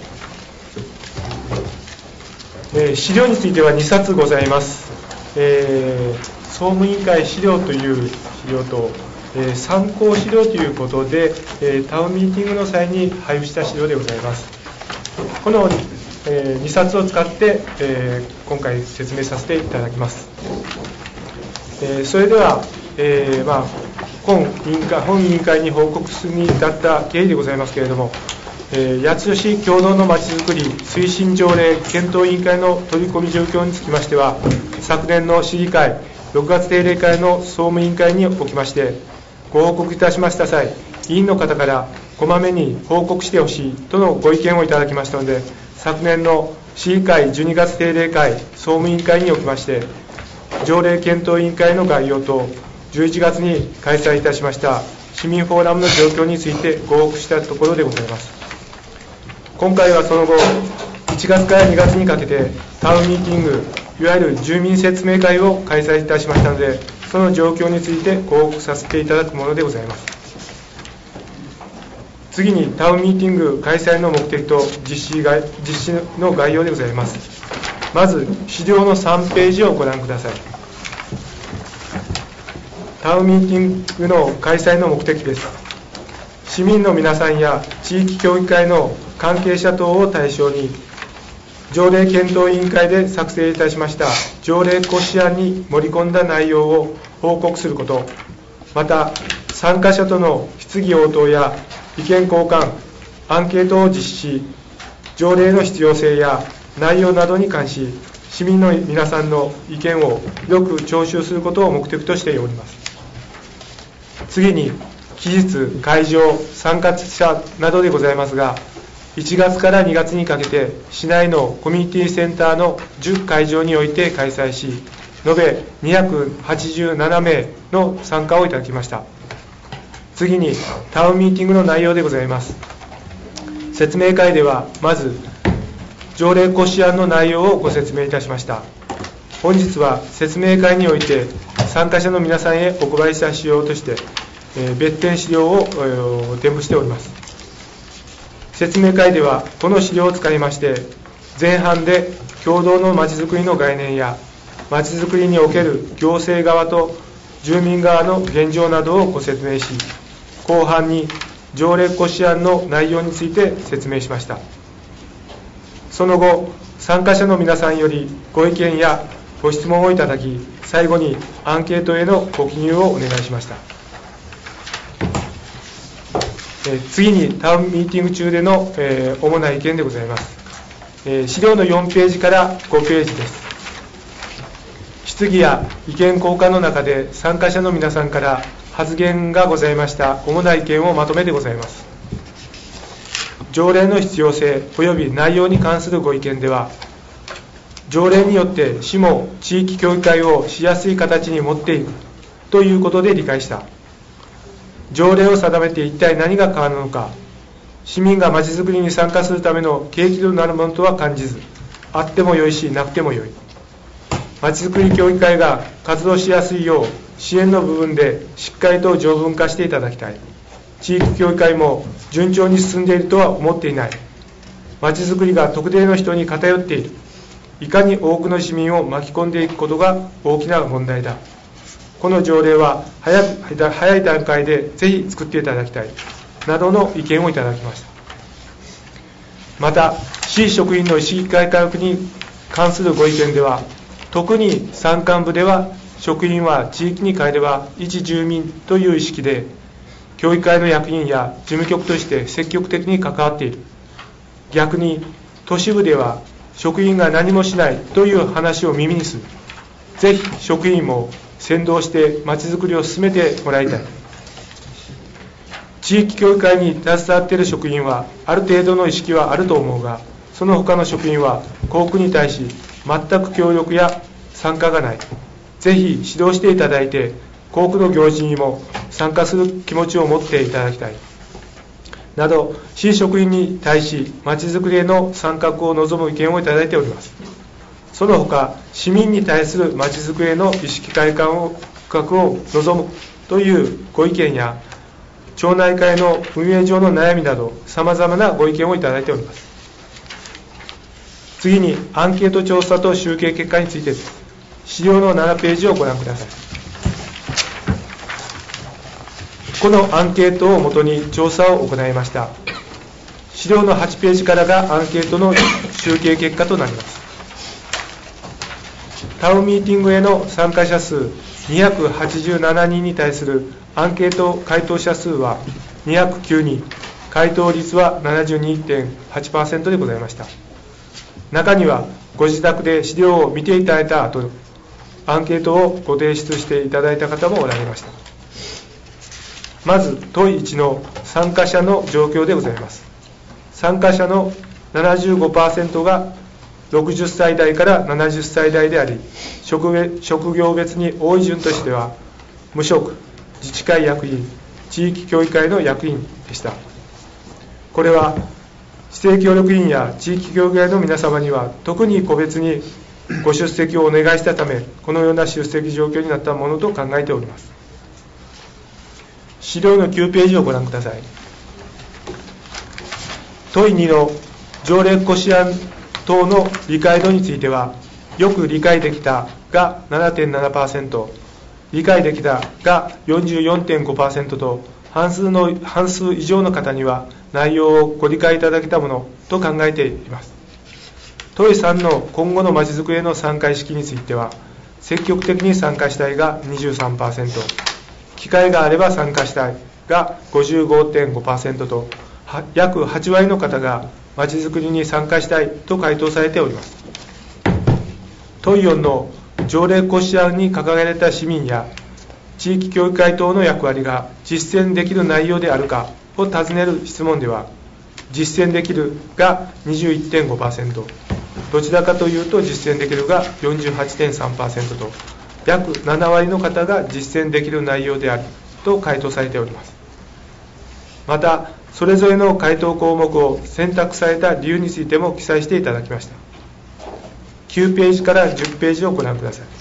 えー、資料についてはにさつございます。えー、総務委員会資料という資料と、えー、参考資料ということで、えー、タウンミーティングの際に配布した資料でございます。この、えー、にさつを使って、えー、今回説明させていただきます。えー、それでは、えーまあ、本委員会、本委員会に報告するに至った経緯でございますけれども、えー、八代市共同のまちづくり推進条例検討委員会の取り込み状況につきましては、昨年の市議会ろくがつ定例会の総務委員会におきましてご報告いたしました際、委員の方からこまめに報告してほしいとのご意見をいただきましたので、昨年の市議会じゅうにがつ定例会総務委員会におきまして条例検討委員会の概要とじゅういちがつに開催いたしました市民フォーラムの状況についてご報告したところでございます。今回はその後いちがつからにがつにかけてタウンミーティング、いわゆる住民説明会を開催いたしましたので、その状況についてご報告させていただくものでございます。次にタウンミーティング開催の目的と実施が実施の概要でございます。まず資料のさんページをご覧ください。タウンミーティングの開催の目的です。市民の皆さんや地域協議会の関係者等を対象に条例検討委員会で作成いたしました条例骨子案に盛り込んだ内容を報告すること、また参加者との質疑応答や意見交換、アンケートを実施し、条例の必要性や内容などに関し市民の皆さんの意見をよく聴取することを目的としております。次に期日、会場、参加者などでございますが、いちがつからにがつにかけて市内のコミュニティセンターのじゅっかいじょうにおいて開催し、延べにひゃくはちじゅうななめいの参加をいただきました。次にタウンミーティングの内容でございます。説明会ではまず条例骨子案の内容をご説明いたしました。本日は説明会において参加者の皆さんへお配りした資料として、えー、別典資料を、えー、添付しております。説明会ではこの資料を使いまして前半で共同のまちづくりの概念やまちづくりにおける行政側と住民側の現状などをご説明し、後半に条例骨子案の内容について説明しました。その後参加者の皆さんよりご意見やご質問をいただき、最後にアンケートへのご記入をお願いしました。えー、次にタウンミーティング中での、えー、主な意見でございます。えー、資料のよんページからごページです。質疑や意見交換の中で参加者の皆さんから発言がございました主な意見をまとめてございます。条例の必要性及び内容に関するご意見では、条例によって市も地域協議会をしやすい形に持っていくということで理解した。条例を定めて一体何が変わるのか、市民がまちづくりに参加するための契機となるものとは感じず、あってもよいしなくてもよい。まちづくり協議会が活動しやすいよう支援の部分でしっかりと条文化していただきたい。地域協議会も順調に進んでいるとは思っていない。まちづくりが特定の人に偏っている。いかに多くの市民を巻き込んでいくことが大きな問題だ。この条例は早く早い段階でぜひ作っていただきたい。 などの意見をいただきました。また、市職員の意識改革に関するご意見では、特に山間部では職員は地域に帰れば一住民という意識で、協議会の役員や事務局として積極的に関わっている。逆に都市部では職員が何もしないという話を耳にする。ぜひ職員も先導してまちづくりを進めてもらいたい。地域協議会に携わっている職員はある程度の意識はあると思うが、その他の職員は校区に対し全く協力や参加がない。ぜひ指導していただいて、校区の行事にも参加する気持ちを持っていただきたい。など、市職員に対しまちづくりへの参画を望む意見をいただいております。その他、市民に対するまちづくりへの意識改革を望むというご意見や、町内会の運営上の悩みなど、さまざまなご意見をいただいております。次に、アンケート調査と集計結果についてです。資料のななページをご覧ください。このアンケートをもとに調査を行いました。資料のはちページからがアンケートの集計結果となります。タウンミーティングへの参加者数にひゃくはちじゅうななにんに対するアンケート回答者数はにひゃくきゅうにん、回答率は ななじゅうにてんはちパーセント でございました。中にはご自宅で資料を見ていただいた後、アンケートをご提出していただいた方もおられました。まず、問いいちの参加者の状況でございます。参加者の ななじゅうごパーセント がろくじゅっさい代からななじゅっさい代であり、職, 職業別に多い順としては、無職、自治会役員、地域協議会の役員でした。これは、指定協力員や地域協議会の皆様には、特に個別にご出席をお願いしたため、このような出席状況になったものと考えております。資料のきゅうページをご覧ください。問いにの条例骨子案等の理解度については、よく理解できたが ななてんななパーセント、理解できたが よんじゅうよんてんごパーセント と、半数の半数以上の方には内容をご理解いただけたものと考えています。問いさんの今後のまちづくりへの参加意識については、積極的に参加したいが にじゅうさんパーセント、機会があれば参加したいが ごじゅうごてんごパーセント と、約はち割の方がまちづくりに参加したいと回答されております。問いよんの条例骨子案に掲げられた市民や地域協議会等の役割が実践できる内容であるかを尋ねる質問では、実践できるが にじゅういってんごパーセント、どちらかというと実践できるが よんじゅうはちてんさんパーセント と、約なな割の方が実践できる内容であると回答されております。また、それぞれの回答項目を選択された理由についても記載していただきました。きゅうページからじゅっページをご覧くださ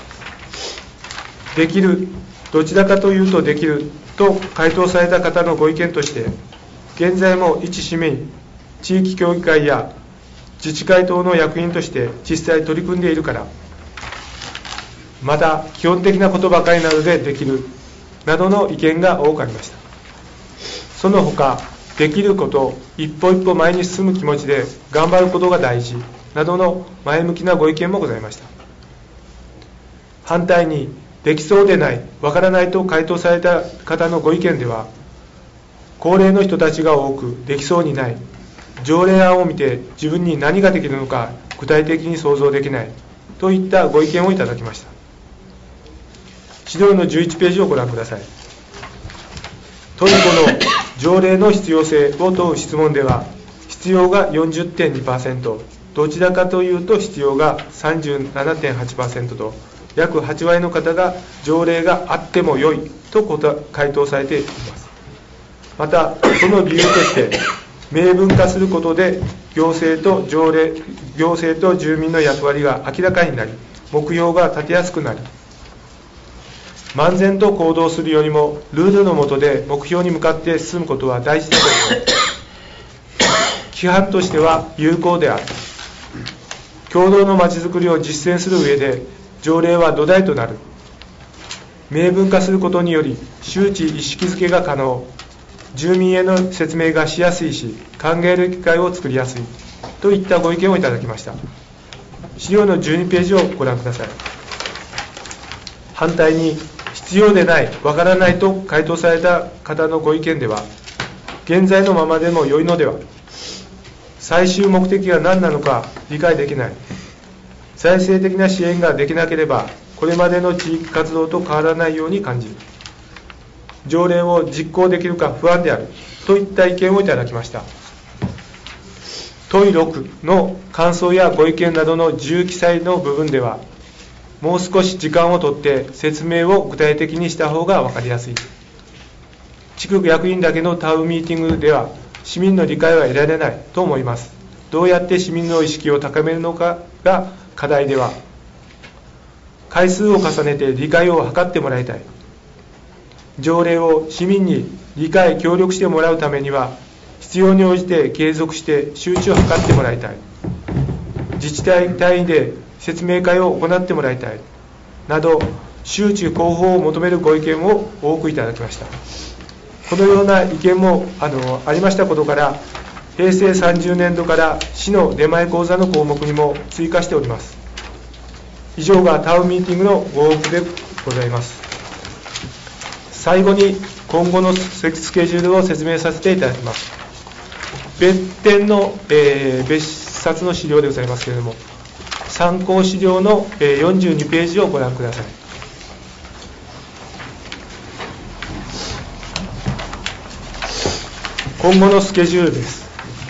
い。できる、どちらかというとできると回答された方のご意見として、現在も一市民、地域協議会や自治会等の役員として実際取り組んでいるから、また基本的なことばかりなどでできるなどの意見が多くありました。その他、できること、一歩一歩前に進む気持ちで頑張ることが大事などの前向きなご意見もございました。反対に、できそうでない、わからないと回答された方のご意見では、高齢の人たちが多くできそうにない、条例案を見て自分に何ができるのか具体的に想像できないといったご意見をいただきました。資料のじゅういちページをご覧ください。問いごの条例の必要性を問う質問では、必要が よんじゅってんにパーセント、どちらかというと必要が さんじゅうななてんはちパーセント と、約はち割の方が条例があっても良いと回答されています。また、その理由として、明文化することで行政と条例、行政と住民の役割が明らかになり、目標が立てやすくなり、漫然と行動するよりもルールの下で目標に向かって進むことは大事だと思う。規範としては有効である。共同のまちづくりを実践する上で条例は土台となる。明文化することにより周知意識づけが可能。 住民への説明がしやすいし、考える機会を作りやすいといったご意見をいただきました。資料のじゅうにページをご覧ください。反対に、必要でない、わからないと回答された方のご意見では、現在のままでも良いのでは、最終目的が何なのか理解できない、財政的な支援ができなければ、これまでの地域活動と変わらないように感じる、条例を実行できるか不安であるといった意見をいただきました。問いろくの感想やご意見などの自由記載の部分では、もう少し時間をとって説明を具体的にした方が分かりやすい。地区役員だけのタウンミーティングでは市民の理解は得られないと思います。どうやって市民の意識を高めるのかが課題では、回数を重ねて理解を図ってもらいたい。条例を市民に理解協力してもらうためには、必要に応じて継続して周知を図ってもらいたい。自治体単位で説明会を行ってもらいたいなど、周知広報を求めるご意見を多くいただきました。このような意見も あのありましたことから、平成さんじゅうねんどから市の出前講座の項目にも追加しております。以上がタウンミーティングのご報告でございます。最後に今後のスケジュールを説明させていただきます。別点の、えー、別冊の資料でございますけれども、参考資料の、えー、よんじゅうにページをご覧ください。今後のスケジュールです。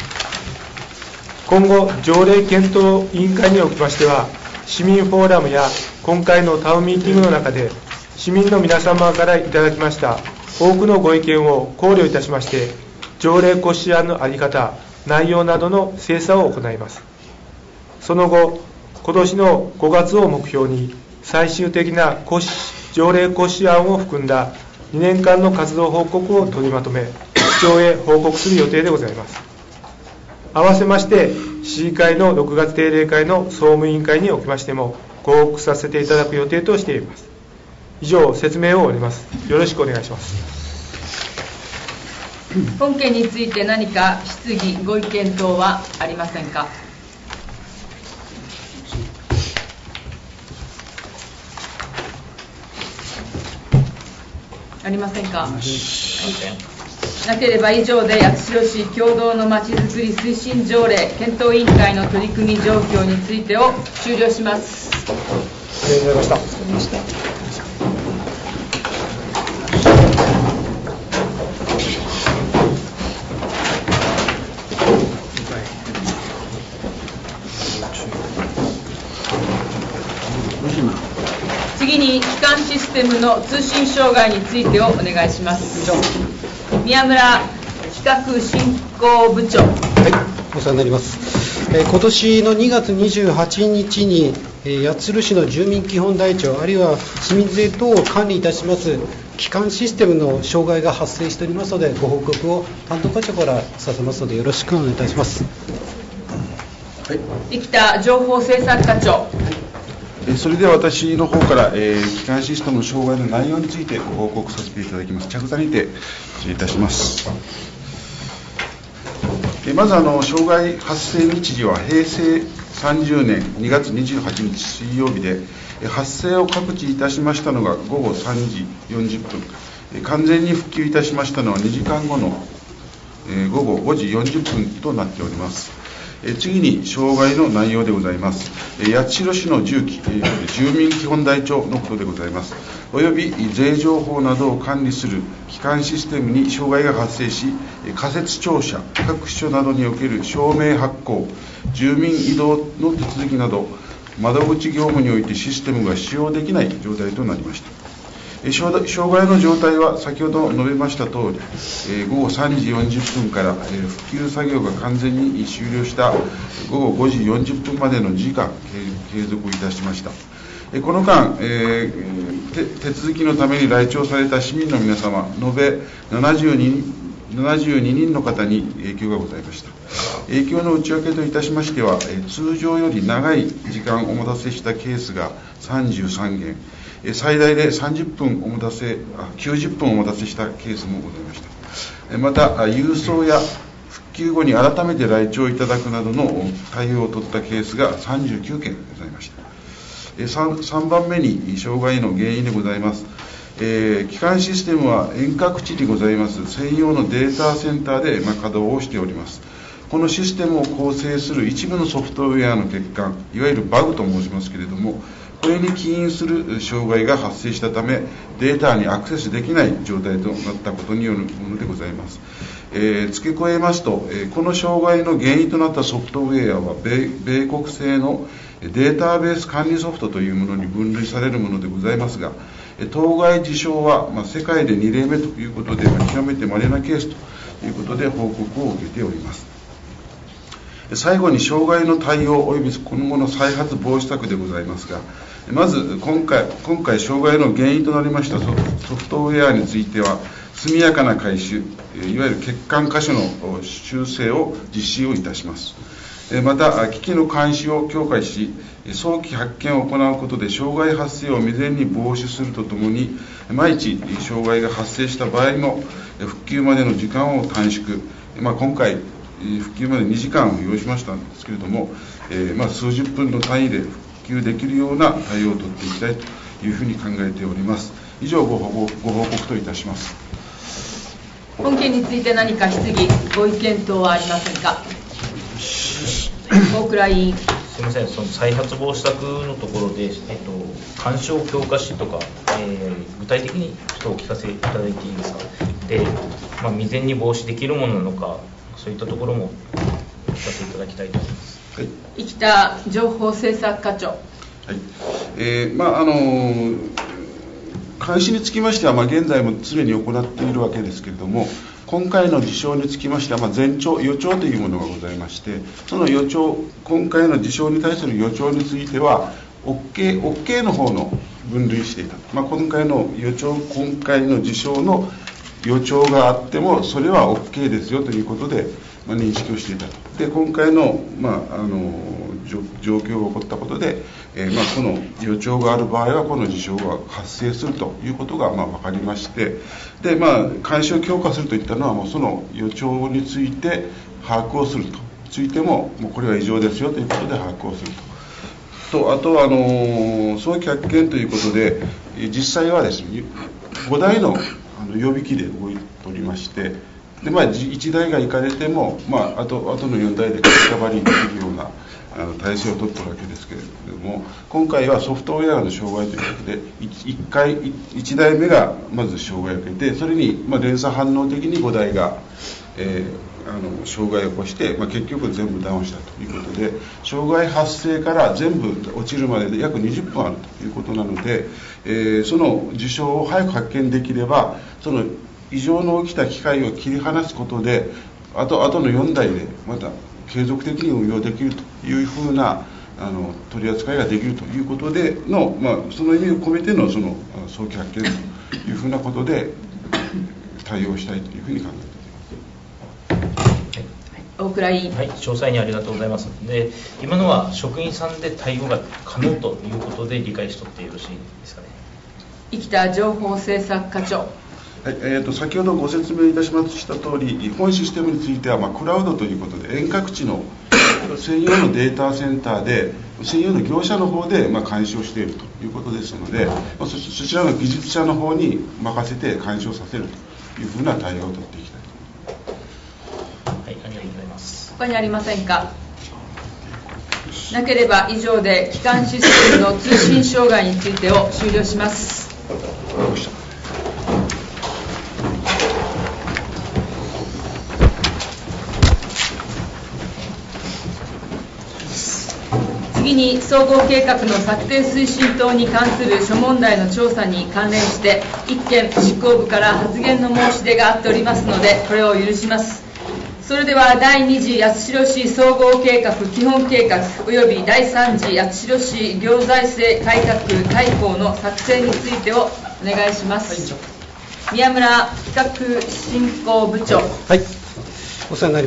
今後、条例検討委員会におきましては、市民フォーラムや今回のタウンミーティングの中で、市民の皆様からいただきました多くのご意見を考慮いたしまして、条例骨子案の在り方、内容などの精査を行います。その後、今年のごがつを目標に、最終的な条例骨子案を含んだにねんかんの活動報告を取りまとめ、市長へ報告する予定でございます。合わせまして、市議会のろくがつ定例会の総務委員会におきましても、ご報告させていただく予定としています。以上、説明を終わります。よろしくお願いします。 本件について何か質疑、ご意見等はありませんか。ありませんか。はい、なければ以上で八代市共同のまちづくり推進条例検討委員会の取り組み状況についてを終了します。 ありがとうございました。 次に基幹システムの通信障害についてをお願いします。宮村企画振興部長。 はい、お世話になります。えー、今年のにがつにじゅうはちにちに、えー、八代市の住民基本台帳あるいは市民税等を管理いたします基幹システムの障害が発生しておりますので、ご報告を担当課長からさせますのでよろしくお願いいたします。 はい、生田情報政策課長。 それでは私の方から、えー、基幹システムの障害の内容についてご報告させていただきます。着座にて失礼いたします。えー、まずあの障害発生日時は平成さんじゅうねんにがつにじゅうはちにち水曜日で、発生を確知いたしましたのがごごさんじよんじゅっぷん、完全に復旧いたしましたのはにじかんごのごごごじよんじゅっぷんとなっております。次に障害の内容でございます。八代市の住基住民基本台帳のことでございます。および税情報などを管理する基幹システムに障害が発生し、仮設庁舎、各所などにおける証明発行、住民移動の手続きなど、窓口業務においてシステムが使用できない状態となりました。障害の状態は先ほど述べましたとおり、ごごさんじよんじゅっぷんから復旧作業が完全に終了したごごごじよんじゅっぷんまでの時間継続いたしました。この間、えー、手続きのために来庁された市民の皆様、延べななじゅうににんの方に影響がございました。影響の内訳といたしましては、通常より長い時間お待たせしたケースがさんじゅうさんげん、最大でさんじゅっぷんお待たせ、きゅうじゅっぷんお待たせしたケースもございました。 また郵送や復旧後に改めて来庁いただくなどの対応を取ったケースがさんじゅうきゅうけんございました。 3, 3番目に障害の原因でございます。えー、基幹システムは遠隔地にございます専用のデータセンターで、まあ、稼働をしております。このシステムを構成する一部のソフトウェアの欠陥、いわゆるバグと申しますけれども、これに起因する障害が発生したため、データにアクセスできない状態となったことによるものでございます。えー、付け加えますと、えー、この障害の原因となったソフトウェアは米、米国製のデータベース管理ソフトというものに分類されるものでございますが、当該事象は、まあ、世界でにれいめということで、まあ、極めて稀なケースということで報告を受けております。最後に障害の対応及び今後の再発防止策でございますが、まず今回、今回障害の原因となりましたソフトウェアについては、速やかな改修、いわゆる欠陥箇所の修正を実施をいたします。また、機器の監視を強化し、早期発見を行うことで、障害発生を未然に防止するとともに、万一、障害が発生した場合の復旧までの時間を短縮、まあ、今回、復旧までにじかんを要しましたんですけれども、えーまあ、数十分の単位で復旧できるような対応を取っていきたいというふうに考えております。以上ご報告、ご報告といたします。 本件について何か質疑、ご意見等はありませんか。大倉委員。 すみません、その再発防止策のところで、えっと、監視を強化しとか、えー、具体的にちょっとお聞かせいただいていいですか。で、まあ、未然に防止できるものなのか、そういったところもお聞かせいただきたいと思います。 はい、 生田情報政策課長。 はい、えーまああのー、監視につきましては、まあ、現在も常に行っているわけですけれども、今回の事象につきましては、まあ、前兆、予兆というものがございまして、その予兆、今回の事象に対する予兆については、OK、OK の方の分類していた、まあ、今回の予兆、今回の事象の予兆があっても、それは OK ですよということで、まあ、認識をしていたと。で、今回の、まあ、あの状況が起こったことで、えーまあ、この予兆がある場合は、この事象が発生するということが、まあ、分かりまして、で、まあ、監視を強化するといったのは、もうその予兆について把握をすると、ついても、もうこれは異常ですよということで把握をすると。とあとはあの早期発見ということで、実際はですね、ごだいのあの予備機で動いておりまして、でまあ、いちだいが行かれても、まあ、あとあとのよんだいでリカバリーできるようなあの体制を取っているわけですけれども、今回はソフトウェアの障害ということで、いっかい、いちだいめがまず障害を受けて、それに、まあ、連鎖反応的にごだいが、えー、あの障害を起こして、まあ、結局全部ダウンしたということで、障害発生から全部落ちるまでで約にじゅっぷんあるということなので、えー、その事象を早く発見できれば、その異常の起きた機械を切り離すことで、あとあとのよんだいでまた継続的に運用できるというふうなあの取り扱いができるということでの、まあ、その意味を込めてのその早期発見というふうなことで対応したいというふうに考えています。 大倉委員。 はい、詳細にありがとうございます。で、今のは職員さんで対応が可能ということで理解しとってよろしいですかね。 生田情報政策課長。 はい、えー、と先ほどご説明いたしましたとおり、本システムについては、まあ、クラウドということで、遠隔地の専用のデータセンターで、専用の業者の方で、まあ、監視をしているということですので、まあ、そ, そちらの技術者の方に任せて監視をさせるというふうな対応を取っていきたいと思います。 はい、ありがとうございます。 他にありませんか。なければ以上で基幹システムの通信障害についてを終了します。次に総合計画の策定推進等に関する諸問題の調査に関連して一件執行部から発言の申し出があっておりますので、これを許します。それではだいに次八代市総合計画基本計画およびだいさん次八代市行財政改革大綱の作成についてをお願いします。宮村企画振興部長。 はい、お世話になります。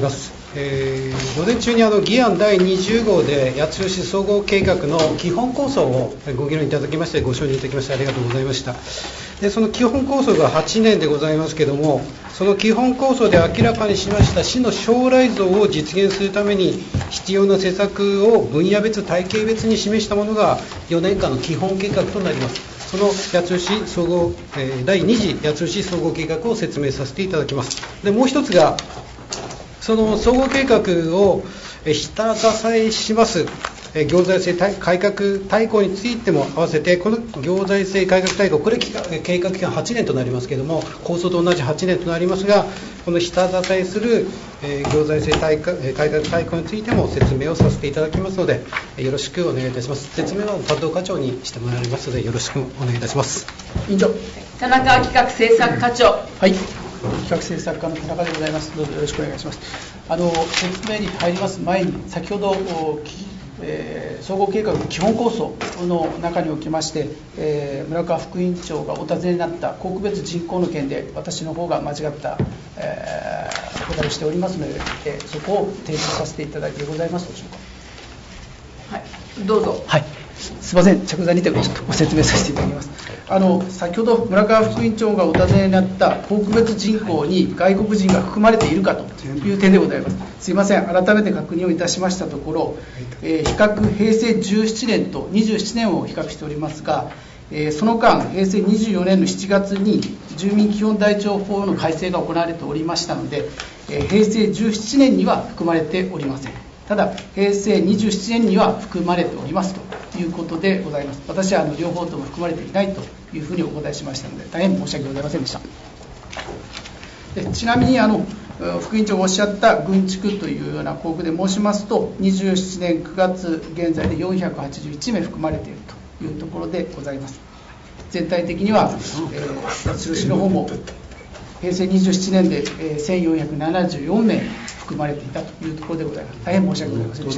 えー、午前中にあの議案だいにじゅう号で八代市総合計画の基本構想をご議論いただきましてご承認いただきましてありがとうございました。でその基本構想がはちねんでございますけれども、その基本構想で明らかにしました市の将来像を実現するために必要な施策を分野別体系別に示したものがよねんかんの基本計画となります。その八代市総合、えー、だいに次八代市総合計画を説明させていただきます。でもう一つがその総合計画を下支えします行財政改革大綱についても合わせて、この行財政改革大綱、これ計画期間はちねんとなりますけれども、構想と同じはちねんとなりますが、この下支えする行財政改革大綱についても説明をさせていただきますので、よろしくお願いいたします。説明は担当課長にしてもらいますので、よろしくお願いいたします。 委員長。 田中企画政策課長。 はい。企画政策課の田中でございます。どうぞよろしくお願いします。あの説明に入ります前に、先ほど、えー、総合計画の基本構想の中におきまして、えー、村川副委員長がお尋ねになった国別人口の件で、私の方が間違った、えー、お答えをしておりますので、えー、そこを提出させていただいてございますでしょうか。 はい、どうぞ。 はい。すみません、着座にてちょっとご説明させていただきます。あの先ほど村川副委員長がお尋ねになった国別人口に外国人が含まれているかという点でございます。すみません、改めて確認をいたしましたところ、えー、比較平成じゅうななねんとにじゅうななねんを比較しておりますが、えー、その間、平成にじゅうよねんのしちがつに住民基本台帳法の改正が行われておりましたので、えー、平成じゅうななねんには含まれておりません。ただ、平成にじゅうななねんには含まれておりますということでございます。私はあの両方とも含まれていないというふうにお答えしましたので、大変申し訳ございませんでした。でちなみにあの副委員長がおっしゃった軍畜というような項目で申しますと、にじゅうななねんくがつ現在でよんひゃくはちじゅういちめい含まれているというところでございます。全体的には、えー、八代市の方も平成にじゅうななねんで、えー、せんよんひゃくななじゅうよんめい含まれていたというところでございます。大変申し訳ございませんでした。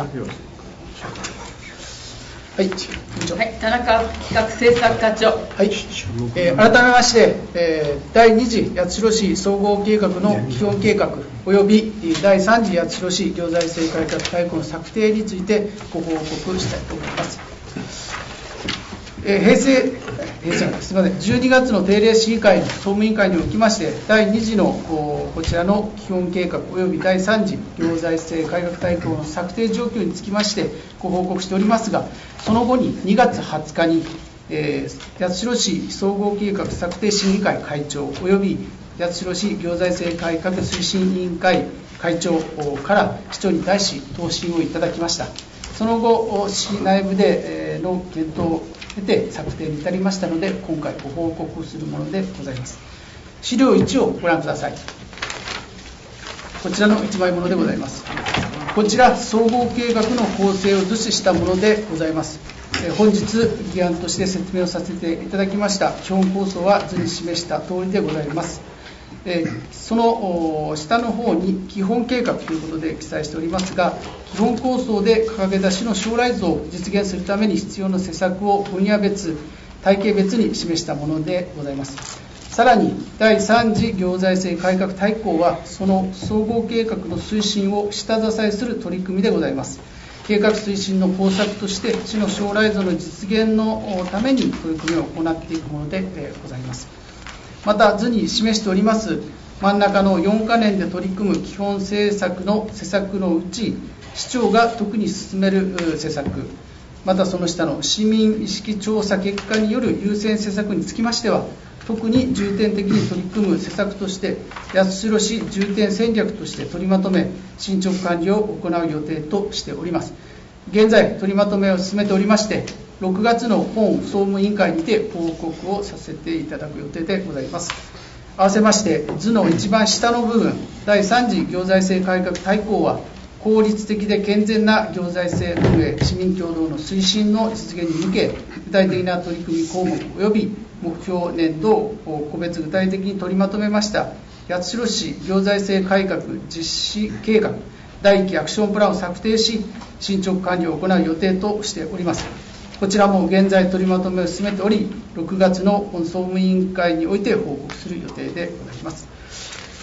はい、 はい、田中企画政策課長。 はい、えー、改めまして、えー、だいに次八代市総合計画の基本計画およびだいさん次八代市行財政改革大綱の策定についてご報告したいと思います。えー、平成平成すみませんじゅうにがつの定例市議会の総務委員会におきまして、だいに次のこちらの基本計画およびだいさん次行財政改革大綱の策定状況につきましてご報告しておりますが、その後ににがつはつかに、えー、八代市総合計画策定審議会会長および八代市行財政改革推進委員会会長から市長に対し答申をいただきました。その後、市内部での検討を経て策定に至りましたので、今回ご報告するものでございます。資料いちをご覧ください。こちらの一枚ものでございます。こちら総合計画の構成を図示したものでございます。本日議案として説明をさせていただきました基本構想は図に示した通りでございます。その下の方に基本計画ということで記載しておりますが、基本構想で掲げた市の将来像を実現するために必要な施策を分野別、体系別に示したものでございます。さらにだいさん次行財政改革大綱は、その総合計画の推進を下支えする取り組みでございます。計画推進の方策として、市の将来像の実現のために取り組みを行っていくものでございます。また図に示しております真ん中のよんかねんで取り組む基本政策の施策のうち、市長が特に進める施策、またその下の市民意識調査結果による優先施策につきましては、特に重点的に取り組む施策として、八代市重点戦略として取りまとめ、進捗管理を行う予定としております。現在、取りまとめを進めておりまして、ろくがつの本総務委員会にて報告をさせていただく予定でございます。合わせまして、図の一番下の部分、だいさん次行財政改革大綱は、効率的で健全な行財政運営、市民共同の推進の実現に向け、具体的な取り組み項目及び目標年度を個別具体的に取りまとめました八代市行財政改革実施計画だいいっきアクションプランを策定し、進捗管理を行う予定としております。こちらも現在取りまとめを進めており、ろくがつの本総務委員会において報告する予定でございます。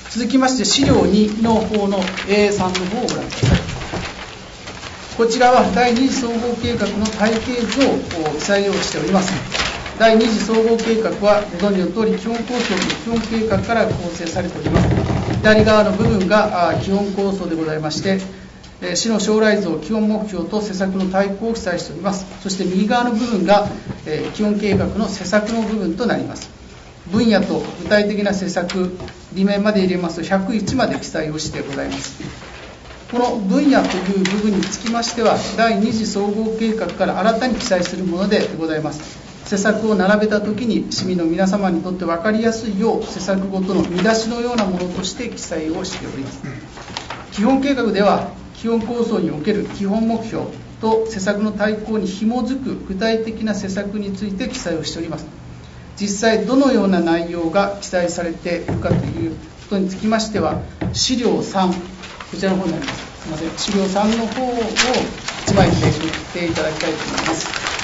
続きまして資料にの方の エーさん の方をご覧ください。こちらは第二次総合計画の体系図を記載をしております。第二次総合計画はご存知の通り基本構想と基本計画から構成されております。左側の部分が基本構想でございまして、市の将来像、基本目標と施策の大綱を記載しております。そして右側の部分が基本計画の施策の部分となります。分野と具体的な施策、理念まで入れますとひゃくいちまで記載をしてございます。この分野という部分につきましては、第二次総合計画から新たに記載するものでございます。施策を並べたときに市民の皆様にとって分かりやすいよう、施策ごとの見出しのようなものとして記載をしております。基本計画では、基本構想における基本目標と施策の大綱に紐づく具体的な施策について記載をしております。実際どのような内容が記載されているかということにつきましては、資料さん、こちらの方になります。すみません、資料さんの方をいちまいめくっていただきたいと思います。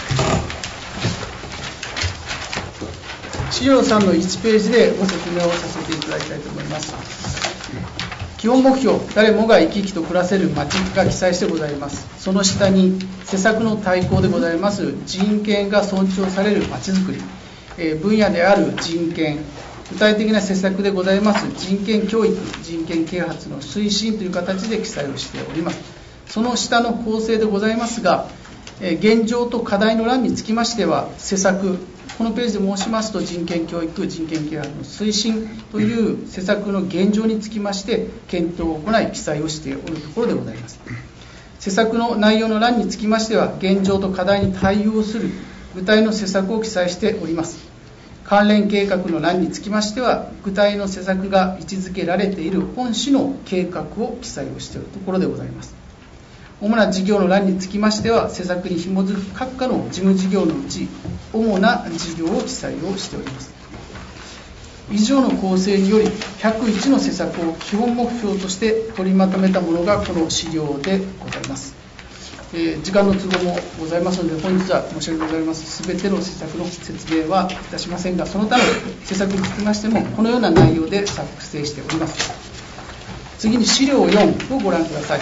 資料さんのいちページでご説明をさせていただきたいと思います。基本目標、誰もが生き生きと暮らせる街が記載してございます。その下に施策の大綱でございます人権が尊重される街づくり、分野である人権、具体的な施策でございます人権教育、人権啓発の推進という形で記載をしております。その下の構成でございますが、現状と課題の欄につきましては、施策、このページで申しますと、人権教育、人権啓発の推進という施策の現状につきまして、検討を行い、記載をしておるところでございます。施策の内容の欄につきましては、現状と課題に対応する具体の施策を記載しております。関連計画の欄につきましては、具体の施策が位置づけられている本市の計画を記載をしているところでございます。主な事業の欄につきましては、施策に紐づく各課の事務事業のうち、主な事業を記載をしております。以上の構成により、ひゃくいちの施策を基本目標として取りまとめたものがこの資料でございます。えー、時間の都合もございますので、本日は申し訳ございません。すべての施策の説明はいたしませんが、そのため、施策につきましても、このような内容で作成しております。次に資料よんをご覧ください。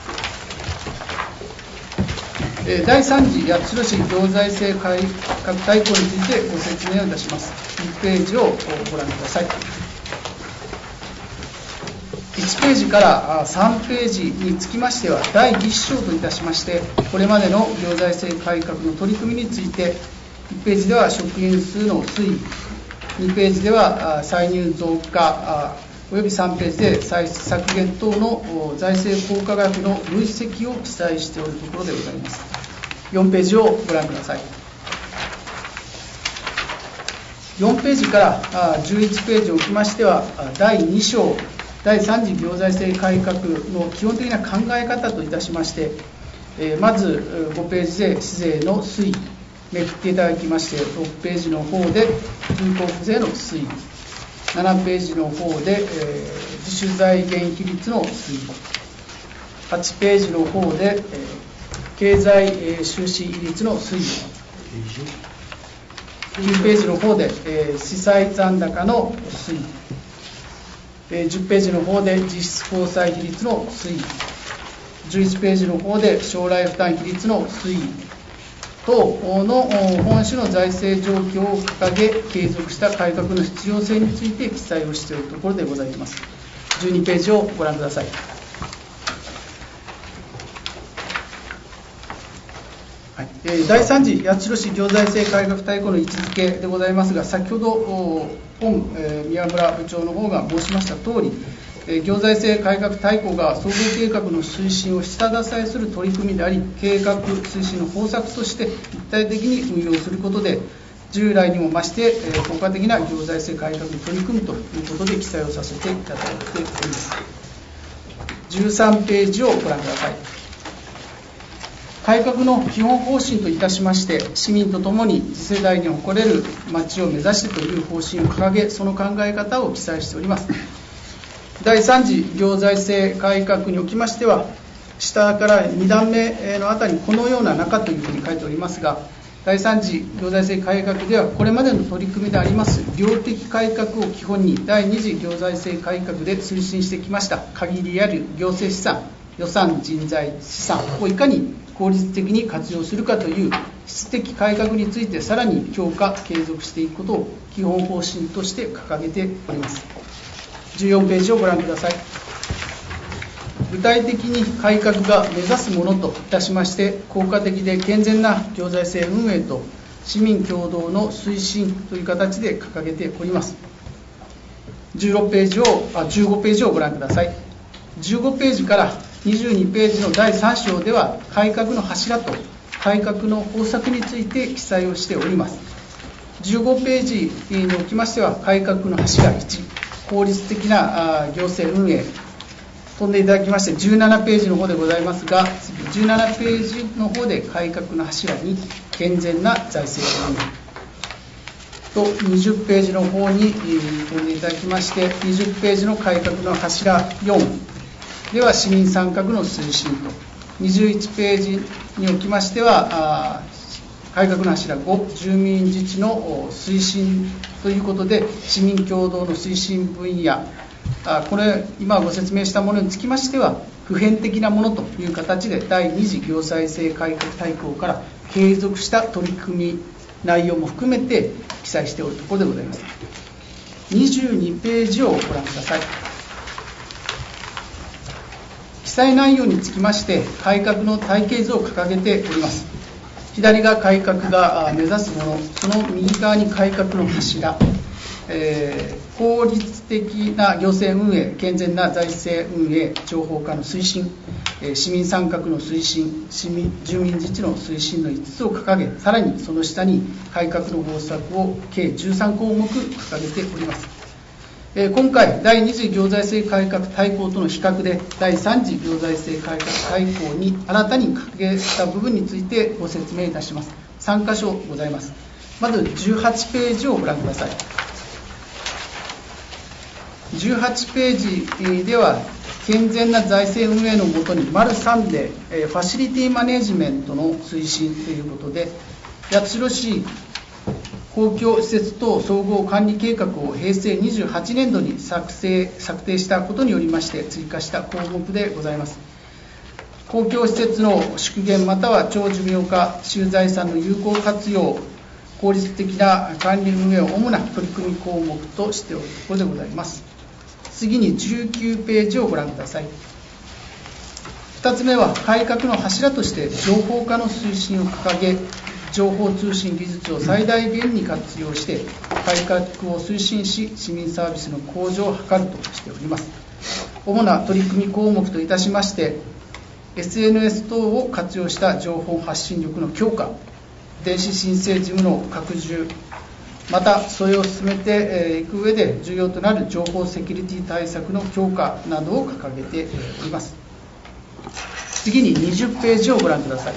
えー、だいさん次八代市行財政改革大綱についてご説明をいたします。いちページをご覧ください。いちページからさんページにつきましては、だいいっ章といたしまして、これまでの行財政改革の取り組みについて、いちページでは職員数の推移、にページでは歳入増加、およびさんページで歳出削減等の財政効果額の累積を記載しておるところでございます。よんページをご覧ください。よんページからじゅういちページを置きましては、だいに章、だいさん次行財政改革の基本的な考え方といたしまして、まずごページで市税の推移、めくっていただきまして、ろくページの方で住交付税の推移、ななページの方で、えー、自主財源比率の推移、はちページの方で、えー、経済、えー、収支比率の推移、きゅうページの方で、えー、資産残高の推移、えー、じゅっページの方で実質公債比率の推移、じゅういちページの方で将来負担比率の推移等の本市の財政状況を掲げ継続した改革の必要性について記載をしているところでございます。じゅうにページをご覧ください。はい、えー、だいさん次八代市行財政改革大綱の位置づけでございますが、先ほど本、えー、宮村部長の方が申しましたとおり、えー、行財政改革大綱が総合計画の推進を下支えする取り組みであり、計画推進の方策として一体的に運用することで、従来にも増して、えー、効果的な行財政改革に取り組むということで記載をさせていただいております。じゅうさんページをご覧ください。改革の基本方針といたしまして、市民とともに次世代に誇れる街を目指してという方針を掲げ、その考え方を記載しております。だいさん次行財政改革におきましては、下からに段目のあたりにこのような中というふうに書いておりますが、 だいさん次行財政改革では、これまでの取り組みであります量的改革を基本に、だいに次行財政改革で推進してきました限りある行政資産、予算、人材、資産をいかに効率的に活用するかという質的改革について、さらに強化、継続していくことを基本方針として掲げております。じゅうよんページをご覧ください。具体的に改革が目指すものといたしまして、効果的で健全な行財政運営と市民共同の推進という形で掲げております。じゅうろくページをあじゅうごページをご覧ください。じゅうごページからにじゅうにページのだいさん章では、改革の柱と改革の方策について記載をしております。じゅうごページにおきましては、改革の柱いち、効率的な行政運営、飛んでいただきまして、じゅうななページの方でございますが、じゅうななページの方で改革の柱に、健全な財政運営と、にじゅうページの方に飛んでいただきまして、にじゅうページの改革の柱よんでは、市民参画の推進と、にじゅういちページにおきましては、改革の柱ご、住民自治の推進ということで、市民共同の推進分野、これ、今ご説明したものにつきましては、普遍的なものという形で、だいに次行財政改革大綱から継続した取り組み内容も含めて記載しておるところでございます。にじゅうにページをご覧ください。記載内容につきまして、改革の体系図を掲げております。左が改革が目指すもの、その右側に改革の柱、えー、効率的な行政運営、健全な財政運営、情報化の推進、えー、市民参画の推進、市民住民自治の推進のいつつを掲げ、さらにその下に改革の方策を計じゅうさん項目掲げております。えー、今回、だいに次行財政改革大綱との比較で、だいさん次行財政改革大綱に新たに掲げた部分についてご説明いたします。さん箇所ございます。まずじゅうはちページをご覧ください。じゅうはちページでは、健全な財政運営のもとに、丸さんで、ファシリティマネジメントの推進ということで、八代市公共施設等総合管理計画を平成にじゅうはちねんどに作成策定したことによりまして、追加した項目でございます。公共施設の縮減または長寿命化、私有財産の有効活用、効率的な管理運営を主な取り組み項目としておるところでございます。次にじゅうきゅうページをご覧ください。ふたつめは、改革の柱として情報化の推進を掲げ、情報通信技術を最大限に活用して、改革を推進し、市民サービスの向上を図るとしております。主な取り組み項目といたしまして、エスエヌエス 等を活用した情報発信力の強化、電子申請事務の拡充、また、それを進めていく上で重要となる情報セキュリティ対策の強化などを掲げております。次ににじゅうページをご覧ください。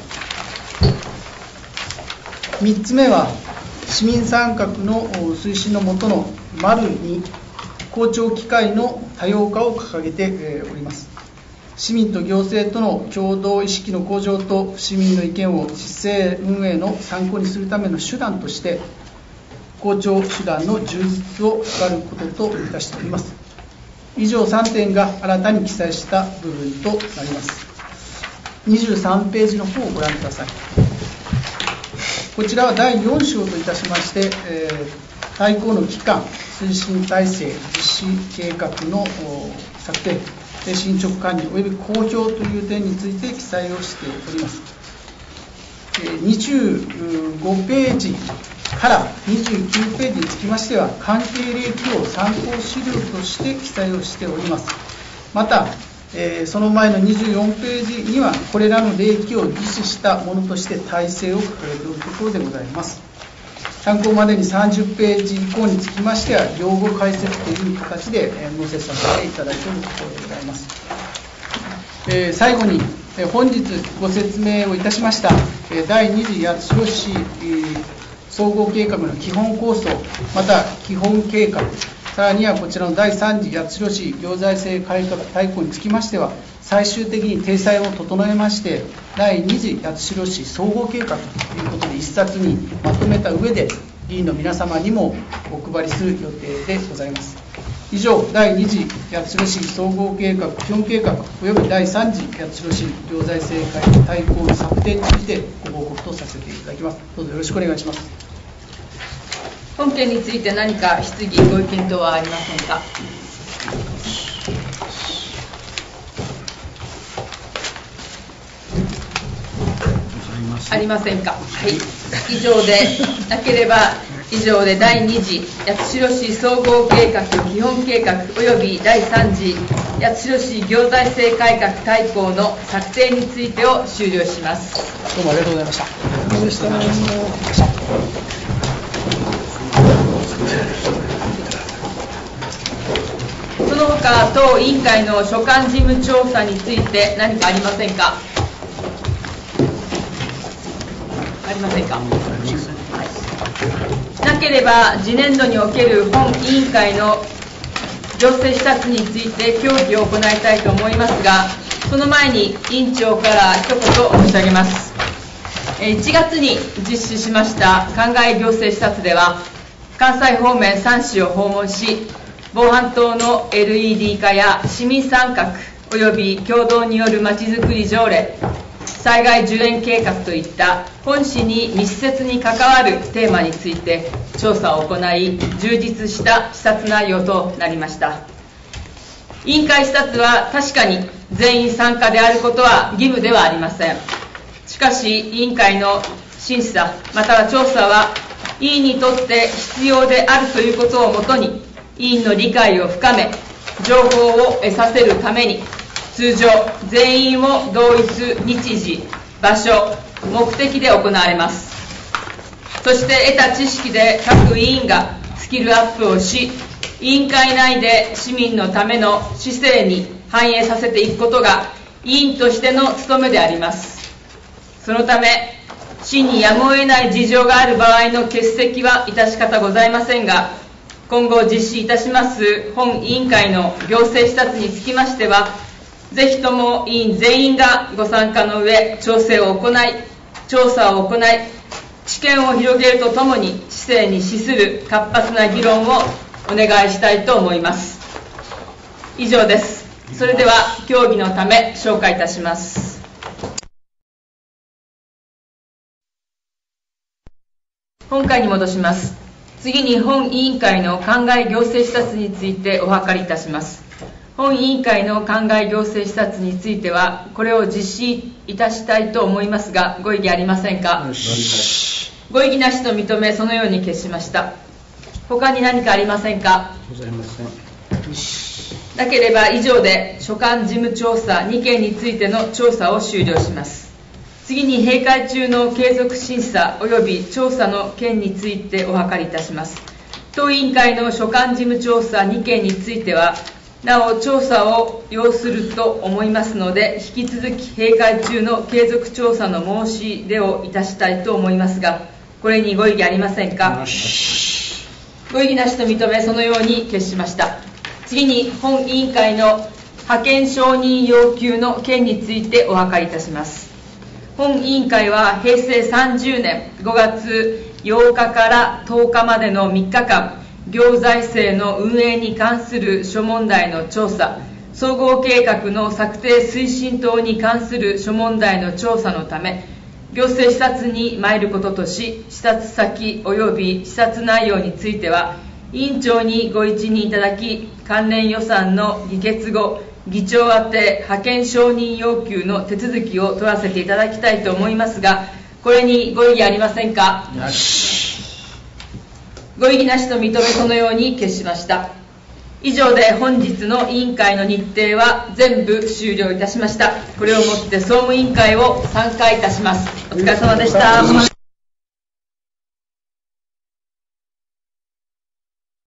みっつめは、市民参画の推進の下の丸に、公聴機会の多様化を掲げております。市民と行政との共同意識の向上と市民の意見を市政運営の参考にするための手段として、公聴手段の充実を図ることといたしております。以上さんてんが新たに記載した部分となります。にじゅうさんページの方をご覧ください。こちらはだいよん章といたしまして、えー、大綱の期間、推進体制、実施計画の策定、進捗管理及び公表という点について記載をしております。にじゅうごページからにじゅうきゅうページにつきましては、関係例記を参考資料として記載をしております。また、えー、その前のにじゅうよんページには、これらの例記を実施したものとして体制を掲げているところでございます。参考までにさんじゅうページ以降につきましては、用語解説という形で載せさせていただいているところでございます。えー、最後に、えー、本日ご説明をいたしました、えー、だいに次八代市、えー、総合計画の基本構想、また基本計画、さらにはこちらのだいさん次八代市行財政改革大綱につきましては、 最終的に体裁を整えまして、第二次八代市総合計画ということで一冊にまとめた上で、議員の皆様にもお配りする予定でございます。以上、第二次八代市総合計画基本計画および第三次八代市行財政大綱の策定についてご報告とさせていただきます。どうぞよろしくお願いします。 本件について何か質疑、ご意見等はありませんか。ありませんか。はい。以上でなければ以上で第二次八代市総合計画基本計画および第三次八代市行財政改革大綱の策定についてを終了します。 どうもありがとうございました。ありがとうございました。 その他当委員会の所管事務調査について何かありませんか。ありませんか。なければ次年度における本委員会の行政視察について協議を行いたいと思いますが、その前に委員長から一言申し上げます。いちがつに実施しました灌漑行政視察では、関西方面さん市を訪問し、防犯灯の エルイーディー 化や市民参画および共同によるまちづくり条例、災害受援計画といった本市に密接に関わるテーマについて調査を行い、充実した視察内容となりました。委員会視察は確かに全員参加であることは義務ではありません。しかし委員会の審査または調査は委員にとって必要であるということをもとに、委員の理解を深め情報を得させるために、通常全員を同一日時、場所、目的で行われます。そして得た知識で各委員がスキルアップをし、委員会内で市民のための市政に反映させていくことが委員としての務めであります。そのため市にやむを得ない事情がある場合の欠席は致し方ございませんが、今後実施いたします本委員会の行政視察につきましては、ぜひとも委員全員がご参加の上、調整を行い、調査を行い、知見を広げるとともに、市政に資する活発な議論をお願いしたいと思います。以上です。それでは、協議のため、紹介いたします。本会に戻します。次に本委員会の灌漑行政視察についてお諮りいたします。本委員会の灌漑行政視察については、これを実施いたしたいと思いますが、ご異議ありませんか。ご異議なしと認め、そのように決しました。他に何かありませんか。 ございません。 なければ以上で所管事務調査にけんについての調査を終了します。次に閉会中の継続審査及び調査の件についてお諮りいたします。当委員会の所管事務調査にけんについては、なお調査を要すると思いますので、引き続き閉会中の継続調査の申し出をいたしたいと思いますが、これにご異議ありませんか。ご異議なしと認め、そのように決しました。次に本委員会の派遣承認要求の件についてお諮りいたします。本委員会はへいせいさんじゅうねんごがつようかからとおかまでのみっかかん、行財政の運営に関する諸問題の調査、総合計画の策定推進等に関する諸問題の調査のため、行政視察に参ることとし、視察先及び視察内容については、委員長にご一任いただき、関連予算の議決後、議長宛て派遣承認要求の手続きを取らせていただきたいと思いますが、これにご異議ありませんか。ご異議なしと認め、そのように決しました。以上で本日の委員会の日程は全部終了いたしました。これをもって総務委員会を散会いたします。お疲れ様でした。